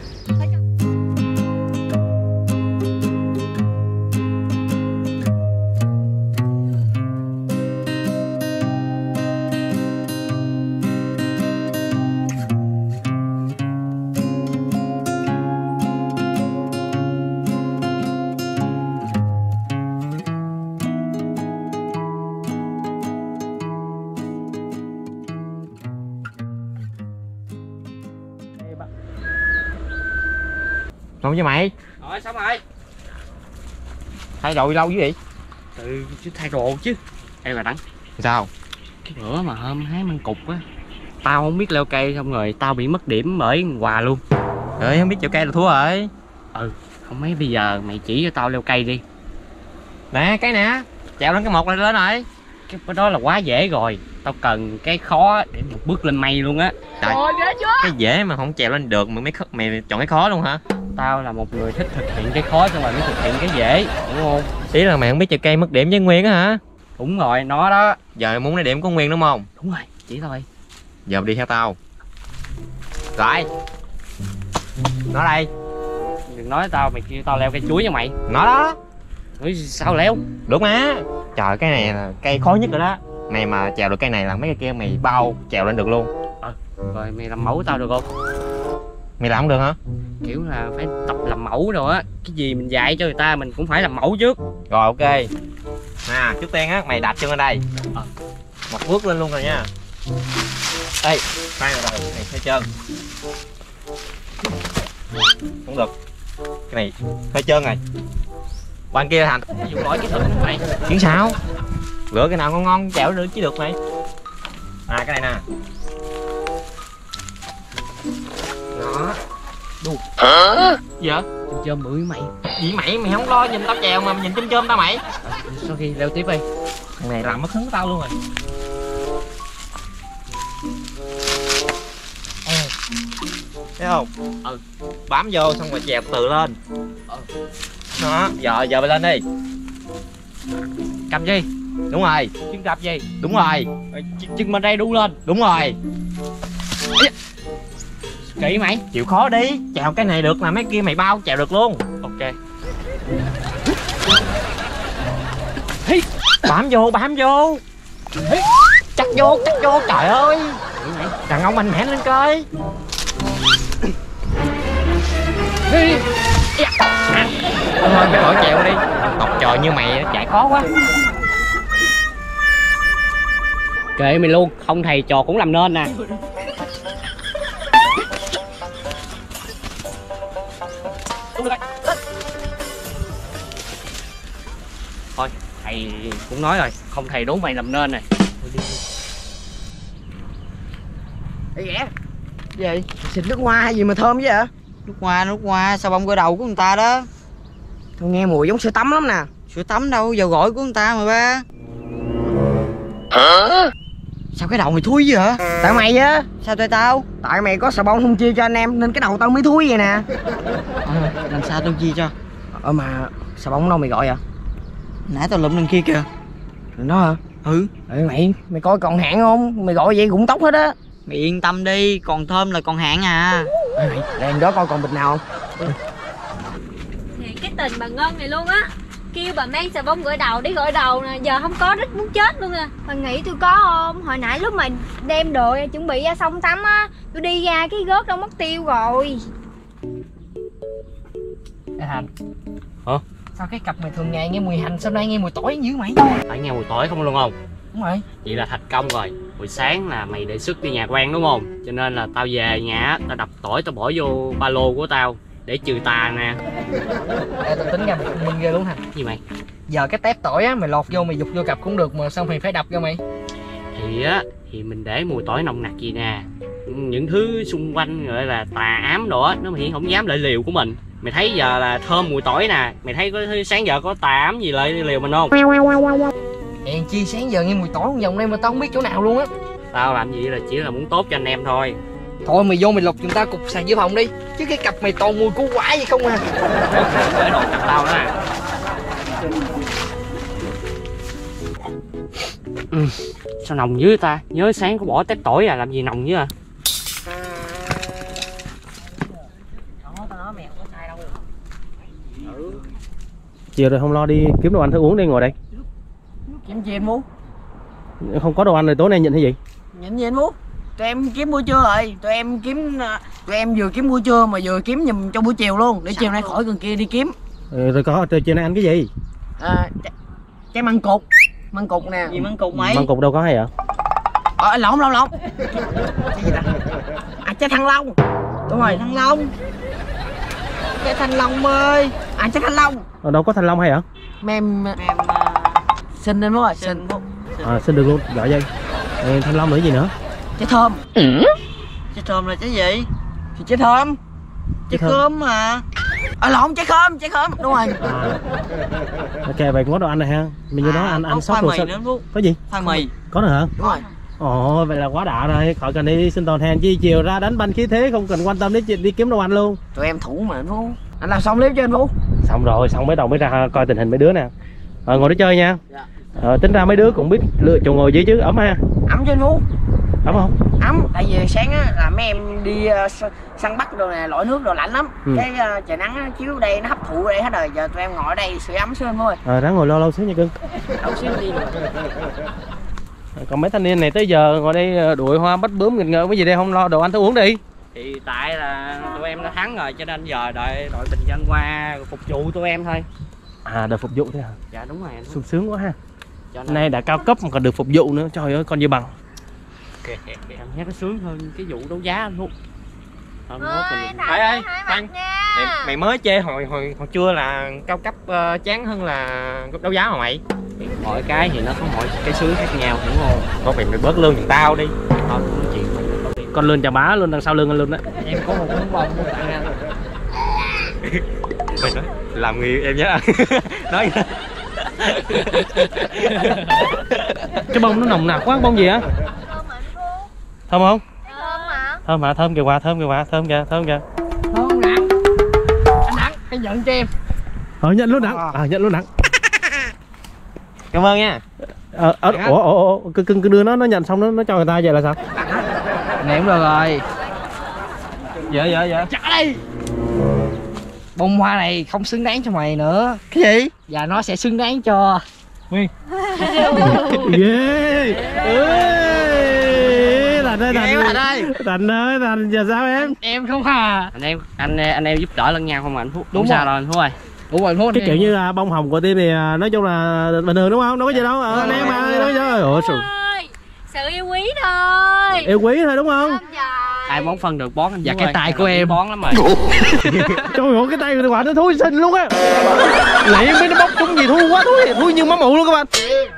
Xong chứ mày? Rồi xong rồi. Thay đồ lâu dữ vậy? Ừ chứ thay đồ chứ. Em là Đắng. Sao? Cái bữa mà hôm hái măng cục á, tao không biết leo cây xong rồi tao bị mất điểm bởi quà luôn. Rồi không biết chịu cây là thua rồi. Ừ, không mấy bây giờ mày chỉ cho tao leo cây đi. Nè cái nè, trèo lên cái một này lên rồi. Cái đó là quá dễ rồi. Tao cần cái khó để một bước lên mây luôn á. Trời, cái dễ mà không trèo lên được mà mấy mày chọn cái khó luôn hả? Tao là một người thích thực hiện cái khó xong rồi mới thực hiện cái dễ, đúng không? Ý là mày không biết chèo cây mất điểm với Nguyên á hả? Đúng rồi, nó đó. Giờ mày muốn lấy điểm của Nguyên đúng không? Đúng rồi, chỉ thôi. Giờ đi theo tao. Rồi. Nó đây. Đừng nói tao, mày kêu tao leo cây chuối nha mày. Nó đó. Nói sao leo? Được mà. Trời cái này là cây khó nhất rồi đó. Mày mà trèo được cây này là mấy cây kia mày bao trèo lên được luôn. Ờ, rồi mày làm mẫu tao được không? Mày làm không được hả? Kiểu là phải tập làm mẫu rồi á. Cái gì mình dạy cho người ta mình cũng phải làm mẫu trước. Rồi ok. Nè, trước tiên á, mày đạp chân lên đây. Ờ. Một bước lên luôn rồi nha. Đây, khoan rồi rồi, này hơi trơn. Không được. Cái này hơi trơn này. Bên kia Thành. Dùng lỗi kỹ thuật không mày? Chuyện sao? Lựa cái nào ngon ngon chèo được chứ được mày. À cái này nè. Đó. Đu. Hả? Gì vậy? Chôm chôm bự với mày. Gì mày, mày không lo nhìn tao chèo mà nhìn chôm chôm tao mày. Sau khi leo tiếp đi. Thằng này làm mất hứng của tao luôn rồi. Thấy không? Ừ. Bám vô xong rồi chèo từ lên. Ừ. Đó, giờ giờ bay lên đi. Cầm gì? Đúng rồi. Chân đạp gì? Đúng rồi. Chân, chân bên đây đu lên. Đúng rồi. Kỹ mày, chịu khó đi. Chèo cái này được mà mấy kia mày bao chèo được luôn. Ok. Hi, bám vô, bám vô. Hi, chắc vô, chắc vô, trời ơi. Đàn ông mạnh mẽ lên coi. Hi. Thôi, cái khỏi chèo đi. Học trò như mày chạy khó quá. Kệ mày luôn, không thầy trò cũng làm nên nè. Thôi, thầy cũng nói rồi, không thầy đố mày làm nên này. Ê ghẻ. Gì? Xịt nước hoa hay gì mà thơm vậy hả? Nước hoa, nước hoa, xà bông gội đầu của người ta đó. Tôi nghe mùi giống sữa tắm lắm nè. Sữa tắm đâu, dầu gội của người ta mà ba. Hả? Sao cái đầu mày thui vậy hả? Tại mày á. Sao tại tao? Tại mày có xà bông không chia cho anh em nên cái đầu tao mới thui vậy nè. À, làm sao tao chia cho? Ờ mà xà bông đâu mày gọi vậy? Nãy tao lụm đằng kia kìa. Nó hả? Ừ. Ê mày, mày coi còn hạn không? Mày gọi vậy cũng tóc hết á. Mày yên tâm đi, còn thơm là còn hạn à. Ê mày, đèn đó coi còn bịch nào không? Thì cái tình bà Ngân này luôn á. Kêu bà mang xà bông gội đầu để gội đầu nè, giờ không có đít muốn chết luôn à. Bà nghĩ tôi có không? Hồi nãy lúc mà đem đồ chuẩn bị ra sông tắm á, tôi đi ra cái gớt đâu mất tiêu rồi. Ê Thành. Hả? Sao cái cặp mày thường ngày nghe mùi hành, sao nay nghe mùi tỏi dữ mày? Phải nghe mùi tỏi không luôn không? Đúng rồi. Vậy là thành công rồi. Buổi sáng là mày đề xuất đi nhà quen đúng không? Cho nên là tao về nhà, tao đập tỏi tao bỏ vô ba lô của tao để trừ tà nè. Ê, tao tính ra mày thông minh ghê luôn Thành. Gì mày? Giờ cái tép tỏi á, mày lọt vô mày dục vô cặp cũng được mà sao mày phải đập vô mày? Thì á, thì mình để mùi tỏi nồng nặc gì nè. Những thứ xung quanh gọi là tà ám đồ á, nó thì không dám lại liều của mình. Mày thấy giờ là thơm mùi tỏi nè. Mày thấy có sáng giờ có tà ám gì lại liều mình không? Hèn chi sáng giờ nghe mùi tỏi một vòng đây mà tao không biết chỗ nào luôn á. Tao làm gì là chỉ là muốn tốt cho anh em thôi. Thôi mày vô mày lục chúng ta cục sàn dự phòng đi. Chứ cái cặp mày toàn mùi củ quả vậy không à. Để đồ cặp tao đó à. Ừ. Sao nồng dữ ta? Nhớ sáng có bỏ tép tỏi à, làm gì nồng dữ à? Chiều rồi không lo đi kiếm đồ ăn thức uống đi, ngồi đây. Kiếm gì anh Phú? Không có đồ ăn rồi tối nay nhịn hay gì? Nhịn gì anh Phú? Tụi em kiếm buổi trưa rồi, tụi em kiếm tụi em vừa kiếm buổi trưa mà vừa kiếm giùm cho buổi chiều luôn, để chiều nay khỏi cần kia đi kiếm. Ừ, rồi có chiều nay ăn cái gì? À, trái măng cục, măng cục nè. Gì măng cục mày? Măng cục đâu có hay hả? Ờ lộn lộn lộn. Cái gì ta? À trái thanh long. Đúng rồi, Thanh long. trái thanh long ơi. À trái thanh long. Ở đâu có thanh long hay hả? Mem Em xin lên Phú ơi, xin. À xin được luôn, gọi dây. Ừ, thanh long nữa gì nữa? Trái thơm. trái thơm là trái gì? Thì trái thơm. Trái khóm mà. À lộn, trái khóm, trái khóm. Đúng rồi. À. Ok, vậy cũng có đồ ăn này ha. Mình như đó ăn ăn sốt rồi sao? Có gì? Khoai mì. Có nữa hả? Đúng rồi. Ồ, vậy là quá đã rồi, khỏi cần đi sinh tồn hèn chi chiều ra đánh banh khí thế, không cần quan tâm đến chuyện đi kiếm đồ ăn luôn. Tụi em thủ mà anh Phú. Anh làm xong clip cho anh Phú. Xong rồi, xong mấy đầu mới ra coi tình hình mấy đứa nè. Ờ, ngồi đó chơi nha. Dạ. Ờ, tính ra mấy đứa cũng biết lựa chỗ ngồi dưới chứ, ấm ha. Ấm cho anh Phú. Ấm không? Ấm, tại vì sáng á là mấy em đi uh, săn bắt đồ nè, lội nước đồ lạnh lắm. Ừ. Cái uh, trời nắng chiếu đây nó hấp thụ ở đây hết rồi, giờ tụi em ngồi ở đây sưởi ấm xưa thôi. Ờ, ráng ngồi lâu lâu xíu nha cưng. Lâu xíu đi rồi. Còn mấy thanh niên này tới giờ ngồi đây đuổi hoa bắt bướm nghịch ngợm cái gì đây, không lo đồ ăn thức uống đi. Thì tại là tụi em đã thắng rồi cho nên giờ đợi đội bình dân qua phục vụ tụi em thôi. À, đợi phục vụ thôi hả? Dạ đúng rồi. Sung sướng quá ha. Hôm nay đã cao cấp mà còn được phục vụ nữa, trời ơi con gì bằng. Kìa, kìa, kìa, em thấy nó sướng hơn cái vụ đấu giá luôn. Thôi, mình... Ê ê, khoan. Mày, mày mới chê hồi hồi hồi trưa là cao cấp uh, chán hơn là đấu giá mà mày. Mỗi cái thì nó có mỗi cái sướng khác nhau, đúng không? Có phải mày bớt lương giùm tao đi. Thôi cũng nói chuyện mày. Con lương chà bá luôn đằng sau lưng anh luôn đó. Em có một miếng bông muốn tặng anh. Mày nói làm người em nhớ. Nói vậy. Cái bông nó nồng nặc quá, bông gì á? Thơm không? Thơm mà. Thơm hả? Thơm kìa Hòa, thơm kìa Hòa, thơm kìa, thơm kìa. Thơm nặng. Anh Đặng, anh nhận cho em. Ờ, nhận luôn Đặng. À, nhận luôn Đặng. Cảm ơn nha. Ờ, ờ, ủa, ủa, ủa, cứ, cứ đưa nó, nó nhận xong nó, nó cho người ta vậy là sao? Này cũng được rồi. Dạ, dạ, dạ. Trả đi. Bông hoa này không xứng đáng cho mày nữa. Cái gì? Và nó sẽ xứng đáng cho Nguyên. Ghê. Ê, Thành ơi, Thành. Thành ơi. Thành ơi, Thành giờ sao em? Em không à. Anh em, anh anh em giúp đỡ lẫn nhau không anh Phúc? Đúng không sao rồi anh Phúc ơi. Đúng rồi, Phúc. Cái kiểu như là bông hồng của team thì nói chung là bình thường đúng không? Đâu có gì đâu. Ờ, anh em mà, đâu có gì đâu. Ủa, sao? Sự yêu quý thôi. Yêu quý thôi đúng không? Ai bón phân được bón anh. Dạ cái tay của em bón lắm rồi. Trời ơi, cái tay của quả nó thúi xinh luôn á. Lại mấy nó bóc trúng gì thui quá, thui thui như má mụ luôn các bạn.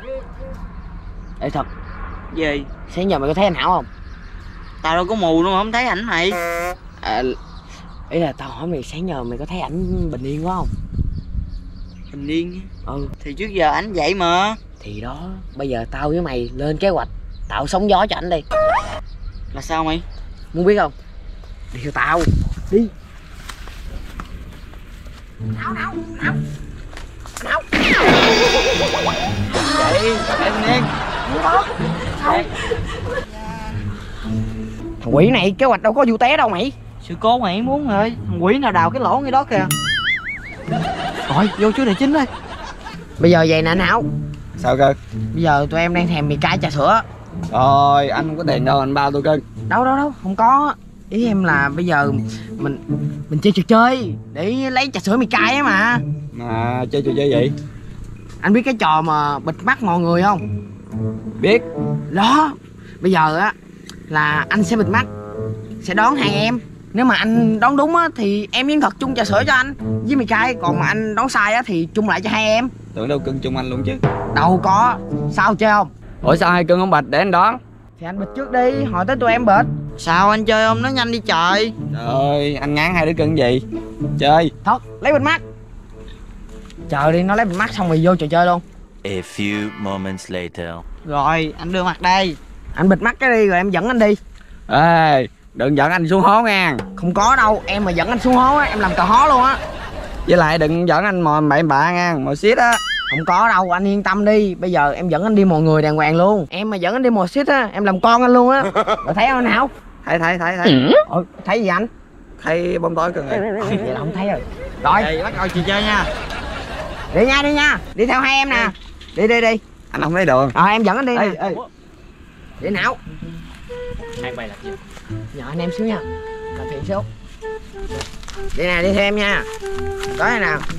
Ê thật. Gì? Sáng giờ mày có thấy anh Hảo không? Tao đâu có mù đâu mà không thấy ảnh mày. À, ý là tao hỏi mày sáng giờ mày có thấy ảnh bình yên quá không? Bình yên. Ừ. Thì trước giờ ảnh vậy mà. Thì đó, bây giờ tao với mày lên kế hoạch tạo sóng gió cho ảnh đi. Là sao mày? Muốn biết không? Đi theo tao. Đi. Nào nào nào. Nào. Vậy, em nghe. Thằng quỷ này kế hoạch đâu có vụ té đâu mày. Sự cố mày muốn rồi. Thằng quỷ nào đào cái lỗ ngay đó kìa. Rồi, vô chú Đại Chính ơi. Bây giờ vậy nè anh Hảo. Sao cơ? Bây giờ tụi em đang thèm mì cay trà sữa. Rồi anh không có tiền đâu, anh bao tôi cưng. Đâu đâu đâu, không có. Ý em là bây giờ mình mình chơi trò chơi để lấy trà sữa mì cay á mà. Mà chơi trò chơi gì? Anh biết cái trò mà bịt mắt mọi người không? Biết. Đó. Bây giờ á là anh sẽ bịt mắt, sẽ đón hai em. Nếu mà anh đón đúng á thì em nhân thật chung trà sữa cho anh với mì cay. Còn mà anh đón sai á thì chung lại cho hai em. Tưởng đâu cưng chung anh luôn chứ. Đâu có. Sao chơi không? Ủa sao hai cưng không bịch để anh đón? Thì anh bịt trước đi, hỏi tới tụi em bịt. Sao anh chơi không? Nói nhanh đi trời. Trời ơi, anh ngán hai đứa cưng gì? Chơi. Thật, lấy bịt mắt. Chờ đi, nó lấy bịt mắt xong rồi vô trò chơi luôn. A few moments later. Rồi, anh đưa mặt đây. Anh bịt mắt cái đi rồi em dẫn anh đi. Ê, đừng dẫn anh xuống hố nha. Không có đâu, em mà dẫn anh xuống hố á, em làm cờ hó luôn á. Với lại đừng dẫn anh mò bậy bạ nha, mò xiết á. Không có đâu, anh yên tâm đi. Bây giờ em dẫn anh đi mò người đàng hoàng luôn. Em mà dẫn anh đi mò xiết á, em làm con anh luôn á. Rồi thấy không anh Hảo? Thấy thấy thấy thấy. Ủa, thấy gì anh? Thấy bóng tối cưng rồi. Vậy là không thấy rồi. Rồi, Đây, bắt đầu chị chơi nha. đi nha, đi nha. Đi theo hai em nè. Đi đi đi. Anh không thấy đường. Rồi em dẫn anh đi nè. Ê, ê. Đi nào. Hai bay là gì? Nhỏ anh em xíu nha. Làm phiền xíu. Đi nè, đi theo em nha. Tới đây nào.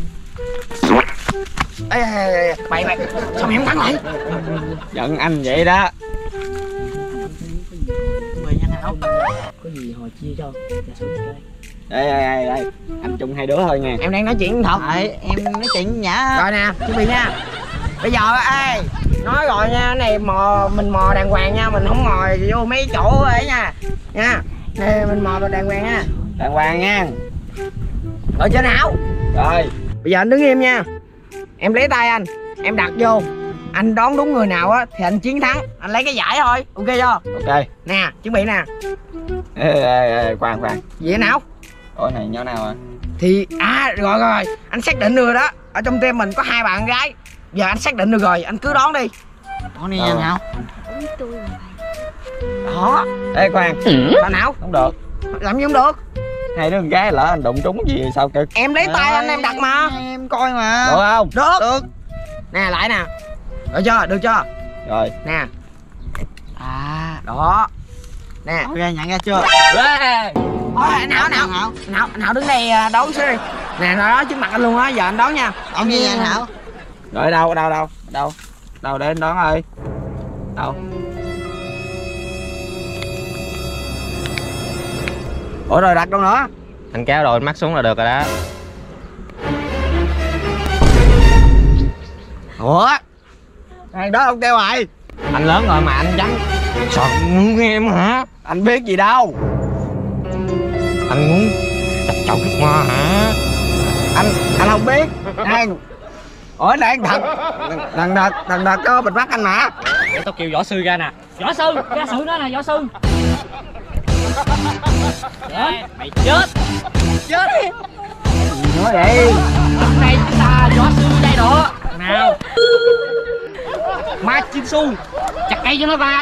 Ê, ê, ê, mày mày sao mày không bắn lại? Giận anh vậy đó. Mày nhanh nào. Có gì hồi chia cho. Trà sữa mì cay. Đây đây đây đây. Anh chung hai đứa thôi nha. Em đang nói chuyện thật. Đấy, em nói chuyện nhã. Rồi nè, chuẩn bị nha. Bây giờ ê, nói rồi nha, này mò mình mò đàng hoàng nha, mình không mò vô mấy chỗ ấy nha. Nha. Nè mình mò vào đàng hoàng nha. Đàng hoàng nha. Ở trên não. Rồi. Bây giờ anh đứng im nha. Em lấy tay anh, em đặt vô. Anh đón đúng người nào á thì anh chiến thắng, anh lấy cái giải thôi. Ok chưa? Ok. Nè, chuẩn bị nè. Ê, ê, ê, khoan khoan. Gì thế nào? Ủa này nhỏ nào à? Thì à rồi rồi, anh xác định được rồi đó. Ở trong team mình có hai bạn gái. Giờ anh xác định được rồi, anh cứ đón đi. Đón đi nha anh Hảo. Đó. Ê khoan. Sao nào? Không được. Làm gì không được? Hai đứa con gái lỡ anh đụng trúng gì sao cực? Em lấy tay anh em đặt mà. Em coi mà. Được không? Được. Được. Nè lại nè. Được chưa? Được chưa? Rồi. Nè. À, đó. Nè. Ok, nhận ra chưa? Thôi anh Hảo, anh Hảo, anh Hảo, anh Hảo đứng đây đón xíu đi. Nè, nó đó trước mặt anh luôn á, giờ anh đón nha. Đón đi nha anh Hảo. Rồi đâu đâu đâu đâu đâu để anh đón ơi. Đâu? Ủa rồi đặt đâu nữa? Anh kéo đồ anh mắt xuống là được rồi đó. Ủa? Thằng đó không kêu rồi. Anh lớn rồi mà anh dám sọt muốn em hả? Anh biết gì đâu. Anh muốn chọc chọc nước hoa hả? Anh anh không biết. Đang. Ủa đang thật. Thằng thật thằng thật có bịt mắt anh mà. Để tao kêu võ sư ra nè. Võ sư, ra sự đó nè võ sư. Chết, mày chết. Chết đi. Gì nữa vậy? Hôm nay chúng ta võ sư dây độ. Nào. Ma Chin Su, chặt cây cho nó ra.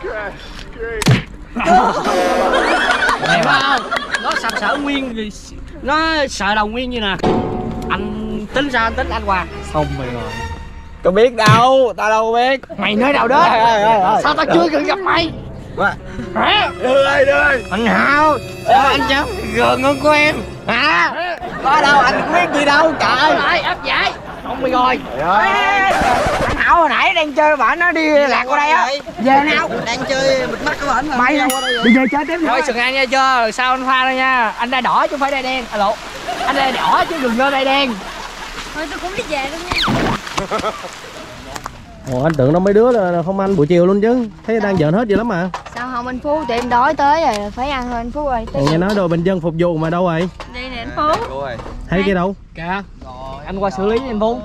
Hiểu không? Nó sập sợ Nguyên, nó sợ đầu Nguyên như nè. Anh tính sao anh tính anh Hòa? Xong mày rồi. Có biết đâu, tao đâu biết. Mày nói đâu đó? Sao tao chưa từng gặp mày? Hả? Đưa ơi, đưa ơi. Anh Hào, sao anh chấm gần hơn của em? Hả? Có đâu, anh có biết gì đâu, trời. Lại áp giải. Không mày rồi. Anh Hảo hồi nãy đang chơi bạn nó đi lạc qua đây á. Về nào? Đang chơi bịt mắt của ảnh mà. Mày bây giờ chơi tiếp thôi. Sừng An nha chưa? Rồi sao anh pha đây nha. Anh đây đỏ chứ không phải đây đen. Alo. Anh đây đỏ chứ đừng lên đây đen. Thôi tôi cũng đi về luôn nha. Ồ, anh tưởng nó mấy đứa là không ăn buổi chiều luôn chứ. Thấy đang giỡn hết vậy lắm mà. Sao không anh Phú? Tụi em đói tới rồi, phải ăn thôi anh Phú ơi. Nghe nói đồ bình dân phục vụ mà đâu rồi? Đây nè anh Phú. Thấy kia đâu? Kìa. Rồi, anh qua xử lý em Phú.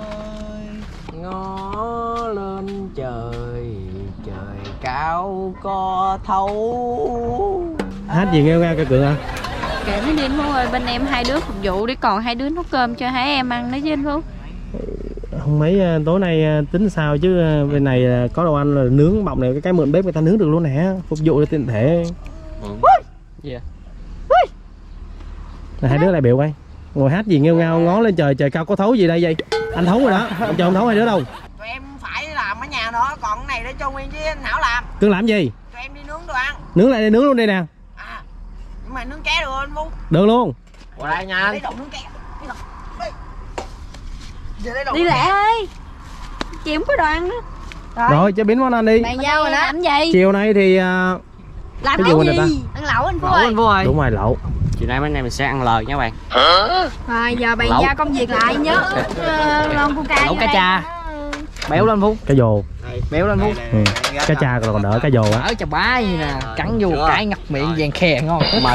Ngó lên trời, trời cao có thấu. Hát gì nghêu ngao cả cường à? Kệ nó đi anh Phú ơi, bên em hai đứa phục vụ để còn hai đứa nấu cơm cho hai em ăn nữa chứ anh Phú. Không mấy tối nay tính sao chứ bên này có đồ ăn là nướng bọng này, cái cái mượn bếp người ta nướng được luôn nè, phục vụ cho tiện thể. Gì yeah. Hai đứa lại biểu quay ngồi hát gì nghêu ngao ngó lên trời, trời cao có thấu gì đây vậy? Anh thấu rồi đó, anh cho ông thấu hai đứa đâu? Tụi em phải làm ở nhà nữa, còn cái này để cho Nguyên với anh Hảo làm. Cưng làm gì? Tụi em đi nướng đồ ăn. Nướng lại đây, nướng luôn đây nè. À, nhưng mà nướng ké được anh Phú? Được luôn. Qua đây nha anh. Lấy đồ nướng ké. Đi lẹ ơi, chị không có đồ ăn nữa. Rồi, rồi chế biến món ăn đi. Bạn giao rồi đó. Làm gì? Chiều nay thì uh, làm cái, cái gì? Ăn lẩu anh Phú ơi. Anh Phú ơi. Đúng rồi, lẩu. Chiều nay bên này mình sẽ ăn lời nha bạn. Rồi giờ bạn giao công việc lại nhớ uh, lon coca. Lẩu cá cha. Béo lên Phú. Cá dồ. Béo lên Phú. Ừ. Cá cha còn đỡ cá dồ á. Ở chà bá gì nè, cắn vô cái ngập miệng vàng khè ngon. Mà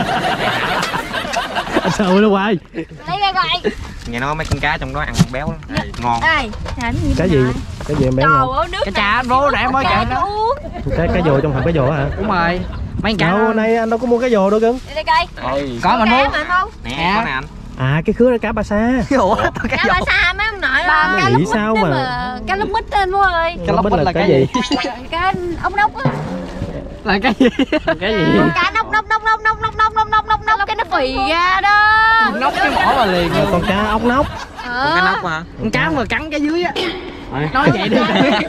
anh sợ nó hoài. Lấy ra coi. Nghe nói mấy con cá trong đó ăn béo lắm. Ngon. Đây, làm gì? Cái gì? Cái gì em béo ngon? Cá cha anh Phú để em mới kể nó. Cái cá dồ trong hộp cá dồ hả? Đúng rồi. Mấy cá đâu nay anh đâu có mua cá dồ đâu cưng. Đi coi. Có mà Phú. Nè, có nè anh. À cái khứa đó cá ba sa. Ủa, cá ba sa mấy ông nội ơi. Cá nghĩ sao mà. mà cá lóc mít anh Phú ơi. Cá lóc mít là cái gì? Cá ốc nóc á. Là cái gì? Cái gì? Cá nóc nóc nóc nóc nóc nóc nóc nóc nóc nóc nóc cái nó phì ra đó. Nóc cái mỏ mà liền. Con cá ốc nóc. Con cá nóc hả? Con cá mà cắn cái dưới á. Nói vậy đi.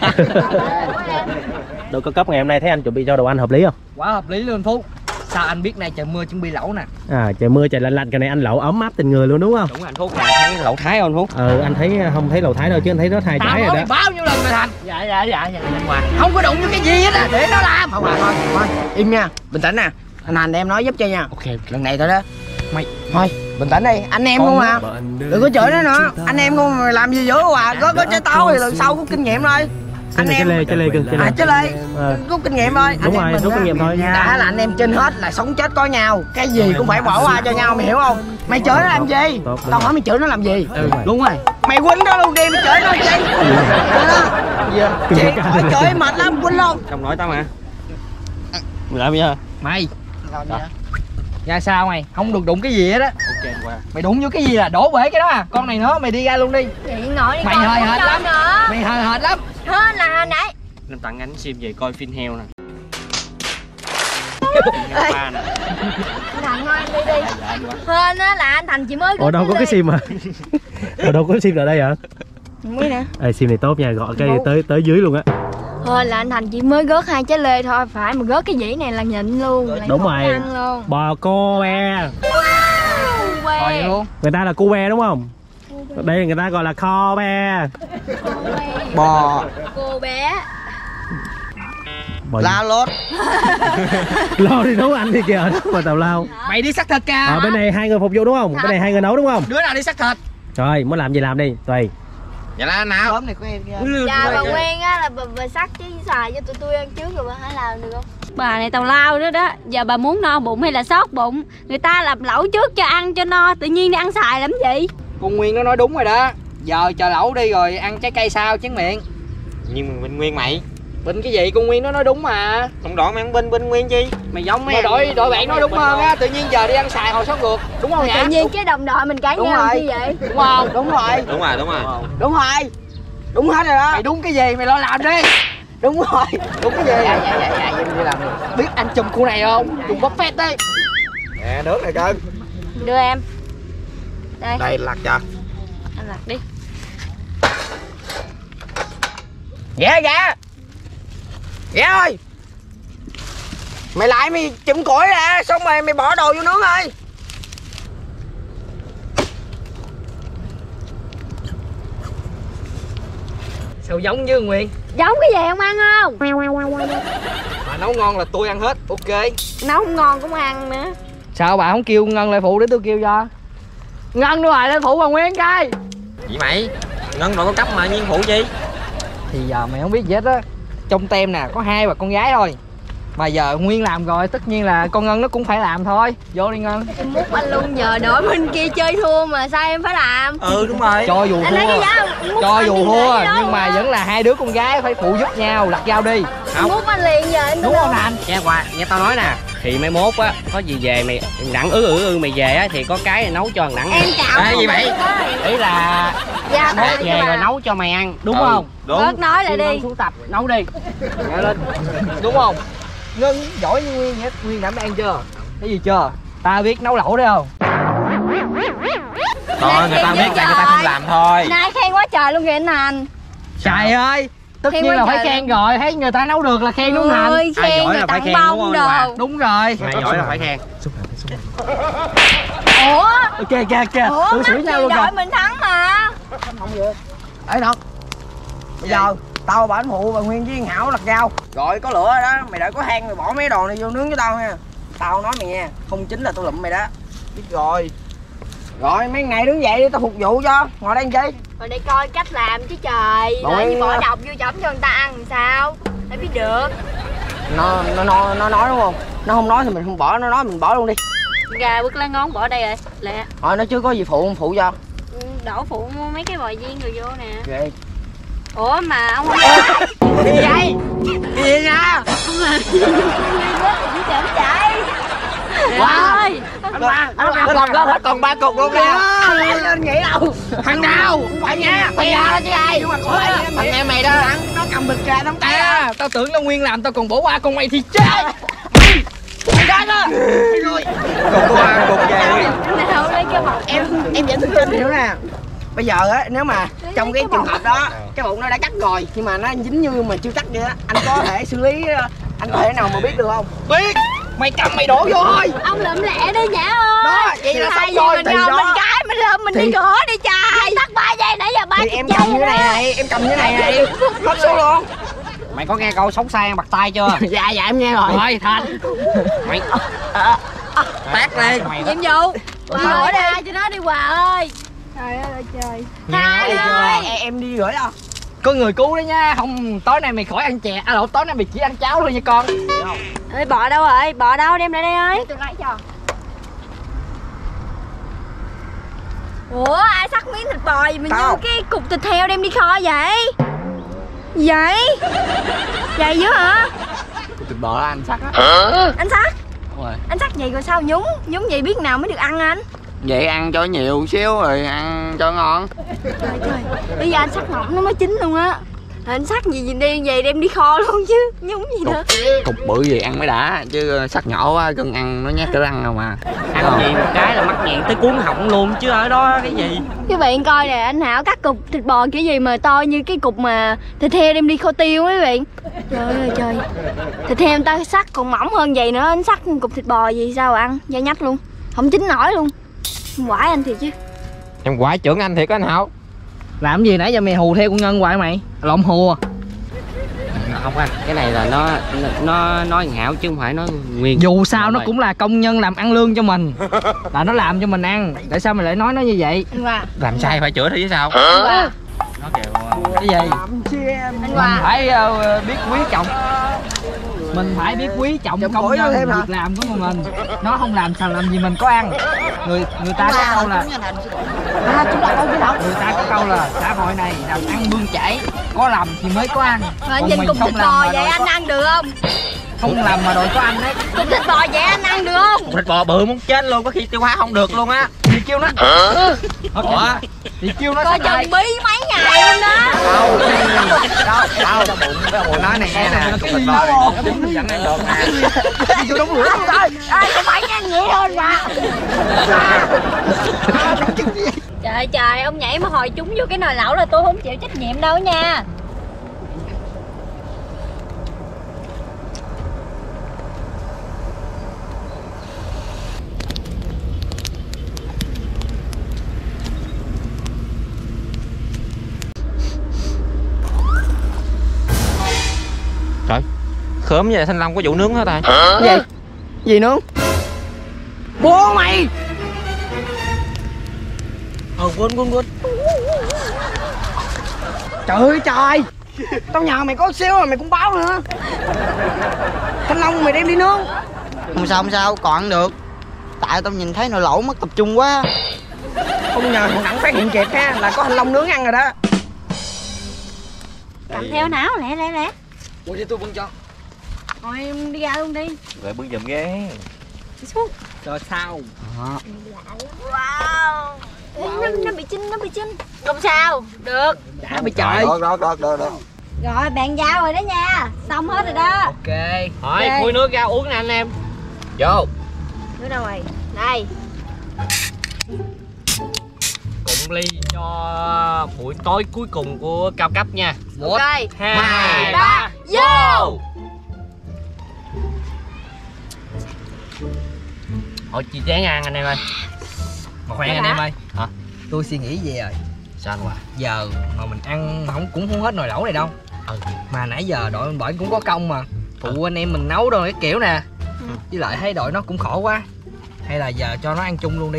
Đồ cao cấp ngày hôm nay thấy anh chuẩn bị cho đồ ăn hợp lý không? Quá hợp lý luôn Phú. Sao anh biết này trời mưa chuẩn bị lẩu nè. À trời mưa trời lạnh lạnh cái này anh lẩu ấm áp tình người luôn đúng không? Đúng rồi anh Phú. Thấy lẩu Thái không anh Phú? Ừ anh thấy không thấy lẩu Thái đâu chứ anh thấy nó hai trái rồi đó. Bao nhiêu lần mà Thành? Dạ dạ dạ dạ. Không có đụng vô cái gì hết á, để nó làm. Không à, thôi thôi im nha, bình tĩnh nè. Anh Thành để em nói giúp cho nha. Ok, okay. Lần này thôi đó. Mày thôi bình tĩnh đi, anh em không à. Đừng có chửi nó nữa. Anh em không mà làm gì dữ à. Có có trái táo thì lần sau có kinh nghiệm thôi. Anh em lê cái lê cưng à chứ lê có kinh nghiệm thôi. Đúng rồi, có kinh nghiệm thôi. Đã là anh em trên hết là sống chết có nhau, cái gì cũng phải bỏ qua cho nhau, mày hiểu không? Mày chửi nó làm gì? Tao hỏi mày chửi nó làm gì? Đúng rồi. Mày quýnh nó luôn đi, mày chửi nó chi? Chị chửi mệt lắm, quýnh luôn. Không nói tao mà. Mày làm gì hả? Mày ra sao mày? Không được đụng cái gì hết á. Ok qua. Mày đụng vô cái gì là đổ bể cái đó à? Con này nữa, mày đi ra luôn đi. Chị ngồi đi. Mày hời hợt lắm. Mày hời hợt lắm. Hên là hồi nãy. Nên tặng anh xem về coi phim heo nè. Thành thôi anh đi đi. Hên á là anh Thành chỉ mới. Ở đâu có cái sim mà? Ở đâu có cái sim ở đây hả? Không biết nè. Ê, sim này tốt nha, gọi cái tới tới dưới luôn á. Hên là anh Thành chỉ mới gớt hai trái lê thôi, phải mà gớt cái dĩ này là nhịn luôn. Là đúng rồi. Luôn. Bò cô be. Wow, luôn. Người ta là cu be đúng không? Đây người ta gọi là kho be. Bò. Cô bé. Bò La lốt. Lo đi nấu ăn đi kìa, mà tào lao. Mày đi sắc thịt kìa. Ở bên này hai người phục vụ đúng không? Bên này hai người nấu đúng không? Đứa nào đi sắc thịt? Rồi, muốn làm gì làm đi, tùy. Vậy là nào? Cơm này của em kìa. Dạ bà Nguyên á là bà, bà sắc chứ xài cho tụi tôi ăn trước rồi bà hãy làm được không? Bà này tào lao đó đó. Giờ bà muốn no bụng hay là sót bụng? Người ta làm lẩu trước cho ăn cho no, tự nhiên đi ăn xài làm gì? Con Nguyên nó nói đúng rồi đó. Giờ chờ lẩu đi rồi ăn trái cây sau chén miệng. Nhưng mà bên Nguyên mày. Bên cái gì con Nguyên nó nói đúng mà. Không đổi mày ăn bên bên Nguyên chi? Mày giống mấy đội đội bạn nói đúng hơn á, tự nhiên giờ đi ăn xài hồi sót ngược. Đúng không nhỉ? Tự nhiên cái đồng đội mình cãi nhau chi vậy? Đúng không? Đúng rồi. Đúng rồi, đúng rồi. Đúng rồi. Đúng hết rồi đó. Mày đúng cái gì mày lo làm đi. Đúng rồi. Đúng cái gì? Dạ dạ dạ dạ em đi làm được. Biết anh chùm khu này không? Chùm buffet đi. Nè nước này cưng. Đưa em. Đây. Đây lặt cho. Anh lặt đi. Dạ dạ. Dạ ơi. Mày lại mày chụm củi ra xong rồi mày bỏ đồ vô nướng ơi. Sao giống như Nguyên? Giống cái gì không ăn không? Mà nấu ngon là tôi ăn hết, ok. Nấu không ngon cũng ăn nữa. Sao bà không kêu Ngân lại phụ để tôi kêu cho? Ngân đưa lại lên phụ bà Nguyên coi. Vậy mày, Ngân đội có cấp mà nhiên phụ chi? Thì giờ mày không biết gì hết á. Trong tem nè có hai bà con gái thôi. Mà giờ Nguyên làm rồi, tất nhiên là con Ngân nó cũng phải làm thôi. Vô đi Ngân. Em múc anh luôn, giờ đội bên kia chơi thua mà sao em phải làm? Ừ đúng rồi. Cho dù Anh nói thua, cái giá, múc cho anh dù liền thua để đó nhưng mà mà. vẫn là hai đứa con gái phải phụ giúp nhau, lặt dao đi. Không. Múc anh liền giờ em Đúng không anh? Nghe qua, nghe tao nói nè. Thì mai mốt á, có gì về mày đặng ứ ứ ư mày về á thì có cái nấu cho thằng đặng. Em cạo. Ê gì vậy? Ý là Dạ, mốt về rồi nấu cho mày ăn, đúng Ừ, không? Đúng. bớt nói lại đi. Xuống tập nấu đi. Nghe lên. Đúng không? Ngân giỏi như Nguyên hết. Nguyên đảm đang chưa? Thấy gì chưa? Ta biết nấu lẩu đấy không? Thôi người ta biết là người ta không làm thôi. Nay khen quá trời luôn kìa anh Thành. Trời ơi, tất Khen nhiên quá là phải trời khen rồi. Thấy người ta nấu được là khen đúng không Thành? Ơi, Ai khen giỏi rồi là phải tặng khen, đúng bông không, đồ. Hòa? Đúng rồi. Mày giỏi là phải khen. Ủa? Ok ok ok. Ủa, Tôi mắt xử nhau luôn giỏi kìa. mình thắng mà. Ê Thật. Bây giờ tao bảo anh phụ bà Nguyên với Hảo lặt rau. Rồi có lửa rồi đó, mày đợi có than mày bỏ mấy đồ này vô nướng với tao nha. Tao nói mày nha, không chín là tôi lụm mày đó. Biết rồi. Rồi mấy ngày đứng dậy đi tao phục vụ cho. Ngồi đây làm chi? Rồi để coi cách làm chứ trời. Rồi, Để như bỏ ờ, độc vô chấm cho người ta ăn làm sao? Để biết được. Nó nó nó nó nói đúng không? Nó không nói thì mình không bỏ, nó nói mình bỏ luôn đi. Gà bứt lá ngón bỏ đây rồi. Lẹ. Rồi nó chưa có gì phụ không phụ cho. Ừ, đổ phụ mấy cái bò viên rồi vô nè. Ghê. Ủa mà ông không Gì vậy? Gì nha? không làm gì chứ chậm chạy. Rồi. Anh ba, anh làm lên hết còn ba cục luôn nè. Anh nghĩ đâu? Thằng nào? Không phải nha. Bây giờ là chứ ai? Thằng em mày đó, nó cầm bịch ra nắm tay À, tao tưởng nó Nguyên làm tao còn bỏ qua con mày thì chết. Thằng đó đó. Còn có ba cục vậy. Nào lấy cái bọc. Em em giải thích cho anh hiểu nè. Bây giờ á, nếu mà trong cái trường hợp đó cái bụng nó đã cắt rồi nhưng mà nó dính như mà chưa cắt vậy á, anh có thể xử lý, anh có thể nào mà biết được không? Biết. Mày cầm mày đổ vô thôi. Ông lượm lẹ đi Nhã ơi. Đó, vậy là xong gì rồi mình thì gồng đó. mình cái mình lượm mình Thì- đi cửa đi trời. Tắt ba giây nãy giờ ba Thì chục em giây cầm như rồi này đó. này, em cầm như này này, hết số luôn. Mày có nghe câu sống sai ăn bạc tay chưa? Dạ dạ em nghe rồi. Rồi Thành. Mày tát đi. Nhiệm vụ. Hòa đi cho nó đi Hòa ơi. Trời ơi trời. Hai ơi. Em, em đi gửi đâu? Có người cứu đấy nha. Không tối nay mày khỏi ăn chè. À lộn, tối nay mày chỉ ăn cháo thôi nha con. Ê bò đâu rồi? Bò đâu đem lại đây ơi. Để tôi lấy cho. Ủa ai sắc miếng thịt bò gì mà Tao. như cái cục thịt heo đem đi kho vậy? Vậy? Vậy dữ hả? Thịt bò đó anh sắc á. Anh sắc? Đúng rồi. Anh sắc vậy rồi sao nhúng? Nhúng vậy biết nào mới được ăn anh? Vậy ăn cho nhiều xíu rồi ăn cho ngon. Trời trời. Bây giờ anh sắc mỏng nó mới chín luôn á. Anh sắc gì gì đi về đem đi kho luôn chứ. Nhúng gì nữa. Cục bự gì ăn mới đã chứ sắc nhỏ quá cưng ăn nó nhát cái răng nào mà. Ăn gì một cái là mắc nghẹn tới cuốn họng luôn chứ ở đó cái gì. Quý vị coi nè, anh Hảo cắt cục thịt bò kiểu gì mà to như cái cục mà thịt heo đem đi kho tiêu quý vị. Trời ơi trời. Thịt heo người ta sắc còn mỏng hơn vậy nữa, anh sắc cục thịt bò gì sao ăn, da nhách luôn. Không chín nổi luôn. Quải anh thiệt chứ. Em quải trưởng anh thiệt anh Hảo. Làm gì nãy giờ mày hù theo con Ngân hoài mày? Lộn hùa. Không anh, cái này là nó nó nói Hảo chứ không phải nói Nguyên. Dù sao nó rồi. cũng là công nhân làm ăn lương cho mình. Là nó làm cho mình ăn. Tại sao mày lại nói nó như vậy? Anh Hòa. Làm sai phải chữa thôi chứ sao. Anh Hòa. Nó kêu Cái gì? Anh Mình Hòa. phải ờ, biết quý trọng. Mình phải biết quý trọng Chậm công củi nhân thêm hả? việc làm của mình. Nó không làm sao làm gì mình có ăn. Người người ta có câu là À chúng ta đâu biết đâu. người ta có câu là xã hội này làm ăn bươn chải, có làm thì mới có ăn. Mà anh Còn nhìn mình cục không thịt làm bò mà vậy rồi anh có- ăn được không? không làm mà đòi có anh đấy. Cục thịt bò vậy anh ăn được không? Thịt bò bự muốn chết luôn, có khi tiêu hóa không được luôn á. Thì kêu nó ủa thì kêu nó coi chừng bí mấy ngày luôn đó. đâu đâu đâu đâu bụng cái bụng nói này nghe nè, cục thịt bò vẫn ăn được nè. Vô đóng lửa không thôi. Ai cũng phải nhanh vậy thôi mà. Trời trời, ông nhảy mà hồi chúng vô cái nồi lẩu là tôi không chịu trách nhiệm đâu nha. Trời, khớm vậy Thanh Long có vụ nướng hả ta? Gì? Gì nướng? Bố mày! Ờ quên quên quên. Trời ơi trời! Tao nhờ mày có xíu rồi mày cũng báo nữa. Thanh Long mày đem đi nướng. Không sao không sao, còn ăn được. Tại tao nhìn thấy nồi lẩu mất tập trung quá. Không nhờ thằng Đặng phát hiện kịp ha, là có Thanh Long nướng ăn rồi đó. Cầm theo não lẹ lẹ lẹ. Ủa vậy tôi bưng cho. Thôi em đi ra luôn đi. Rồi bưng giùm ghé. Đi xuống. Rồi sao? Wow. Ê, nó, nó bị chinh, nó bị chinh. Không sao, được. Đã bị trời. Được được được được được. Rồi bạn giao rồi đó nha. Xong hết rồi đó. Ok. Thôi, Ok. khui nước ra uống nè anh em. Vô. Nước đâu rồi? Đây. Cụng ly cho buổi tối cuối cùng của cao cấp nha. Một, Ok. hai, Hai, ba, ba, vô. Thôi chị chén ăn anh em ơi. Mà khoan Dạ anh em hả? ơi. Hả? Tôi suy nghĩ về rồi. Sao anh Hòa? Giờ mà mình ăn không cũng không hết nồi lẩu này đâu. Ừ. Mà nãy giờ đội mình bởi cũng có công mà. Phụ anh em mình nấu đồ cái kiểu nè. Với lại thấy đội nó cũng khổ quá. Hay là giờ cho nó ăn chung luôn đi.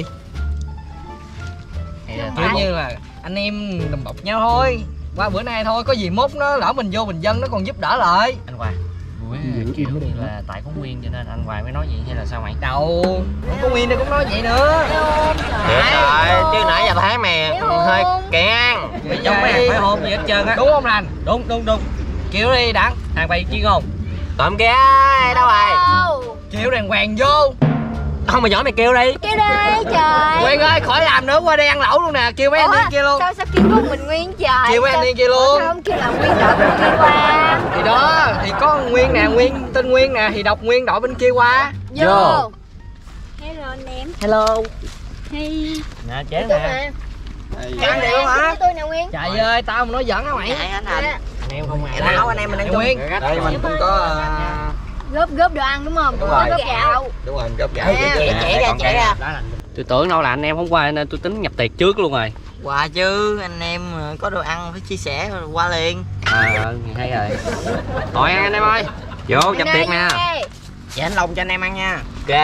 Hay là Kiểu như là anh em đùm bọc nhau thôi. Qua bữa nay thôi, có gì mốt nó lỡ mình vô bình dân nó còn giúp đỡ lại. anh Hòa. Buổi kiểu như là tại có Nguyên cho nên anh Hòa mới nói vậy hay là sao mày? Đâu, không có Nguyên đây cũng nói vậy nữa. Thiệt rồi, chứ nãy giờ thấy mày hơi kẹn. Mày giống mấy thằng phải hôn gì hết trơn á. Đúng không Lành? Đúng đúng đúng. Kiểu đi Đặng. Thằng bay chuyên không? Tụm kia đâu rồi? Kiểu đàng hoàng vô. Không mày giỏi mày kêu đi. Kêu đi trời. Nguyên ơi khỏi làm nữa, qua đây ăn lẩu luôn nè. Kêu mấy anh đi kia luôn. Sao sao kêu con mình Nguyên trời? Kêu mấy anh đi kia luôn. Sao không kêu là Nguyên đội bên kia qua? Thì đó, thì có Nguyên nè, Nguyên tên Nguyên nè, thì đọc Nguyên đội bên kia qua. Vô. Hello anh em. Hello. Hey. Nè chén nè. Ăn được không hả? Tôi nè Nguyên. Trời ơi, tao mà nói giỡn hả mày? Anh Anh em không ngại. Nào anh em mình ăn chung. Nguyên, đây mình cũng có Góp góp đồ ăn đúng không? Đúng Góp rồi. góp gạo. đúng rồi, gấp gạo. Trẻ trẻ ra trẻ ra. Tôi tưởng đâu là anh em không qua nên tôi tính nhập tiệc trước luôn rồi. Qua chứ, anh em có đồ ăn phải chia sẻ qua liền. À, hay rồi. Thôi ăn anh em ơi. Vô nhập tiệc nè. Dạ anh Long cho anh em ăn nha. Ok.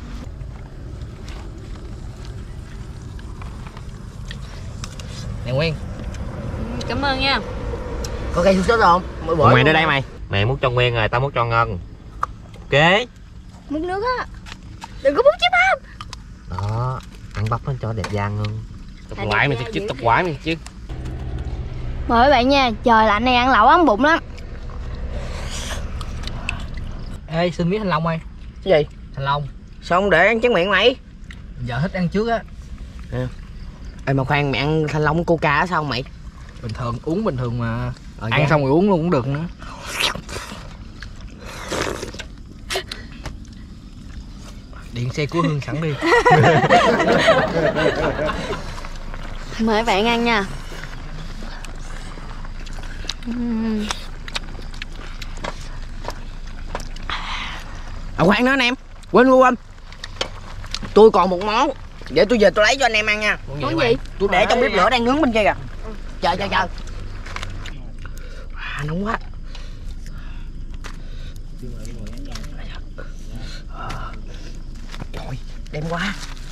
Nè Nguyên. Cảm ơn nha. Có cây sốt không? Mỗi bữa Mày đưa đây mày. Mày muốn cho Nguyên rồi, tao muốn cho Ngân. Ok. Múc nước á. Đừng có múc chứ bắp. Đó, ăn bắp nó cho đẹp da Ngân. Tập Tại quải đẹp mày da thật chứ, dữ tập thiệt. quải mày chứ. Mời các bạn nha, trời lạnh này ăn lẩu ấm bụng lắm. Ê, xin biết Thanh Long ơi. Cái gì? Thanh Long, Sao không để ăn tráng miệng mày? giờ thích ăn trước á. Ê mà khoan, mày ăn Thanh Long Coca á sao mày? Bình thường, uống bình thường mà. Ờ, Ăn dạ. xong rồi uống luôn cũng được nữa. Điện xe của Hương sẵn đi. Mời các bạn ăn nha. Uhm. À khoan nữa anh em. Quên quên quên. Tôi còn một món. Để tôi về tôi lấy cho anh em ăn nha. Món gì? Tôi để trong bếp lửa đang nướng bên kia kìa. Chờ chờ chờ. À, nóng quá. Trời, đem qua.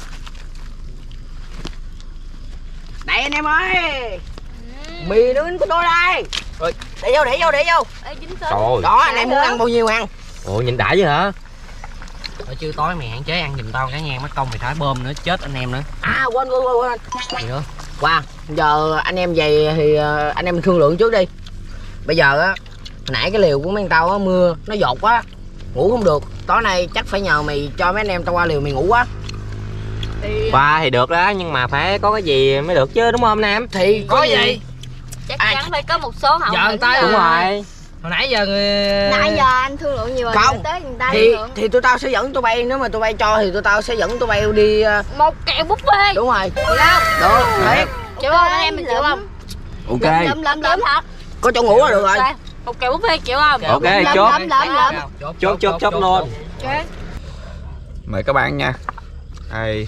Đây anh em ơi. Mì nướng của tôi đây. Rồi, để vô để vô để vô. Ê, dính Trời sốt. ơi. Đó anh em muốn ăn bao nhiêu ăn. Ủa nhìn đã vậy hả? Ở chứ tối mày hạn chế ăn giùm tao cái nha, mất công mày thả bơm nữa chết anh em nữa. À quên quên quên quên. Gì nữa? Qua, giờ anh em về thì uh, anh em thương lượng trước đi. Bây giờ á, hồi nãy cái liều của mấy tao á mưa nó dột quá. Ngủ không được. Tối nay chắc phải nhờ mày cho mấy anh em tao qua liều mày ngủ quá. Thì... Qua thì được đó, nhưng mà phải có cái gì mới được chứ đúng không Nam? Thì có, có gì? gì? Chắc à, chắn phải có một số hậu giờ người ta đúng rồi. Hồi nãy giờ người... Nãy giờ anh thương lượng nhiều rồi. Không. Tới người ta thì thì tụi tao sẽ dẫn tụi bay, nếu mà tụi bay cho thì tụi tao sẽ dẫn tụi bay đi uh... một kẹo buffet. Đúng rồi. Được không? Được. Thiệt. Chịu không anh em mình chịu không? Ok. Lụm lụm lụm thật. Có chỗ ngủ là được rồi. Một kẹo buffet chịu không? Ok, lụm, chốt. Lụm lụm lụm. Chốt chốt chốt luôn. Okay. Mời các bạn nha. Đây.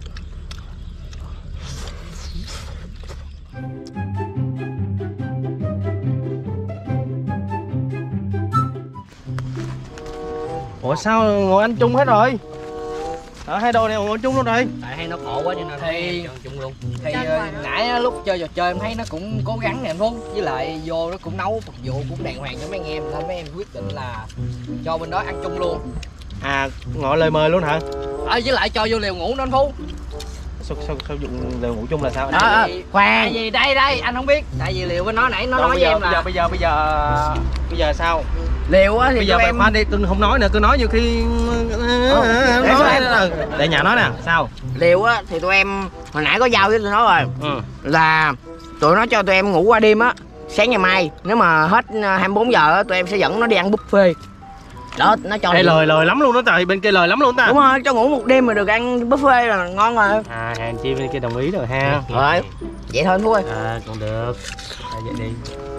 Ủa sao ngồi ăn chung hết rồi? Ở hai đôi này ngồi chung luôn rồi. Tại hay nó khổ quá cho nên thì chung luôn. Thì uh, nãy lúc chơi trò chơi em thấy nó cũng cố gắng nè anh Phú. Với lại vô nó cũng nấu phục vụ cũng đàng hoàng cho mấy anh em, nên mấy em quyết định là cho bên đó ăn chung luôn. À, ngồi lời mời luôn hả? Ờ, với lại cho vô liều ngủ nữa anh Phú. Sao, sao, sao dụng liều ngủ chung là sao? Đó, à, khoan. Tại vì đây đây anh không biết. Tại vì liều với nó nãy nó Đâu, nói với em là bây giờ bây giờ bây giờ bây giờ sao? Liều á thì bây giờ em khoan đi, cưng không nói nữa, cứ nói nhiều khi ừ, nói em... để nhà nói nè, sao? Liều á thì tụi em hồi nãy có giao với tụi nó rồi. Ừ. Là tụi nó cho tụi em ngủ qua đêm á, sáng ngày mai nếu mà hết hai mươi bốn giờ á tụi em sẽ dẫn nó đi ăn buffet. Đó, nó cho Ê, lời lời lắm luôn đó trời, bên kia lời lắm luôn ta. Đúng rồi, cho ngủ một đêm mà được ăn buffet là ngon rồi. À, hàng chi bên kia đồng ý rồi ha. Rồi, vậy thôi Phú ơi. À, còn được. À, vậy đi.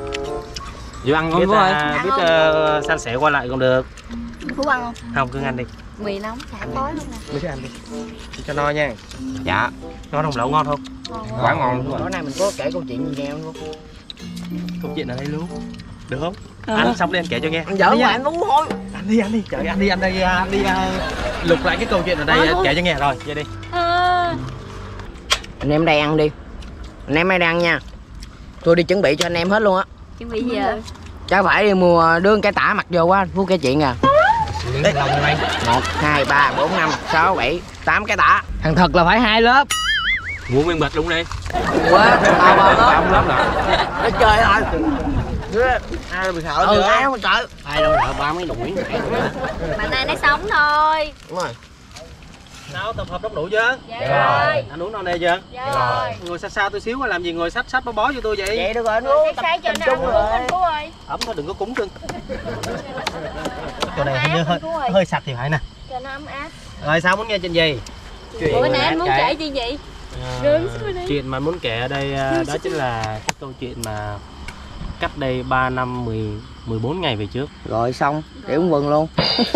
Vô ăn ngon biết, Phú ơi. À, biết uh, san sẻ qua lại còn được. Phú ăn không? Không, cứ ăn đi. Mì nóng chả tối luôn nè. Cứ ăn đi. Đi cho no nha. Dạ. Ngon không, lẩu ngon không? Quá ngon luôn. Tối nay mình có kể câu chuyện gì nghe không? Câu chuyện ở đây luôn. Được không? À. Ăn xong đi anh kể cho nghe. Anh giỡn mà anh Phú thôi. Anh đi, anh đi, trời anh đi, anh đi, anh đi, anh đi uh, lục lại cái câu chuyện ở đây à, kể cho nghe rồi, vậy đi. À. Anh em đây ăn đi. Anh em đây ăn nha. Tôi đi chuẩn bị cho anh em hết luôn á. Chuẩn bị gì vậy? Chắc phải đi mua đưa cái tả mặt vô quá, Phú kể chuyện à. Một, hai, ba, bốn, năm, sáu, bảy, tám cái tả. Thằng thật là phải hai lớp. Mua nguyên bịch luôn đi. Quá, tao ba lớp. lớp nữa. Nó chơi thôi. Ai đâu bị sợ ừ, ai không sợ. Ai đâu sợ ba mấy đuổi. Mà nay nó sống thôi. Đúng rồi. Sao tập hợp đóng đủ chưa? Dạ rồi. Anh uống non nê chưa? Dạ rồi. Ngồi xa xa tôi xíu mà làm gì ngồi sách sách bó bó cho tôi vậy? Vậy được rồi anh uống. Sáng cho nó ăn uống anh Phú ơi. Ấm thôi đừng có cúng cưng. Chỗ này hình như hơi, hơi sạch thì phải nè. Cho nó ấm áp. Rồi sao muốn nghe chuyện gì? Chuyện bữa nãy anh muốn kể chuyện gì? À, chuyện mà muốn kể ở đây đó chính là cái câu chuyện mà cách đây ba năm mười bốn ngày về trước. Rồi xong, để uống vừng luôn.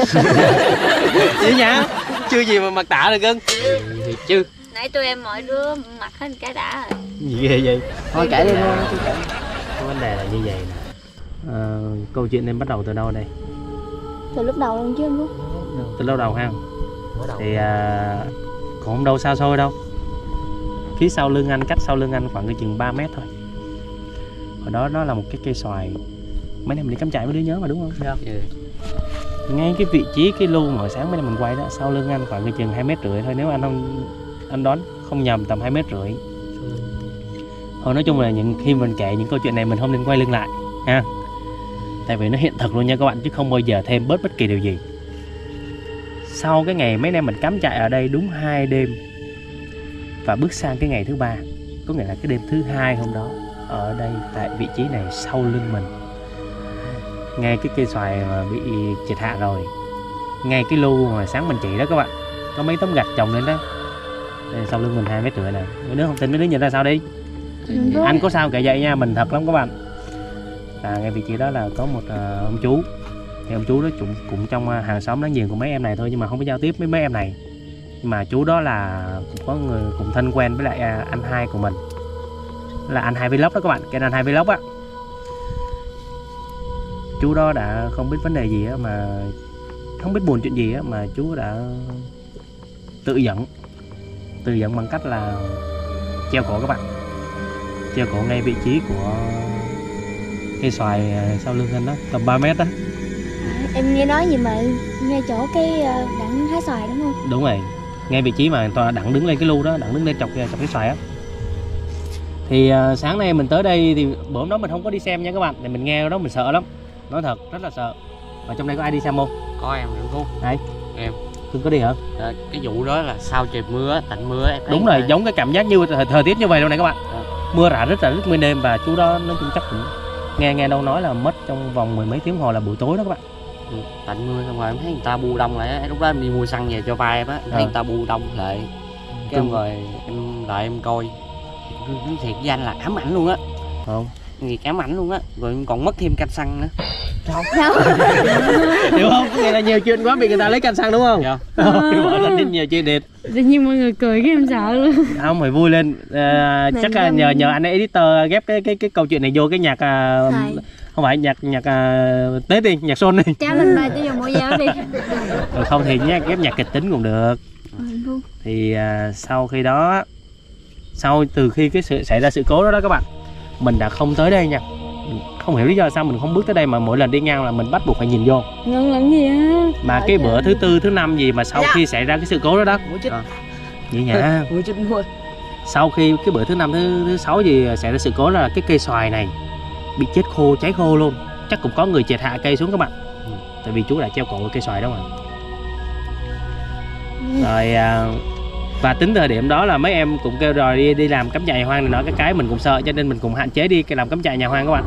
Chứ nhá, chưa gì mà mặc tạ rồi cưng. Thì, thì chứ. Nãy tụi em mọi đứa mặc hết cái đã rồi. Gì ghê vậy? Thôi kể đi luôn. Cái vấn đề là như vậy nè. À, câu chuyện nên bắt đầu từ đâu đây? Từ lúc đầu luôn chứ anh Phú. Từ lâu đầu ha. Thì à, cũng không đâu xa xôi đâu. Phía sau lưng anh, cách sau lưng anh khoảng chừng ba mét thôi. Ở đó nó là một cái cây xoài. Mấy em đi cắm trại mấy đứa nhớ mà đúng không? Dạ. Yeah. Ngay cái vị trí cái lu mà hồi sáng mấy em mình quay đó, sau lưng anh khoảng chừng hai mét rưỡi thôi, nếu anh không anh đoán không nhầm tầm hai mét rưỡi. Thôi nói chung là những khi mình kể những câu chuyện này mình không nên quay lưng lại ha. Tại vì nó hiện thực luôn nha các bạn, chứ không bao giờ thêm bớt bất kỳ điều gì. Sau cái ngày mấy em mình cắm trại ở đây đúng hai đêm và bước sang cái ngày thứ ba, có nghĩa là cái đêm thứ hai hôm đó, ở đây tại vị trí này sau lưng mình, ngay cái cây xoài mà bị triệt hạ rồi, ngay cái lu mà sáng mình chỉ đó các bạn, có mấy tấm gạch chồng lên đó. Đây, sau lưng mình hai mét rưỡi nè. Mấy đứa không tin mấy đứa nhìn ra sao đi. Ừ. Anh có sao kể vậy nha, mình thật lắm các bạn. À, ngay vị trí đó là có một uh, ông chú. Thì ông chú đó cũng, cũng trong uh, hàng xóm láng giềng của mấy em này thôi, nhưng mà không có giao tiếp với mấy em này. Nhưng mà chú đó là cũng có người cùng thân quen với lại uh, anh hai của mình, là anh hai vlog đó các bạn, cái anh hai vlog á. Chú đó đã không biết vấn đề gì á, mà không biết buồn chuyện gì á, mà chú đã tự dẫn tự dẫn bằng cách là treo cổ các bạn, treo cổ ngay vị trí của cây xoài sau lưng anh đó, tầm ba mét đó. Em nghe nói gì mà ngay chỗ cái đặng hái xoài đúng không? Đúng rồi, ngay vị trí mà đặng đứng lên cái lu đó, đặng đứng lên chọc chọc cái xoài á. Thì uh, sáng nay mình tới đây thì bữa hôm đó mình không có đi xem nha các bạn, thì mình nghe đó mình sợ lắm, nói thật rất là sợ. Ở trong đây có ai đi xem không? Có em Nguyễn Phú. Đây. Em. Cưng có đi hả? Đó, cái vụ đó là sau trời mưa, tạnh mưa em thấy. Đúng rồi, giống cái cảm giác như thời, thời tiết như vậy luôn này các bạn. À. Mưa rả rất là rất nguyên đêm và chú đó nói chung chắc cũng nghe nghe đâu nói là mất trong vòng mười mấy tiếng hồi là buổi tối đó các bạn. Ừ, tạnh mưa xong rồi em thấy người ta bu đông lại á, lúc đó em đi mua xăng về cho ba em á, thấy À. người ta bu đông lại. Cái Chung- rồi em lại em coi. Nói thiệt với anh là ám ảnh luôn á. Không. Nghiệt ám ảnh luôn á, rồi em còn mất thêm canh xăng nữa. Hiểu không? Có nghĩa là nhiều chuyện quá bị người ta lấy canh xăng đúng không? Dạ. Mở lên đến nhiều chuyện đẹp. Tự nhiên mọi người cười cái em sợ luôn. Không phải vui lên. À, chắc là nhờ nhờ anh editor ghép cái cái cái câu chuyện này vô cái nhạc à, không phải nhạc nhạc à, Tết đi, nhạc Xuân đi. Cháu lên bài cho dùng mẫu giáo đi. Rồi không thì nhạc ghép nhạc kịch tính cũng được. Thì à, sau khi đó sau từ khi cái sự xảy ra sự cố đó đó các bạn, mình đã không tới đây nha. Không hiểu lý do sao mình không bước tới đây mà mỗi lần đi ngang là mình bắt buộc phải nhìn vô. Ngon lắm gì á. Mà cái bữa thứ tư thứ năm gì mà sau khi xảy ra cái sự cố đó đó à, vậy nhá. Sau khi cái bữa thứ năm thứ thứ sáu gì xảy ra sự cố là cái cây xoài này bị chết khô, cháy khô luôn. Chắc cũng có người chẹt hạ cây xuống các bạn. Ừ. Tại vì chú đã treo cổ cây xoài đó mà. Rồi à, và tính thời điểm đó là mấy em cũng kêu rồi đi đi làm cắm trại nhà hoang này, nói cái cái mình cũng sợ cho nên mình cũng hạn chế đi cái làm cắm trại nhà hoang các bạn.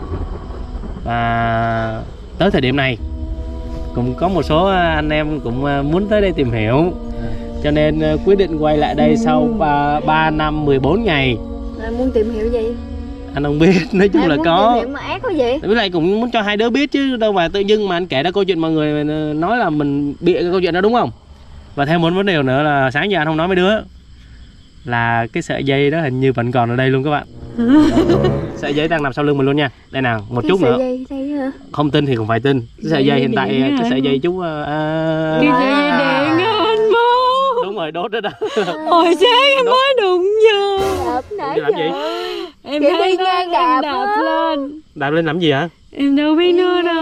Và tới thời điểm này cũng có một số anh em cũng muốn tới đây tìm hiểu, cho nên quyết định quay lại đây sau ba năm mười bốn ngày. Anh muốn tìm hiểu gì? Anh không biết, nói chung Em là muốn có. tìm hiểu mà ác có gì? Với lại cũng muốn cho hai đứa biết chứ đâu mà tự dưng mà anh kể ra câu chuyện mọi người nói là mình bịa cái câu chuyện đó đúng không? Và thêm một vấn đề nữa là sáng giờ anh không nói mấy đứa là cái sợi dây đó hình như vẫn còn ở đây luôn các bạn. Sợi dây đang nằm sau lưng mình luôn nha. Đây nào, một Cái chút sợi nữa. dây đây hả? Không tin thì cũng phải tin. Cái sợi dây hiện tại điện cái hả? sợi dây chú à, Cái sợi dây điện á anh bố. đúng rồi, đốt đó đó. Hồi sáng em mới đụng vô. Đập nãy Làm gì? giờ. Em Chị thấy đi nó ngang em đạp đạp á. lên. Đạp lên làm gì hả? Em đâu biết nữa đâu.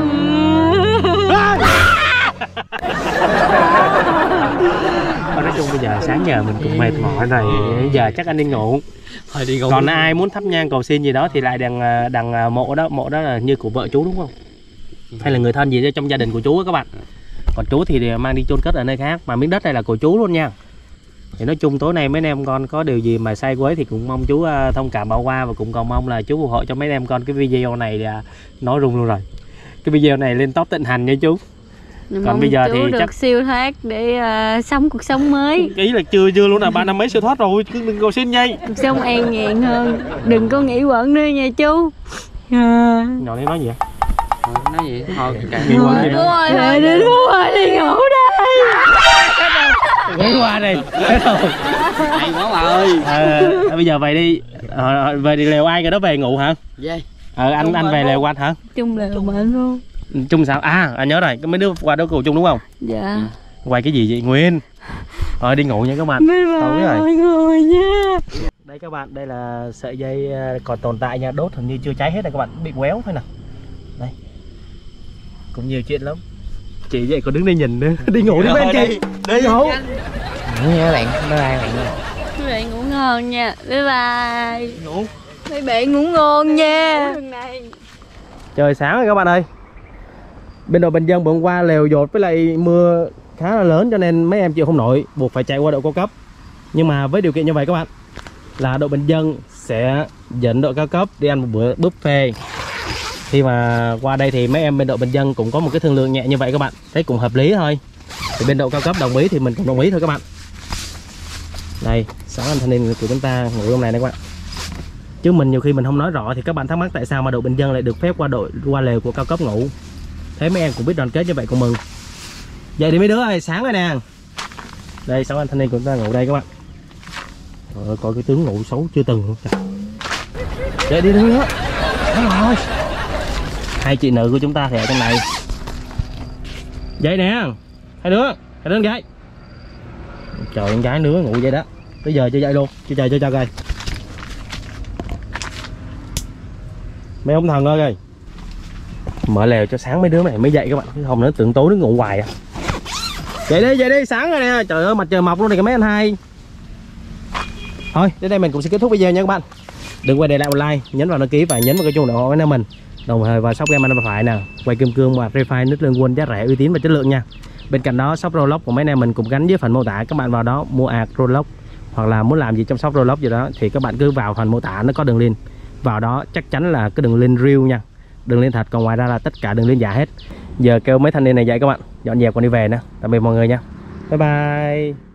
Thôi nói chung bây giờ sáng giờ mình cũng mệt mỏi rồi, giờ chắc anh đi ngủ. Thôi đi ngủ. Còn ai muốn thắp nhang cầu xin gì đó thì lại đằng đằng mộ đó, mộ đó là như của vợ chú đúng không? Hay là người thân gì đó trong gia đình của chú á các bạn. Còn chú thì mang đi chôn cất ở nơi khác, mà miếng đất này là của chú luôn nha. Thì nói chung tối nay mấy anh em con có điều gì mà sai quấy thì cũng mong chú thông cảm bỏ qua, và cũng còn mong là chú ủng hộ cho mấy anh em con cái video này. Nói rung luôn rồi, cái video này lên top tịnh hành nha chú. Còn Còn bây giờ chú thì được chắc siêu thoát để uh, sống cuộc sống mới. ý là chưa chưa luôn là ba năm mấy siêu thoát rồi, cứ đừng cầu xin nhây. Cuộc sống an nhàn hơn. Đừng có nghĩ quẩn nữa nha chú. À. Nhỏ này nói gì vậy? Nói gì thôi kệ. Nghĩ quẩn gì Đúng đó. rồi, rồi đến phút rồi đi ngủ đây. Nghĩ qua này. Hay quá bà ơi. À, bây giờ về đi. À, về đi lều ai cái đó về ngủ hả? Dạ. Ờ anh anh về lều của anh hả? Chung lều mệnh luôn. Chung sao? À anh nhớ rồi, cái mấy đứa qua đó cùng chung đúng không? Dạ. Quay cái gì vậy Nguyên? Thôi đi ngủ nha các bạn. Bye bye Tối rồi. mọi người nha. Đây các bạn, đây là sợi dây còn tồn tại nha, đốt hình như chưa cháy hết này các bạn, bị quéo thôi nè. Đây. Cũng nhiều chuyện lắm. Chị vậy còn đứng đây nhìn nữa. Đi ngủ đi bên chị. Đi ngủ. Ngủ nha bạn, bye bye bạn. Quý vị ngủ ngon nha. Bye bye. Ngủ. Mấy bạn ngủ ngon nha. Trời sáng rồi các bạn ơi. Bên đội bình dân bữa hôm qua lều dột với lại mưa khá là lớn cho nên mấy em chịu không nổi, buộc phải chạy qua đội cao cấp. Nhưng mà với điều kiện như vậy các bạn, là đội bình dân sẽ dẫn đội cao cấp đi ăn một bữa buffet. Khi mà qua đây thì mấy em bên đội bình dân cũng có một cái thương lượng nhẹ như vậy các bạn, thấy cũng hợp lý thôi. Thì bên đội cao cấp đồng ý thì mình cũng đồng ý thôi các bạn. Đây, sáu anh thanh niên của chúng ta ngủ trong này đây các bạn. Chứ mình nhiều khi mình không nói rõ thì các bạn thắc mắc tại sao mà đội bình dân lại được phép qua đội qua lều của cao cấp ngủ. Thế mấy em cũng biết đoàn kết như vậy cũng mừng. Vậy thì mấy đứa ơi, sáng rồi nè. Đây sáu anh thanh niên của chúng ta ngủ đây các bạn. Trời ơi, coi cái tướng ngủ xấu chưa từng luôn. Dậy đi đứng nữa. Đúng rồi. Hai chị nữ của chúng ta thì ở trong này. Dậy nè. Hai đứa, hai đứa con gái. Trời, con gái nữa ngủ vậy đó. Tới giờ chưa dậy luôn, chưa chờ chưa cho coi. Mấy ông thần ơi kìa. Mở lèo cho sáng mấy đứa này mới dậy các bạn, chứ không nữa tưởng tối nó ngủ hoài à. Dậy đi, dậy đi, sáng rồi nè. Trời ơi, mặt trời mọc luôn này các mấy anh hai. Thôi, đến đây mình cũng sẽ kết thúc video nha các bạn. Đừng quên để lại một like, nhấn vào đăng ký và nhấn vào cái chuông để ủng hộ anh em mình. Đồng thời vào shop game anh phải nè, quay kim cương và Free Fire nít lương quân giá rẻ, uy tín và chất lượng nha. Bên cạnh đó shop Roblox của mấy anh em mình cũng gắn dưới phần mô tả, các bạn vào đó mua ạc Roblox hoặc là muốn làm gì trong shop Roblox gì đó thì các bạn cứ vào phần mô tả, nó có đường link. Vào đó chắc chắn là cái đường link real nha, đường link thật, còn ngoài ra là tất cả đường link giả hết. Giờ kêu mấy thanh niên này dậy các bạn, dọn dẹp còn đi về nữa. Tạm biệt mọi người nha. Bye bye.